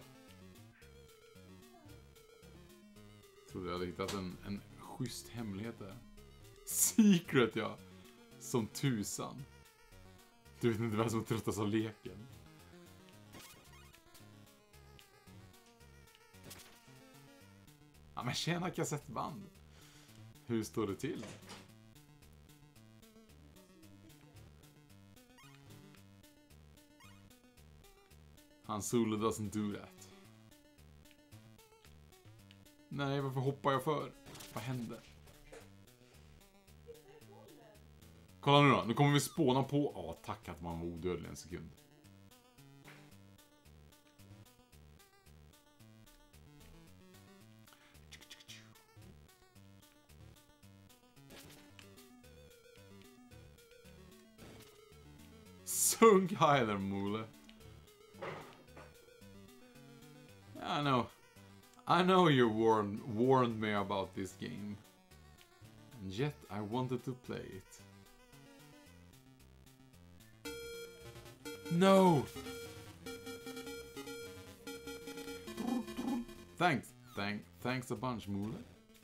Trodde jag hade hittat en schysst hemlighet där. Secret, ja. Som tusan. Du vet inte vem som tröttas av leken. Ja, men tjena kassettband. Hur står det till? Han Solo doesn't do that. Nej, varför hoppar jag för? Vad hände? Kolla nu då, nu kommer vi spåna på... Ja, tack att man var odödlig en sekund. Sunk Hyler, Mule. I know you warned me about this game. And yet I wanted to play it. No! Thanks a bunch, Mule.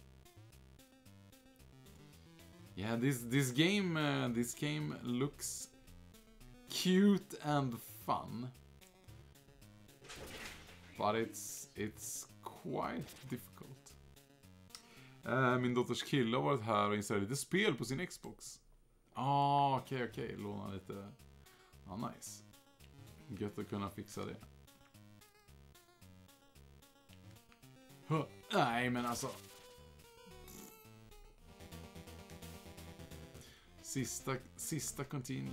Yeah, this game looks cute and fun. But it's quite difficult. Min dotters kille har varit här och installerat lite spel på sin Xbox. Okej. Låna lite. Nice. Gött att kunna fixa det. Nej, men alltså. Sista continue.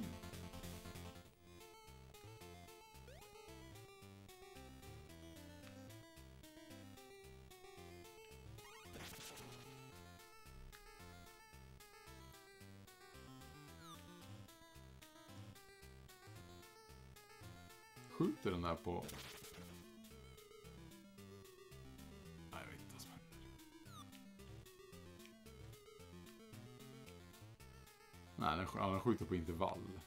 Skjuter den där på... Nej, jag vet inte vad som händer. Nej, den skjuter på intervall.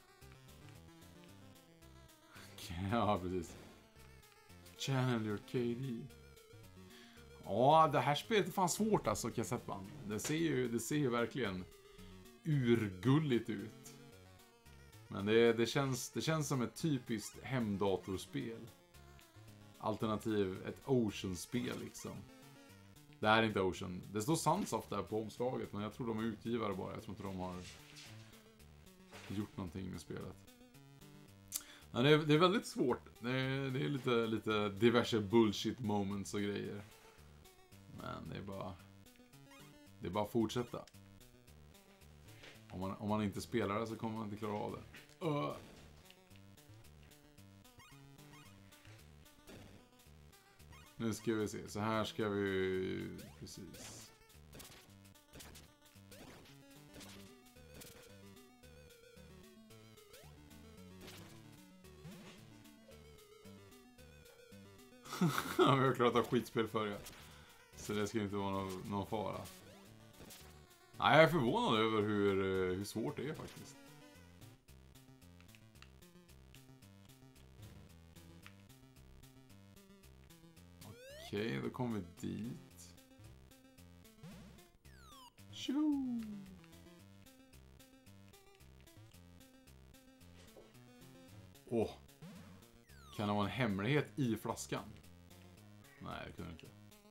Ja, precis. Channel your KD. Ja, det här spelet är fan svårt alltså, kassettband. Det ser ju verkligen urgulligt ut. Men det känns som ett typiskt hemdatorspel. Alternativ ett Ocean-spel liksom. Det här är inte Ocean. Det står Sunsoft där på omslaget, men jag tror de är utgivare bara. Jag tror inte de har gjort någonting med spelet. Men det är väldigt svårt. Det är lite diverse bullshit moments och grejer. Men det är bara att fortsätta. Om man inte spelar det så kommer man inte klara av det. Nu ska vi se. Så här ska vi... Precis. Vi har klarat av skitspel förr. Så det ska inte vara någon fara. Nej, jag är förvånad över hur svårt det är faktiskt. Okej, då kommer vi dit. Tjo! Kan det vara en hemlighet i flaskan? Nej, det kunde inte.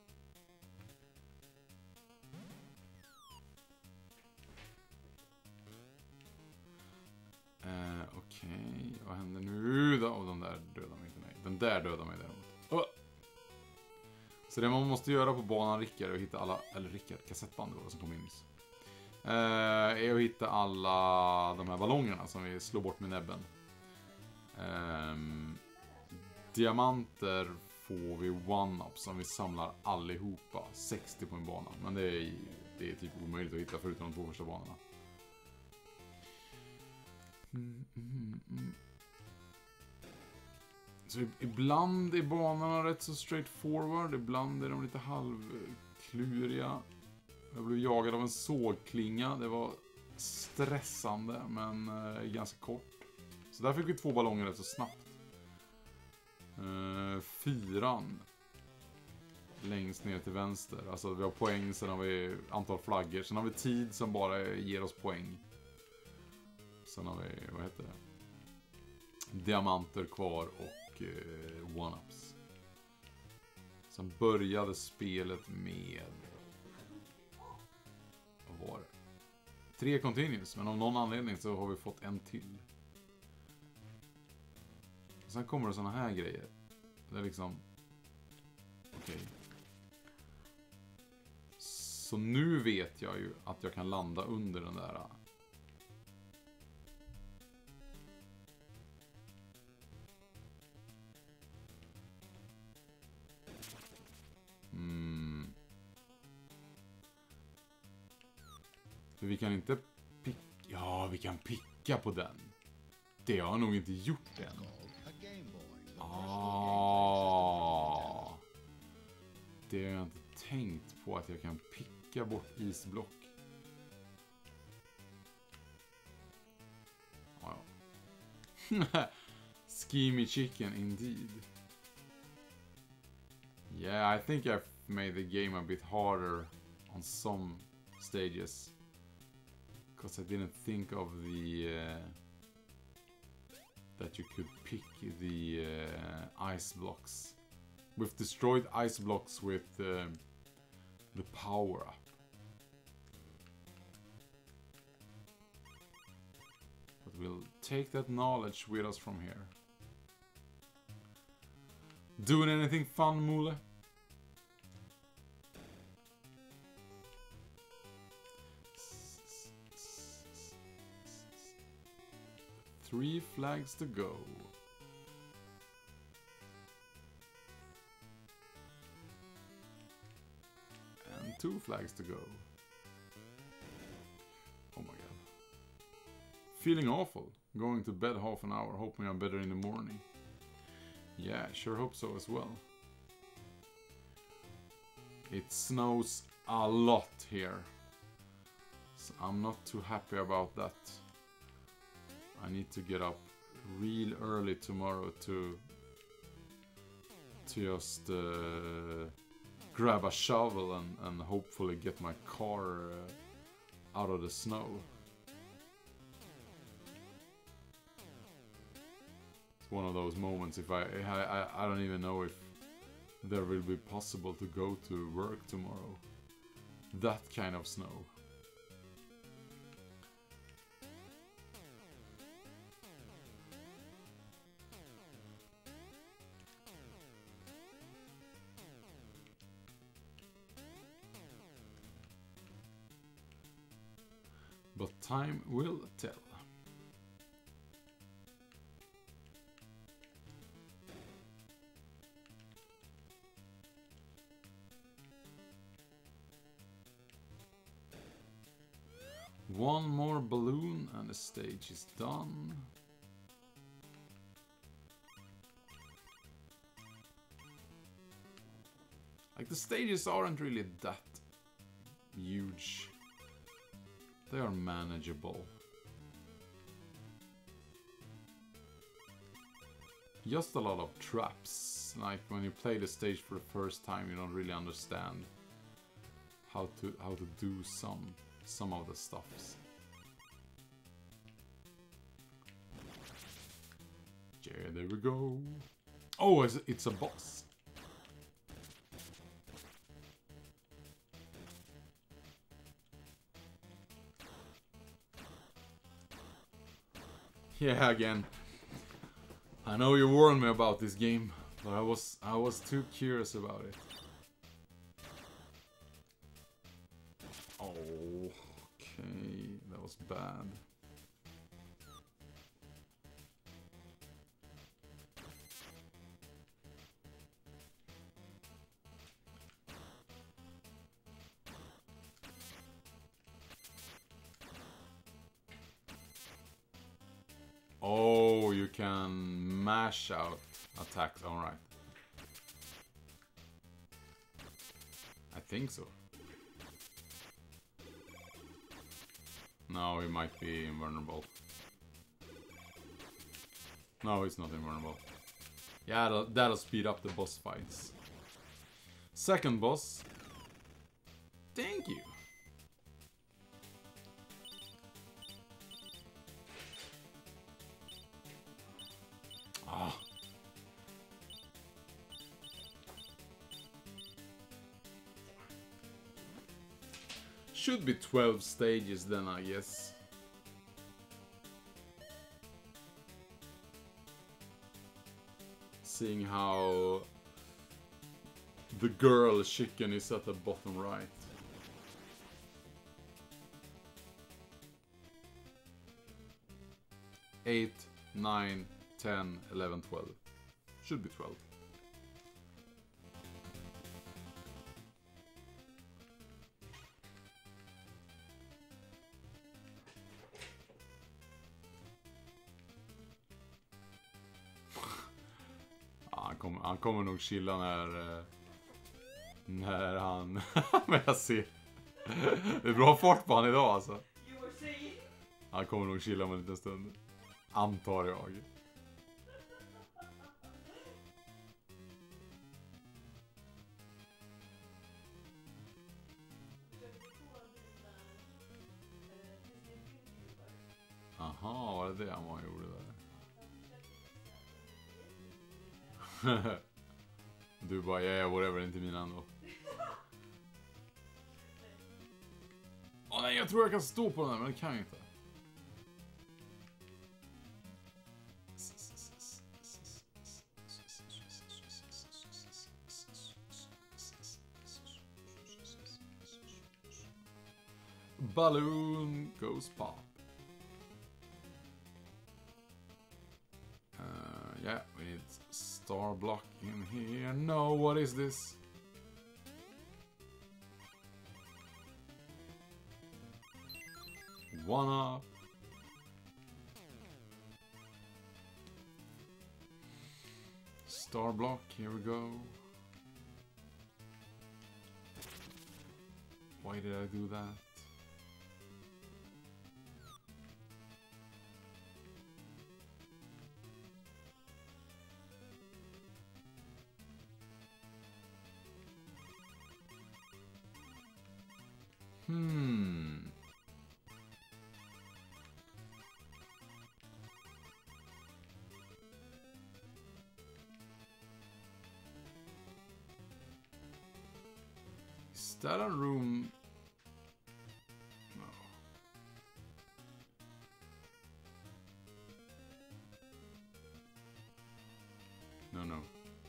Okej, vad händer nu då? Den där dödar mig inte. Nej, den där dödar mig däremot. Så det man måste göra på banan Rickard är att hitta alla... Eller Rickard, kassettband då, som kom in nyss. Är att hitta alla de här ballongerna som vi slår bort med näbben. Diamanter får vi one-ups som vi samlar allihopa. 60 på en bana. Men det är typ omöjligt att hitta förutom de 2 första banorna. Så ibland är banorna rätt så straightforward. Ibland är de lite halvkluriga. Jag blev jagad av en sågklinga. Det var stressande men ganska kort. Så där fick vi 2 ballonger rätt så snabbt. 4. Längst ner till vänster. Alltså vi har poäng, sen har vi antal flaggor. Sen har vi tid som bara ger oss poäng. Sen har vi, vad heter det? Diamanter kvar och one-ups. Sen började spelet med... Vad var det? 3 continues, men av någon anledning så har vi fått en till. Sen kommer det såna här grejer. Det är liksom... Okej. Så nu vet jag ju att jag kan landa under den där... För vi kan inte picka... Ja, vi kan picka på den. Det har jag nog inte gjort än. Det har jag inte tänkt på, att jag kan picka bort isblock. Schemy chicken indeed. Yeah, I think I've made the game a bit harder on some stages. Because I didn't think of the... that you could pick the ice blocks. We've destroyed ice blocks with the power up. But we'll take that knowledge with us from here. Doing anything fun, Mule? Three flags to go. And 2 flags to go. Oh my god. Feeling awful. Going to bed half an hour, hoping I'm better in the morning. Yeah, sure hope so as well. It snows a lot here. So I'm not too happy about that. I need to get up real early tomorrow to just grab a shovel and hopefully get my car out of the snow. It's one of those moments. If I don't even know if there will be possible to go to work tomorrow. That kind of snow. But time will tell. One more balloon and the stage is done. Like, the stages aren't really that huge. They are manageable. Just a lot of traps. Like, when you play the stage for the first time, you don't really understand how to do some of the stuffs. Yeah, there we go. Oh, it's a boss. Yeah, again. I know you warned me about this game, but I was too curious about it. Oh, okay, that was bad. Oh, you can mash out attacks, alright. I think so. No, he might be invulnerable. No, he's not invulnerable. Yeah, that'll speed up the boss fights. Second boss. Thank you. Ah. Should be 12 stages then, I guess. Seeing how the girl chicken is at the bottom right. Eight, 9, 10, 11, 12. Should be 12. Han kommer nog chilla när han... Men jag ser... Det är bra fart på han idag alltså. Han kommer nog chilla om en liten stund. Antar jag. Aha, var det han gjorde där? Du bara, yeah, whatever, inte mina ändå. Åh nej, jag tror jag kan stå på den här, men det kan jag inte. Balloon goes pop. Yeah, we need star block in here. No, what is this? One up. Star block, here we go. Why did I do that? Is that a room? No. No.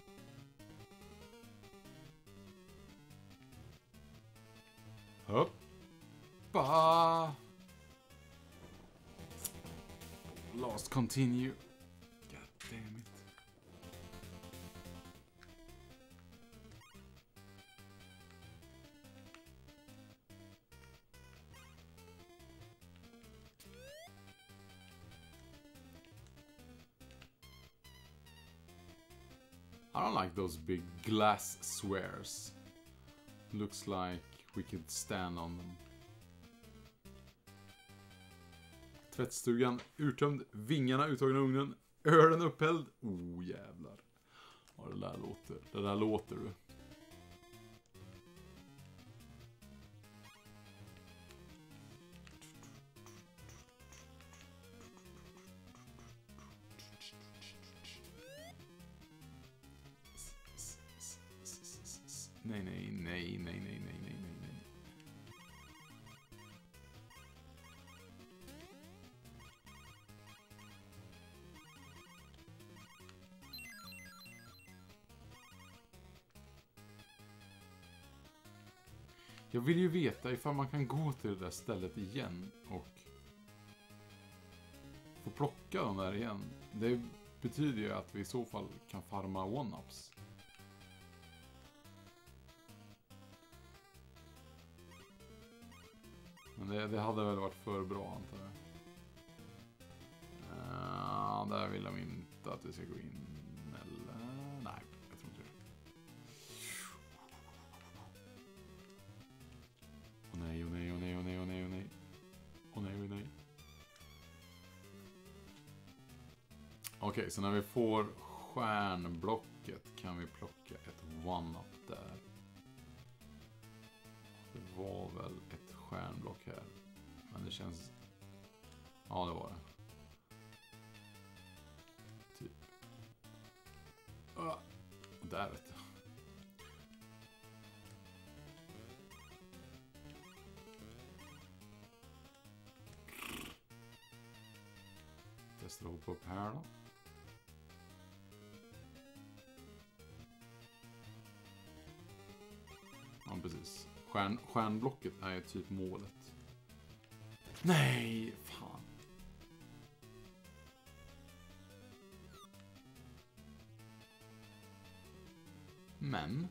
Hoppa! Last continue. God damn it. I don't like those big glass squares. Looks like we could stand on them. Tvättstugan urtömd, vingarna uttagna ur ugnen, ölen upphälld. Oh jävlar. Ja, det där låter. Det där låter du. Nej. Jag vill ju veta ifall man kan gå till det där stället igen och få plocka dem där igen. Det betyder ju att vi i så fall kan farma one-ups. Men det hade väl varit för bra, antar jag. Där vill de inte att vi ska gå in. Eller... Nej, jag tror inte det. Åh nej. Okej, så när vi får stjärnblocket kan vi plocka ett one-up där. Det var väl ett stjärnblock här. Men det känns... Ja, det var det. Typ. Där vet jag. Testar att hoppa upp här då. Ja, precis. Stjärnblocket är ju typ målet. Nej, fan. Men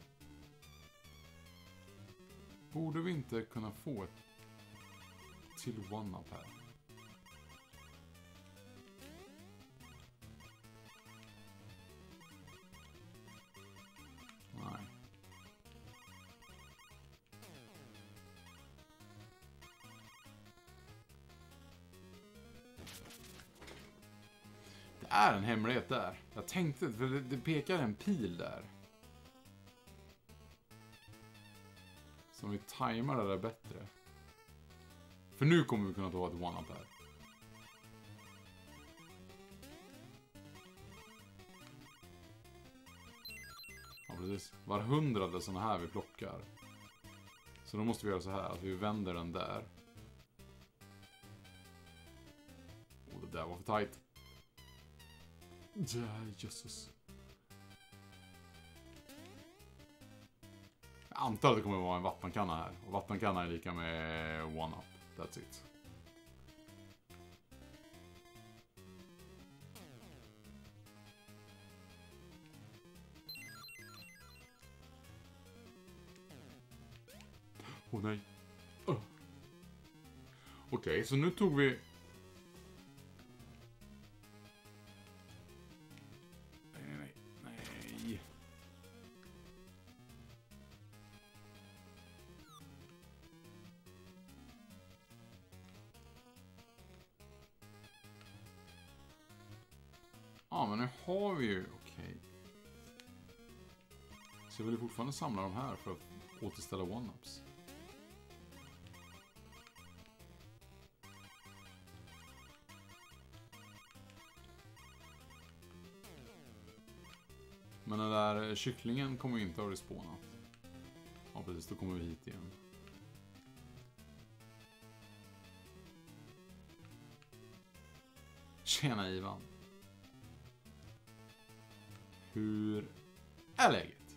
borde vi inte kunna få ett till one-up här? Nej. Det är en hemlighet där. Jag tänkte, för det pekar en pil där. Så om vi tajmar det där bättre. För nu kommer vi kunna ta ett one-up här. Ja, precis. Var 100:e såna här vi plockar. Så då måste vi göra så här, att vi vänder den där. Och det där var för tajt. Ja, jösses. Jag antar att det kommer att vara en vattenkanna här. Och vattenkanna är lika med one-up. That's it. Åh nej. Okej, så nu tog vi... Nej. Ja, men nu har vi ju... Okej. Så jag vill fortfarande samla de här för att återställa one-ups. Men den där kycklingen kommer ju inte att respawna. Ja, precis. Då kommer vi hit igen. Tjena, Ivan. Hur är läget?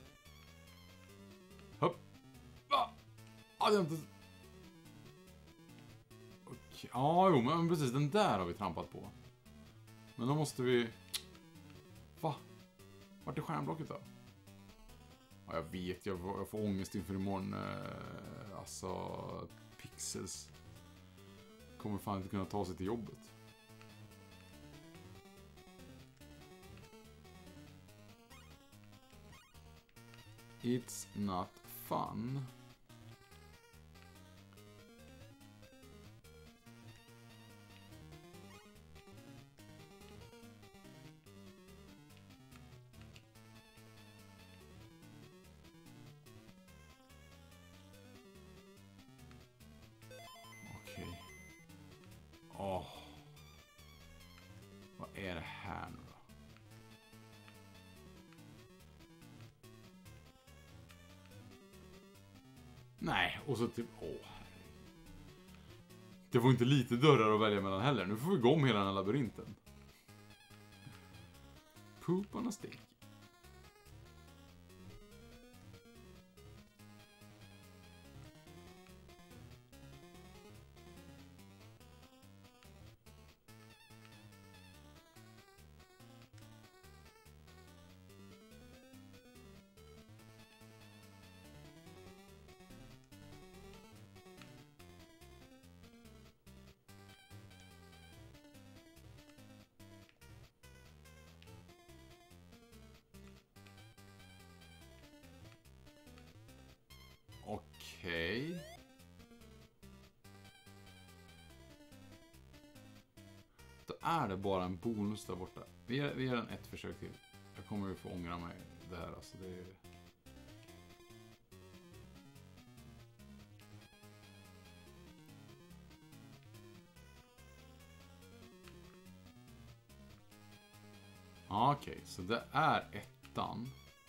Hopp. Va? Ja, jag inte... Okej. Ja, jo, men precis. Den där har vi trampat på. Men då måste vi... Va? Vart är stjärnblocket då? Ja, jag vet. Jag får ångest inför imorgon. Alltså... Pixels. Kommer fan inte kunna ta sig till jobbet. It's not fun. Okej. Åh. Vad är det här nu då? Nej, och så typ... Åh, herregud. Det var inte lite dörrar att välja mellan heller. Nu får vi gå om hela den här labyrinten. Poop on a stick. Okej. Då är det bara en bonus där borta. Vi gör en ett försök till. kommer ju få ångra mig det här. Alltså det är... Okej, så det är ettan.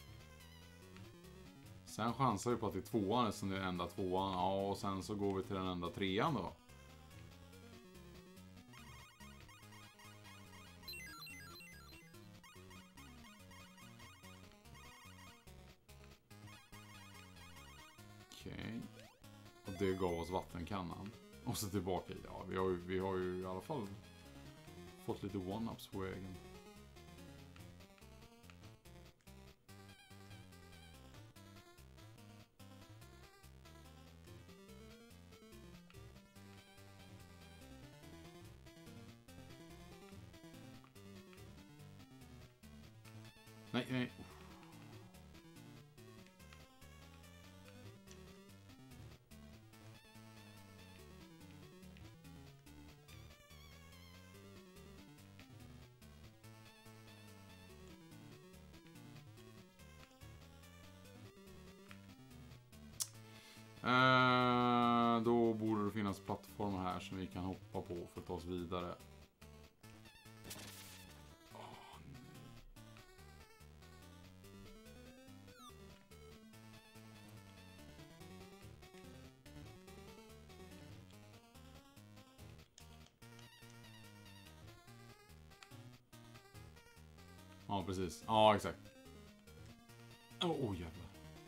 Sen chansar vi på att det är tvåan eftersom det är den enda tvåan. Ja, och sen så går vi till den enda trean då. Okej. Och det gav oss vattenkannan. Och så tillbaka. Ja, vi har ju i alla fall fått lite one-ups på vägen. Nej, nej. Då borde det finnas plattformar här som vi kan hoppa på för att ta oss vidare. Ja, precis. Ja, exakt. Åh, jävlar.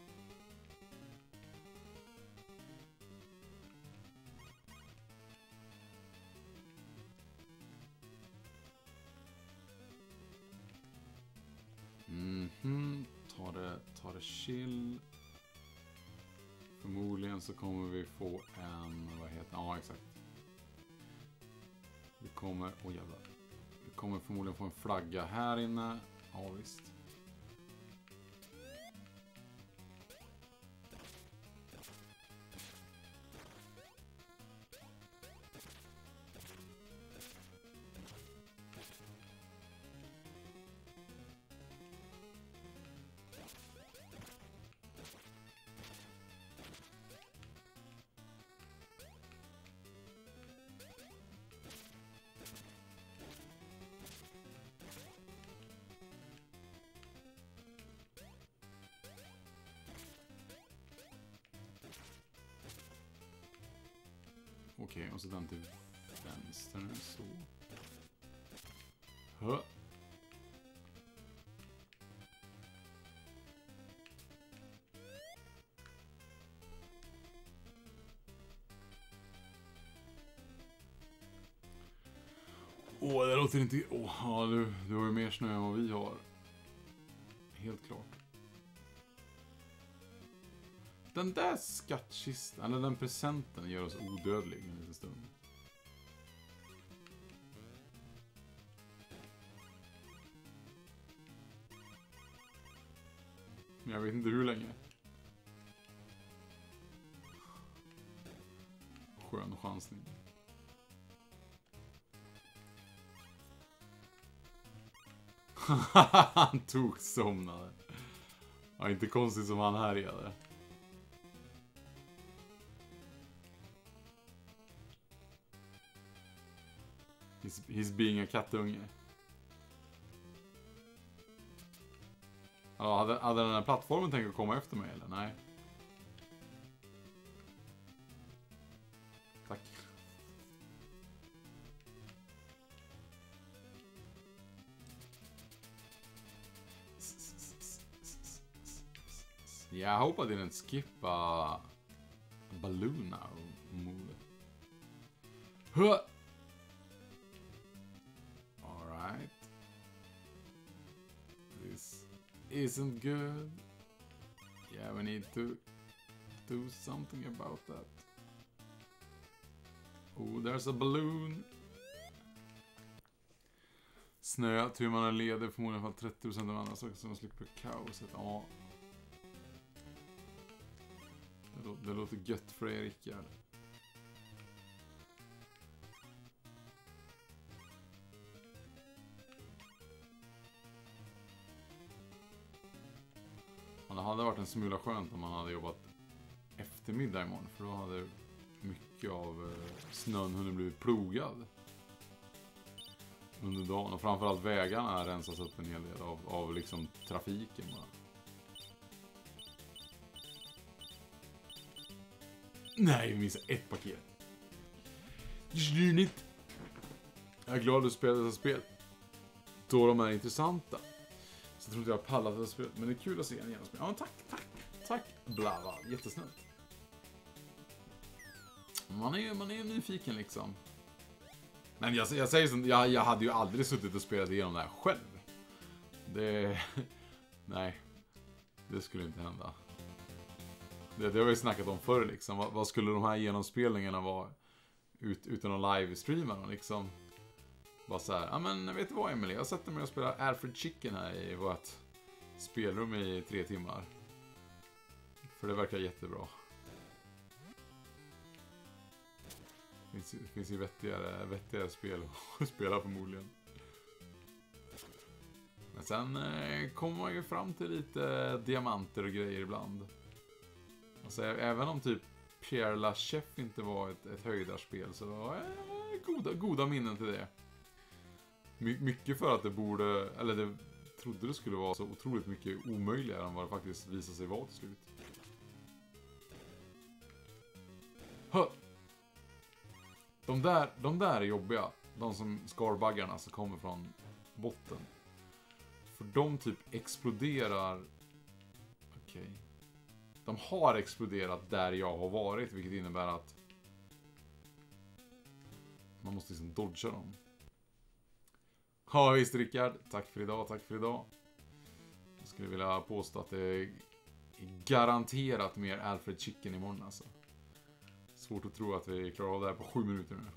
Ta det chill. Förmodligen så kommer vi få en... Vad heter... Ja, exakt. Vi kommer... Åh, jävlar. Vi kommer förmodligen få en flagga här inne. Ja, visst. Okej, och så den till vänster nu, så. Hö. Det låter inte... Ja, du har ju mer snö än vad vi har. Helt klart. Den där skattkistan, eller den presenten, gör oss odödlig en liten stund. Men jag vet inte hur länge. Skön chansning. Han tog somnade. Ja, inte konstigt som han härjade. He's being a kattunge. Ja, hade den här plattformen tänkt att komma efter mig eller? Nej. Tack. Yeah, I hope I didn't skip a balloon now move. Huh. Alright. This isn't good. Yeah, we need to do something about that. Oh, there's a balloon. Snö, tur man är ledig förmodligen för 30% av andra saker som slipper kaoset. Ja. Det låter gött för er, Rickard. Och det hade varit en smula skönt om man hade jobbat eftermiddag imorgon. För då hade mycket av snön hunnit bli plogad under dagen. Och framförallt vägarna rensas upp en hel del av liksom trafiken bara. Nej, vi missade ett paket. Snynigt. Jag är glad att du spelar dessa spel. Då de är intressanta. Så jag tror inte jag har pallat detta spel. Men det är kul att se en genomspel. Ja, tack. Blava, jättesnällt. Man är nyfiken liksom. Men jag säger som, jag hade ju aldrig suttit och spelat igenom det här själv. Nej. Det skulle inte hända. Det har vi snackat om förr liksom. Vad skulle de här genomspelningarna vara utan att live-streama liksom? Bara så här, ja men vet du vad Emily? Jag sätter mig och spelar Alfred Chicken här i vårt spelrum i 3 timmar. För det verkar jättebra. Det finns ju vettigare spel att spela förmodligen. Men sen kommer man ju fram till lite diamanter och grejer ibland. Alltså, även om typ Pierre Lachef inte var ett höjdarspel så var goda minnen till det. Mycket för att det borde, eller det trodde det skulle vara så otroligt mycket omöjligare än vad det faktiskt visade sig vara till slut. De där är jobbiga. De som skarbaggarna som kommer från botten. För de typ exploderar. Okej. De har exploderat där jag har varit, vilket innebär att man måste liksom dodga dem. Ja visst Rickard, tack för idag. Jag skulle vilja påstå att det är garanterat mer Alfred Chicken imorgon alltså. Svårt att tro att vi klarar av det här på 7 minuter nu.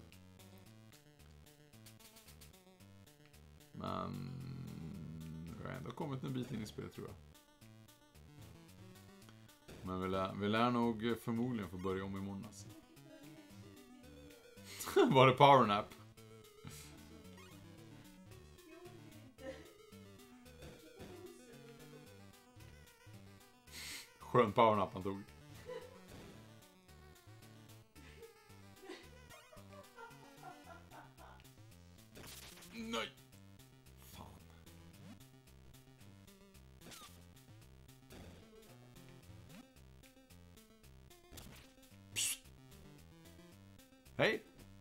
Men vi har ändå kommit en bit in i spelet tror jag. Men vi lär nog förmodligen få börja om imorgon alltså. Var det powernap? Skön powernap han tog. Nej. Fan. Psst. Hej.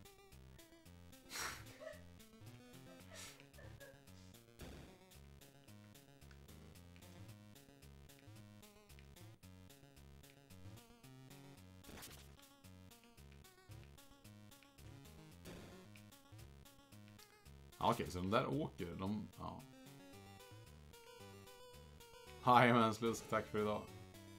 Okej, så de där åker, ja. Hi Manslusk, tack för idag.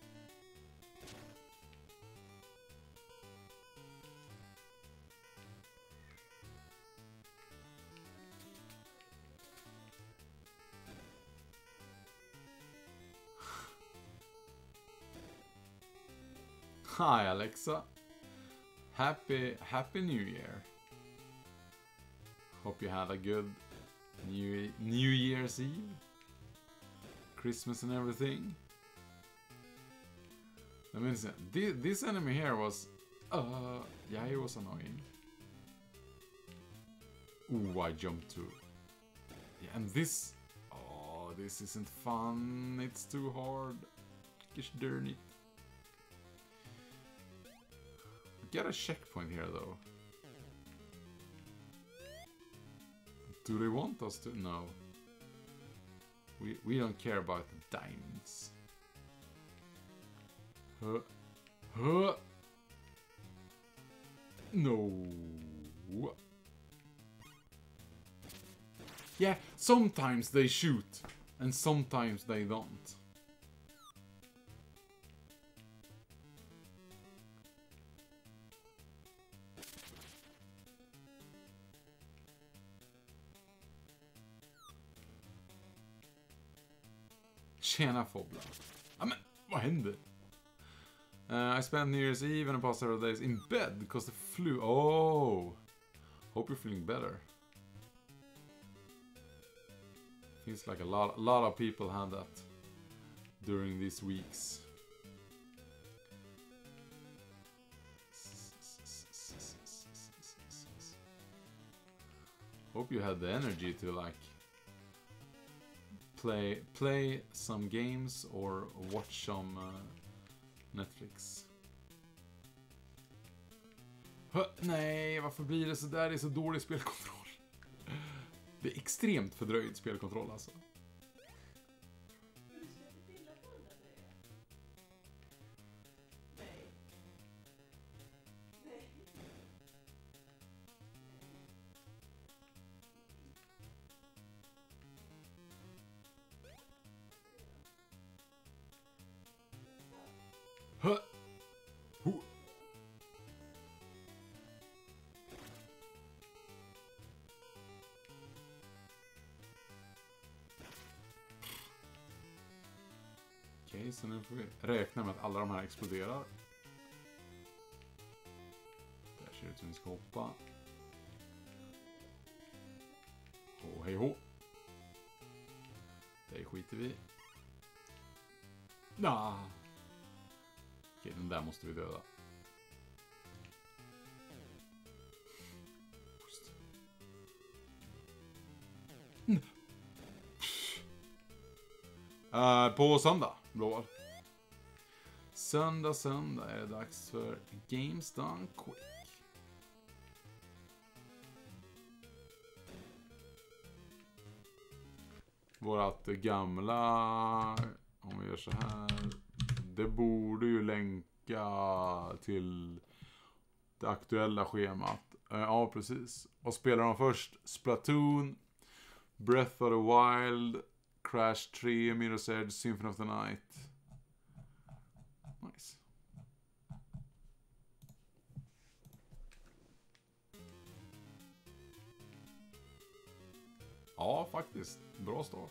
Hi Alexa. Happy New Year. Hope you had a good New Year's Eve, Christmas and everything. I mean, this enemy here was, yeah, it was annoying. Ooh, I jumped too. Yeah, and this, this isn't fun. It's too hard. Gosh darn it. Get a checkpoint here though. Do they want us to? No. We don't care about the diamonds. No. Yeah, sometimes they shoot and sometimes they don't. Tjena Fobla. Ja, men vad händer? I spent New Year's Eve and the past several days in bed because the flu. Oh, hope you're feeling better. Feels like a lot of people had that during these weeks. Hope you had the energy to like play some games or watch some Netflix. Nej, varför blir det så där? Det är så dålig spelkontroll. Det är extremt fördröjd spelkontroll alltså. Okej, så nu får vi räkna med att alla de här exploderar. Där ser det ut som vi ska hoppa. Och hej hå. Det skiter vi. Nah. Okej, den där måste vi döda. På söndag, blåval. Söndag är det dags för Games Done Quick. Vårat gamla, om vi gör så här, det borde ju länka till det aktuella schemat. Ja, precis. Och spelar de först Splatoon, Breath of the Wild, Crash 3, Mirror's Edge, Symphony of the Night. Nice. Ja, faktiskt. Bra start.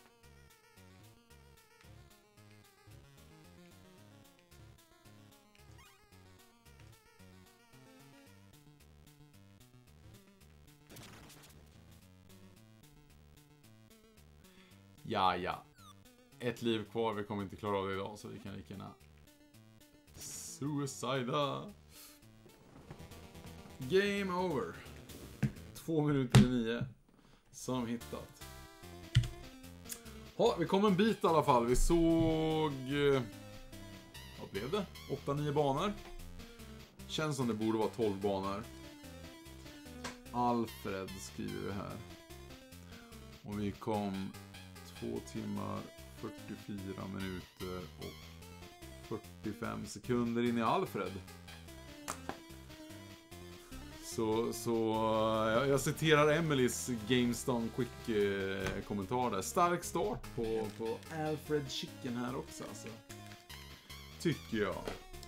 Ja. Ett liv kvar, vi kommer inte klara av det idag, så vi kan lika gärna suicida. Game over. 2:09 som hittat. Ja, vi kom en bit i alla fall. Vi såg, vad blev det? 8-9 banor. Känns som det borde vara 12 banor. Alfred skriver vi här. Och vi kom 2 timmar, 44 minuter och 45 sekunder in i Alfred. Så jag citerar Emelies Games Done Quick kommentar där. Stark start på Alfred Chicken här också alltså. Tycker jag.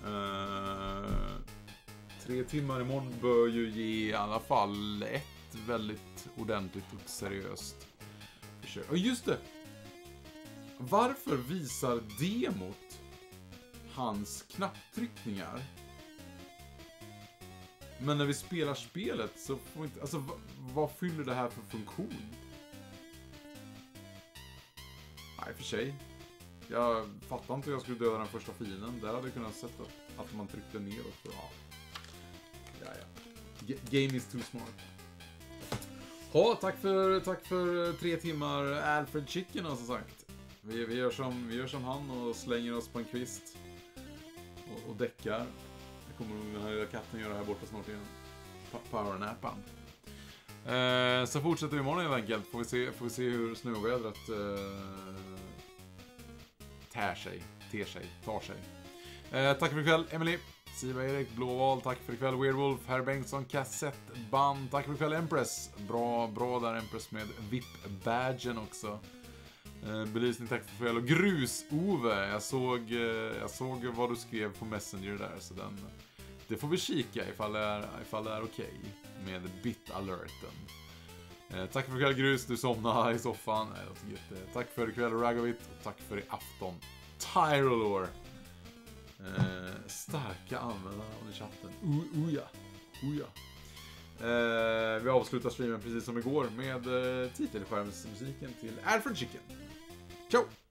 3 timmar imorgon bör ju ge i alla fall ett väldigt ordentligt och seriöst försök. Och just det! Varför visar demot hans knapptryckningar? Men när vi spelar spelet så får vi inte... Alltså, vad fyller det här för funktion? Nej, för sig. Jag fattar inte hur jag skulle döda den första fienden. Där hade jag kunnat sätta att man tryckte neråt. Ja. Game is too smart. Ja, tack för 3 timmar Alfred Chicken, som sagt. Vi gör som han och slänger oss på en kvist. Och däckar. Det kommer den här lilla katten göra här borta snart igen. Powernappan. Så fortsätter vi imorgon helt enkelt. Får vi se hur snövädret tar sig. Tack för ikväll, Emily. Siva Erik, Blåval, tack för ikväll. Weirwolf, Herr Bengtsson, kassettband. Tack för ikväll, Empress. Bra där, Empress, med VIP-badgen också. Belysning, tack för ikväll. Och Grus-Ove, jag såg vad du skrev på Messenger där. Så det får vi kika ifall det är okej med bit-alerten. Tack för ikväll, Grus. Du somnade i soffan. Tack för ikväll, Ragovit. Och tack för i afton, Tyrolor. Starka användare av chatten. Ja. Vi avslutar streamen precis som igår med titelskärmsmusiken till Alfred Chicken. Ciao!